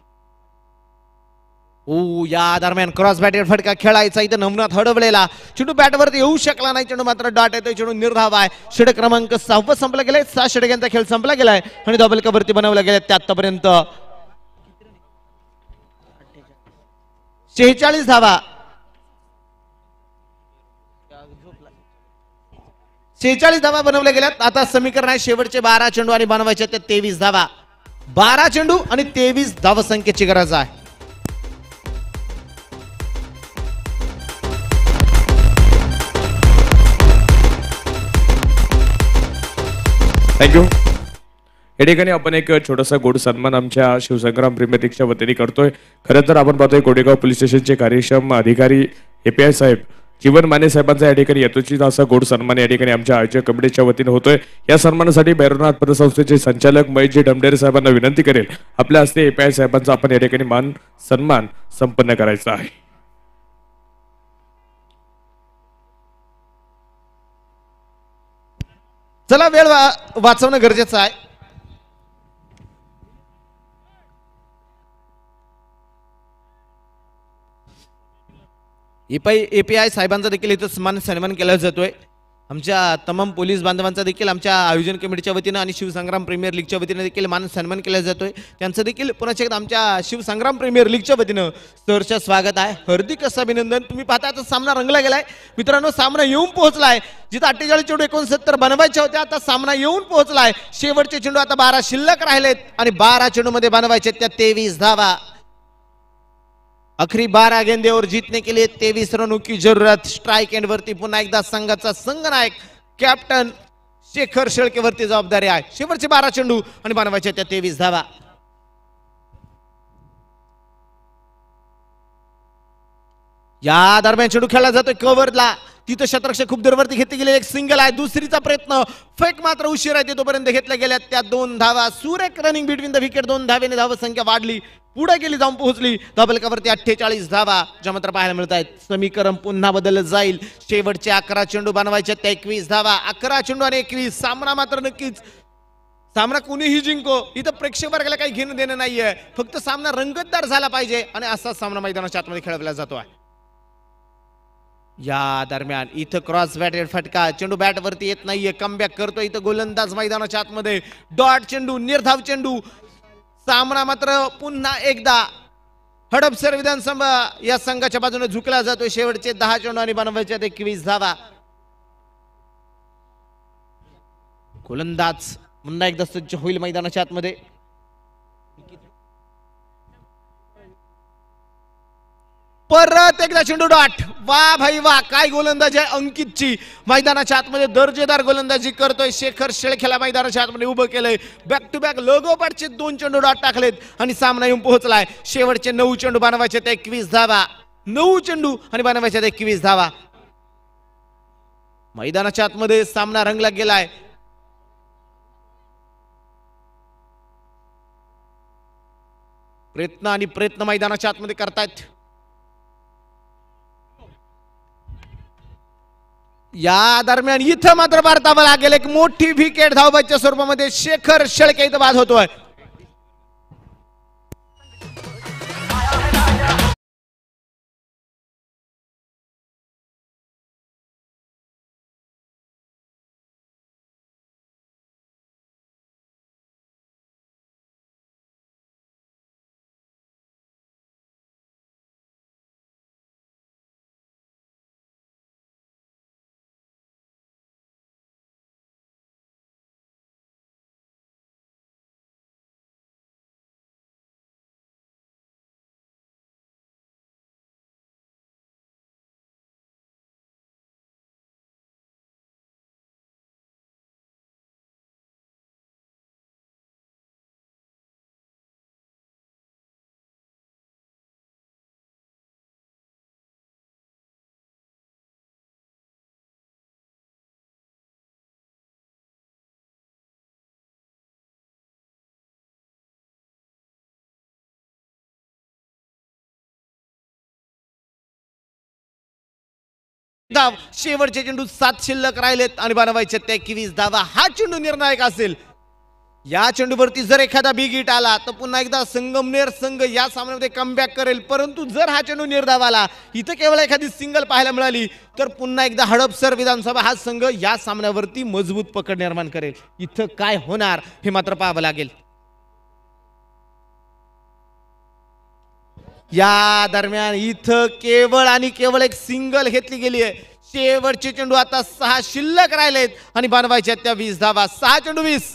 Speaker 9: ओ या दरम्यान क्रॉस बॅटर फटका खेळायचा. इथं नवनाथ हडवलेला चेंडू बॅटवरती येऊ शकला नाही. चेंडू मात्र डॉट येतोय. चेंडू निर्धाव आहे. षटक क्रमांक सहावं संपला गेलाय. सहा षटकांचा खेळ संपला गेलाय आणि धावफलकावरती बनवला गेलाय त्या आतापर्यंत शेहेचाळीस धावा. शेहेचाळीस धावा बनवल्या गेल्यात. आता समीकरण आहे शेवटचे बारा चेंडू आणि बनवायचे ते तेवीस धावा. बारा चेंडू आणि तेवीस धाव संख्येची गरज आहे.
Speaker 3: थँक्यू. या ठिकाणी आपण एक छोटासा गोड सन्मान आमच्या शिवसंग्राम प्रीमियर लीगच्या वतीने करतोय. खरं तर आपण पाहतोय गोडेगाव पोलीस स्टेशनचे कार्यक्षम अधिकारी एपीआय साहेब जीवन माने साहेबांचा या ठिकाणी यथोचित असा गोड सन्मान या ठिकाणी आमच्या आयोजक कमिटीच्या वतीने होतोय. या सन्मानासाठी भैरवनाथ पतसंस्थेचे संचालक महेशजी डमडेरे साहेबांना विनंती करेल आपल्या हस्ते एपीआय साहेबांचा आपण या ठिकाणी मान सन्मान संपन्न करायचा आहे.
Speaker 9: चला वेळ वा- वाचवणं गरजेचं आहे. एपीआय एपीआय साहेबांचा देखील इथं सन्मान सन्मान केला जातोय. आमच्या तमाम पोलीस बांधवांचा देखील आमच्या आयोजन कमिटीच्या वतीनं आणि शिवसंग्राम प्रीमियर लीगच्या वतीनं देखील मान सन्मान केला जातोय. त्यांचं देखील पुन्हा एकदा आमच्या शिवसंग्राम प्रीमियर लीगच्या वतीनं सहर्ष स्वागत आहे. हार्दिक असं अभिनंदन. तुम्ही पाहता आता सामना रंगला गेलाय मित्रांनो. सामना येऊन पोहोचलाय. जिथं अठ्ठेचाळीस चेंडू एकोणसत्तर बनवायच्या होत्या आता सामना येऊन पोहोचलाय. शेवटचे चेंडू आता बारा शिल्लक राहिलेत आणि बारा चेंडू मध्ये बनवायचे त्या तेवीस धावा. आखरी बारह गेंदे और जीतने के लिए तेईस रनों की जरूरत. स्ट्राइक एंड वरती पुन्हा एकदा संघाचा संघनायक कॅप्टन शेखर शेळके वरती जबाबदारी आहे. शेवटचे बारा चेंडू आणि बनवायचे त्या तेवीस धावा. या दरम्यान चेंडू खेळला जातोय कव्हरला. तिथं शतरक्षक खूप दूरवरती घेतली गेली. एक सिंगल आहे. दुसरीचा प्रयत्न फेक मात्र उशीर आहे. तोपर्यंत घेतल्या गेल्या त्या दोन धावा. सुरेख रनिंग बिटवीन द विकेट. दोन धावेने धाव संख्या वाढली. पुढे गेली जाऊन पोहोचली धावलकावरती अठ्ठेचाळीस धावा ज्या मात्र पाहायला मिळत आहेत. समीकरण पुन्हा बदललं जाईल. शेवटचे अकरा चेंडू बनवायचे त्या एकवीस धावा. अकरा चेंडू आणि एकवीस. सामना मात्र नक्कीच सामना कुणीही जिंको इथं प्रेक्षक वर्गाला काही घेणं देणं नाहीये. फक्त सामना रंगतदार झाला पाहिजे आणि असाच सामना मैदानाच्या आतमध्ये खेळवला जातो आहे. या दरम्यान इथं क्रॉस बॅटेड फटका. चेंडू बॅट वरती येत नाहीये. कमबॅक करतो इथं गोलंदाज मैदानाच्या आतमध्ये. डॉट चेंडू निर्धाव चेंडू. सामना मात्र पुन्हा एकदा हडपसर विधानसभा या संघाच्या बाजूने झुकला जातोय. शेवटचे दहा चेंडू आणि बनवायचे एकवीस धावा. गोलंदाज पुन्हा एकदा सज्ज होईल मैदानाच्या आतमध्ये. परत एकदा चेंडू डॉट. वा भाई वा काय गोलंदाजी आहे अंकितची. मैदानाच्या आतमध्ये दर्जेदार गोलंदाजी करतोय शेखर शेळकेला मैदानाच्या आतमध्ये उभं केलंय. बॅक टू बॅक लोगोपाटचे दोन चेंडू डॉट टाकलेत आणि सामना येऊन पोहोचलाय. शेवटचे नऊ चेंडू बनवायचे ते एकवीस धावा. नऊ चेंडू आणि बनवायचे ते एकवीस धावा. मैदानाच्या आतमध्ये सामना रंगला गेलाय. प्रयत्न आणि प्रयत्न मैदानाच्या आतमध्ये करतायत. या दरम्यान इथं मात्र भारताला लागेल एक मोठी विकेट धावबाच्या स्वरूपामध्ये. शेखर शेळके इथं बाद होतोय. धाव. शेवटचे चेंडू सात शिल्लक राहिलेत आणि बनवायचे ते एकवीस धावा. हा चेंडू निर्णायक असेल. या चेंडूवरती जर एखादा बिग हिट आला तर पुन्हा एकदा संगमनेर संघ या सामन्यामध्ये कमबॅक करेल. परंतु जर हा चेंडू निर्धाव आला इथं केवळ एखादी सिंगल पाहायला मिळाली तर पुन्हा एकदा हडपसर विधानसभा हा संघ या सामन्यावरती मजबूत पकड निर्माण करेल. इथं काय होणार हे मात्र पाहावं लागेल. या दरम्यान इथं केवळ आणि केवळ एक सिंगल घेतली गेली आहे. शेवटचे चेंडू आता सहा शिल्लक राहिलेत आणि बनवायचे त्या वीस धावा. सहा चेंडू वीस.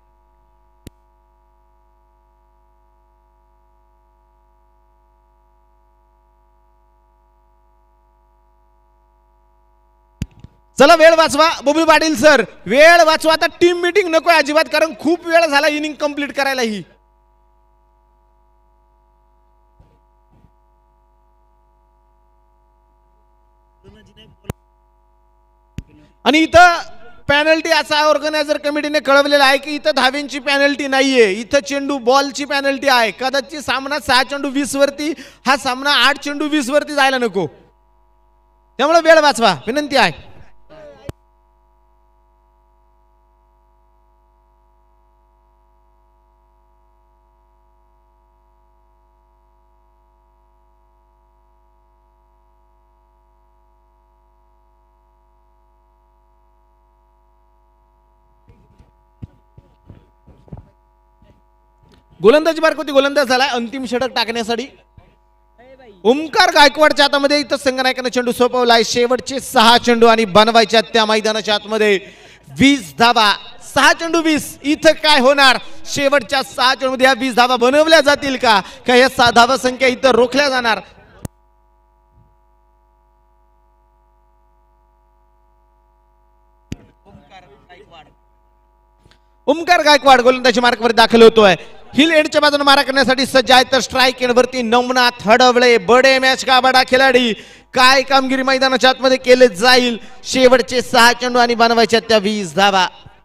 Speaker 9: चला वेळ वाचवा बबलू पाटील सर. वेळ वाचवा. आता टीम मीटिंग नको अजिबात कारण खूप वेळ झाला इनिंग कंप्लीट करायला ही. आणि इथं पॅनल्टी असा ऑर्गनायझर कमिटीने कळवलेला आहे की इथं धावेंची पॅनल्टी नाहीये. इथं चेंडू बॉलची पॅनल्टी आहे. कदाचित सामना सहा चेंडू वीस वरती हा सामना आठ चेंडू वीस वरती जायला नको. त्यामुळे वेळ वाचवा विनंती आहे. गोलंदाजी मार्क होती, गोलंदाज झालाय अंतिम षटक टाकण्यासाठी. ओमकार गायकवाडच्या हातामध्ये इथं संघनायकानं चेंडू सोपवलाय. शेवटचे सहा चेंडू आणि बनवायच्या त्या मैदानाच्या आतमध्ये वीस धावा. सहा चेंडू वीस. इथं काय होणार? शेवटच्या सहा चेंडू मध्ये या वीस धावा बनवल्या जातील का का या सहा धावा संख्या इथं रोखल्या जाणार? ओमकार गायकवाड गोलंदाजी मार्कवर दाखल होतोय. हिल एंडच्या बाजूने मारा करण्यासाठी सज्ज आहे. तर स्ट्राईक एंडवरती नवनाथ हडवळे बडे मॅच का बडा खिलाडी. काय कामगिरी मैदानाच्या आतमध्ये केले जाईल? शेवटचे सहा चेंडू आणि बनवायच्या त्या वीस धावा.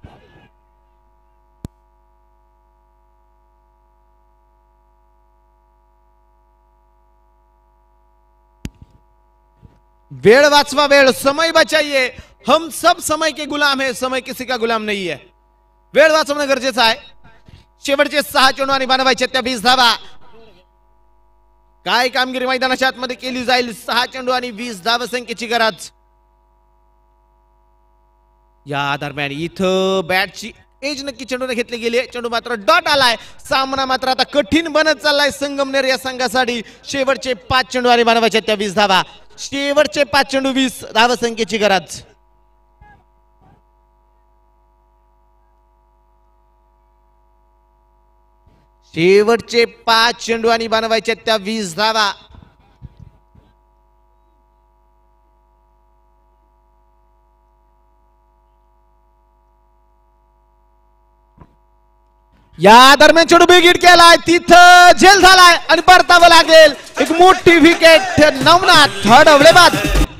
Speaker 9: वेळ वाचवा, वेळ, समय बचाइए. हम सब समय के गुलाम है, समय किसी का गुलाम नहीं है. वेळ वाचवणं गरजेचं आहे. शेवटचे सहा चेंडू आणि बनवायचे त्या वीस धावा. काय कामगिरी मैदानाच्या आतमध्ये केली जाईल? सहा चेंडू आणि वीस धावा संख्येची गरज. या दरम्यान इथं बॅटची एज नक्की चेंडूने घेतली गेली. चेंडू मात्र डॉट आलाय. सामना मात्र आता कठीण बनत चाललाय संगमनेर या संघासाठी. शेवटचे पाच चेंडू आणि बनवायचे त्या वीस धावा. शेवटचे पाच चेंडू वीस धावा संख्येची गरज. शेवटचे पाच चेंडू आणि बनवायच्या त्या वीस धावा. या दरम्यान चेंडू बिगिट केलाय. तिथं झेल झालाय आणि परतावं लागेल. एक मोठी विकेट नवनाथ हडवळे बाद.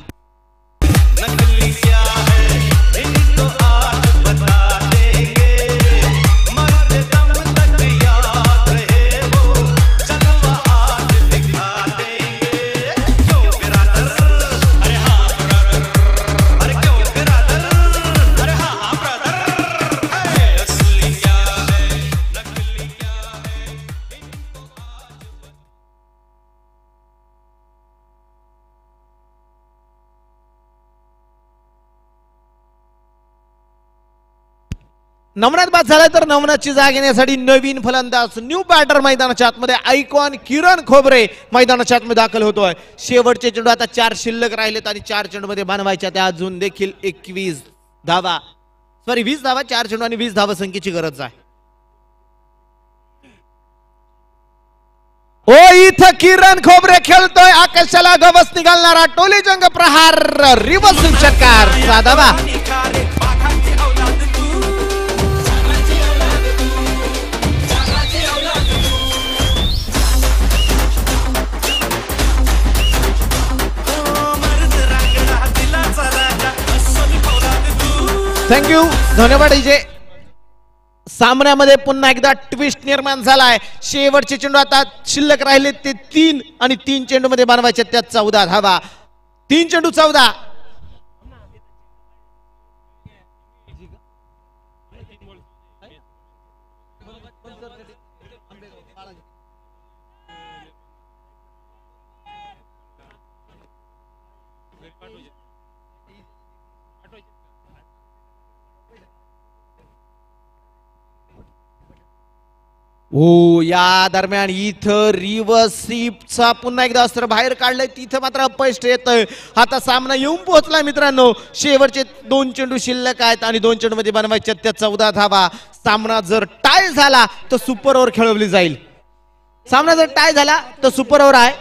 Speaker 9: नवनाथ बाद झाला. तर नवनाथची जागा घेण्यासाठी नवीन फलंदाज न्यू बॅटर मैदानाच्या आतमध्ये आयकॉन किरण खोबरे मैदानाच्या आतमध्ये दाखल होतोय. शेवटचे चेंडू आता चार शिल्लक राहिलेत आणि चार चेंडू मध्ये बनवायच्या त्या अजून देखील एकवीस धावा सॉरी वीस धावा. चार चेंडू आणि वीस धावा संख्येची गरज आहे. ओ इथं किरण खोबरे खेळतोय. आकाशाला गवस निघालणारा टोली जंग प्रहार रिवर्स षटकार साधावा. थँक्यू, धन्यवाद. इजे सामन्यामध्ये पुन्हा एकदा ट्विस्ट निर्माण झालाय. शेवटचे चेंडू आता शिल्लक राहिले ते तीन आणि तीन चेंडू मध्ये बनवायचे त्या चौदा धावा. तीन चेंडू चौदा. ओ या दरम्यान इथं रिव्हर्सिपचा पुन्हा एकदा अस्त्र बाहेर काढलंय. तिथं मात्र अपयश येतंय. आता सामना येऊन पोहोचलाय मित्रांनो. शेवटचे दोन चेंडू शिल्लक आहेत आणि दोन चेंडू मध्ये बनवायच्या त्या चौदा धावा. सामना जर टाय झाला तर सुपर ओव्हर खेळवली जाईल. सामना जर टाय झाला तर सुपर ओव्हर आहे.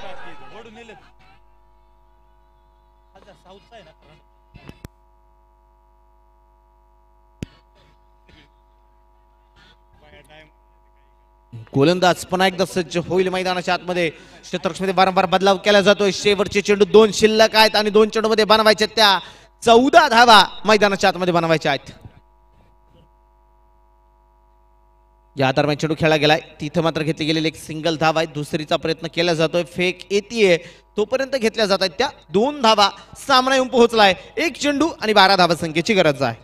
Speaker 9: गोलंदाज पुन्हा एकदा सज्ज होईल मैदानाच्या आतमध्ये. क्षेत्ररक्षणामध्ये वारंवार बदलाव केला जातोय. शेवटचे चेंडू दोन शिल्लक आहेत आणि दोन चेंडू मध्ये बनवायच्या त्या चौदा धावा मैदानाच्या आतमध्ये बनवायच्या आहेत. या दरम्यान चेंडू खेळला गेलाय. तिथं मात्र घेतली गेलेली एक सिंगल धावा आहे. दुसरीचा प्रयत्न केला जातोय. फेक येतीये तोपर्यंत घेतल्या जात आहेत त्या दोन धावा. सामना येऊन पोहोचलाय. एक चेंडू आणि बारा धावा संख्येची गरज आहे.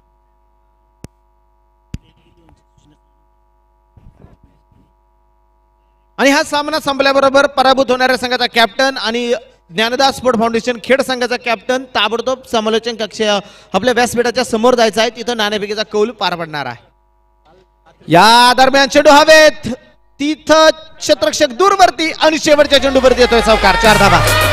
Speaker 9: आणि हा सामना संपल्याबरोबर पराभूत होणाऱ्या संघाचा कॅप्टन आणि ज्ञानदास स्पोर्ट फाउंडेशन खेड संघाचा कॅप्टन ताबडतोब समालोचन कक्ष आपल्या व्यासपीठाच्या समोर जायचं आहे. तिथं नाणेफेकीचा कौल पार पडणार आहे. या दरम्यान चेंडू हवेत. तिथं क्षेत्ररक्षक दूरवरती आणि शेवटच्या चेंडूवरती येतोय चौकार. चार धावा.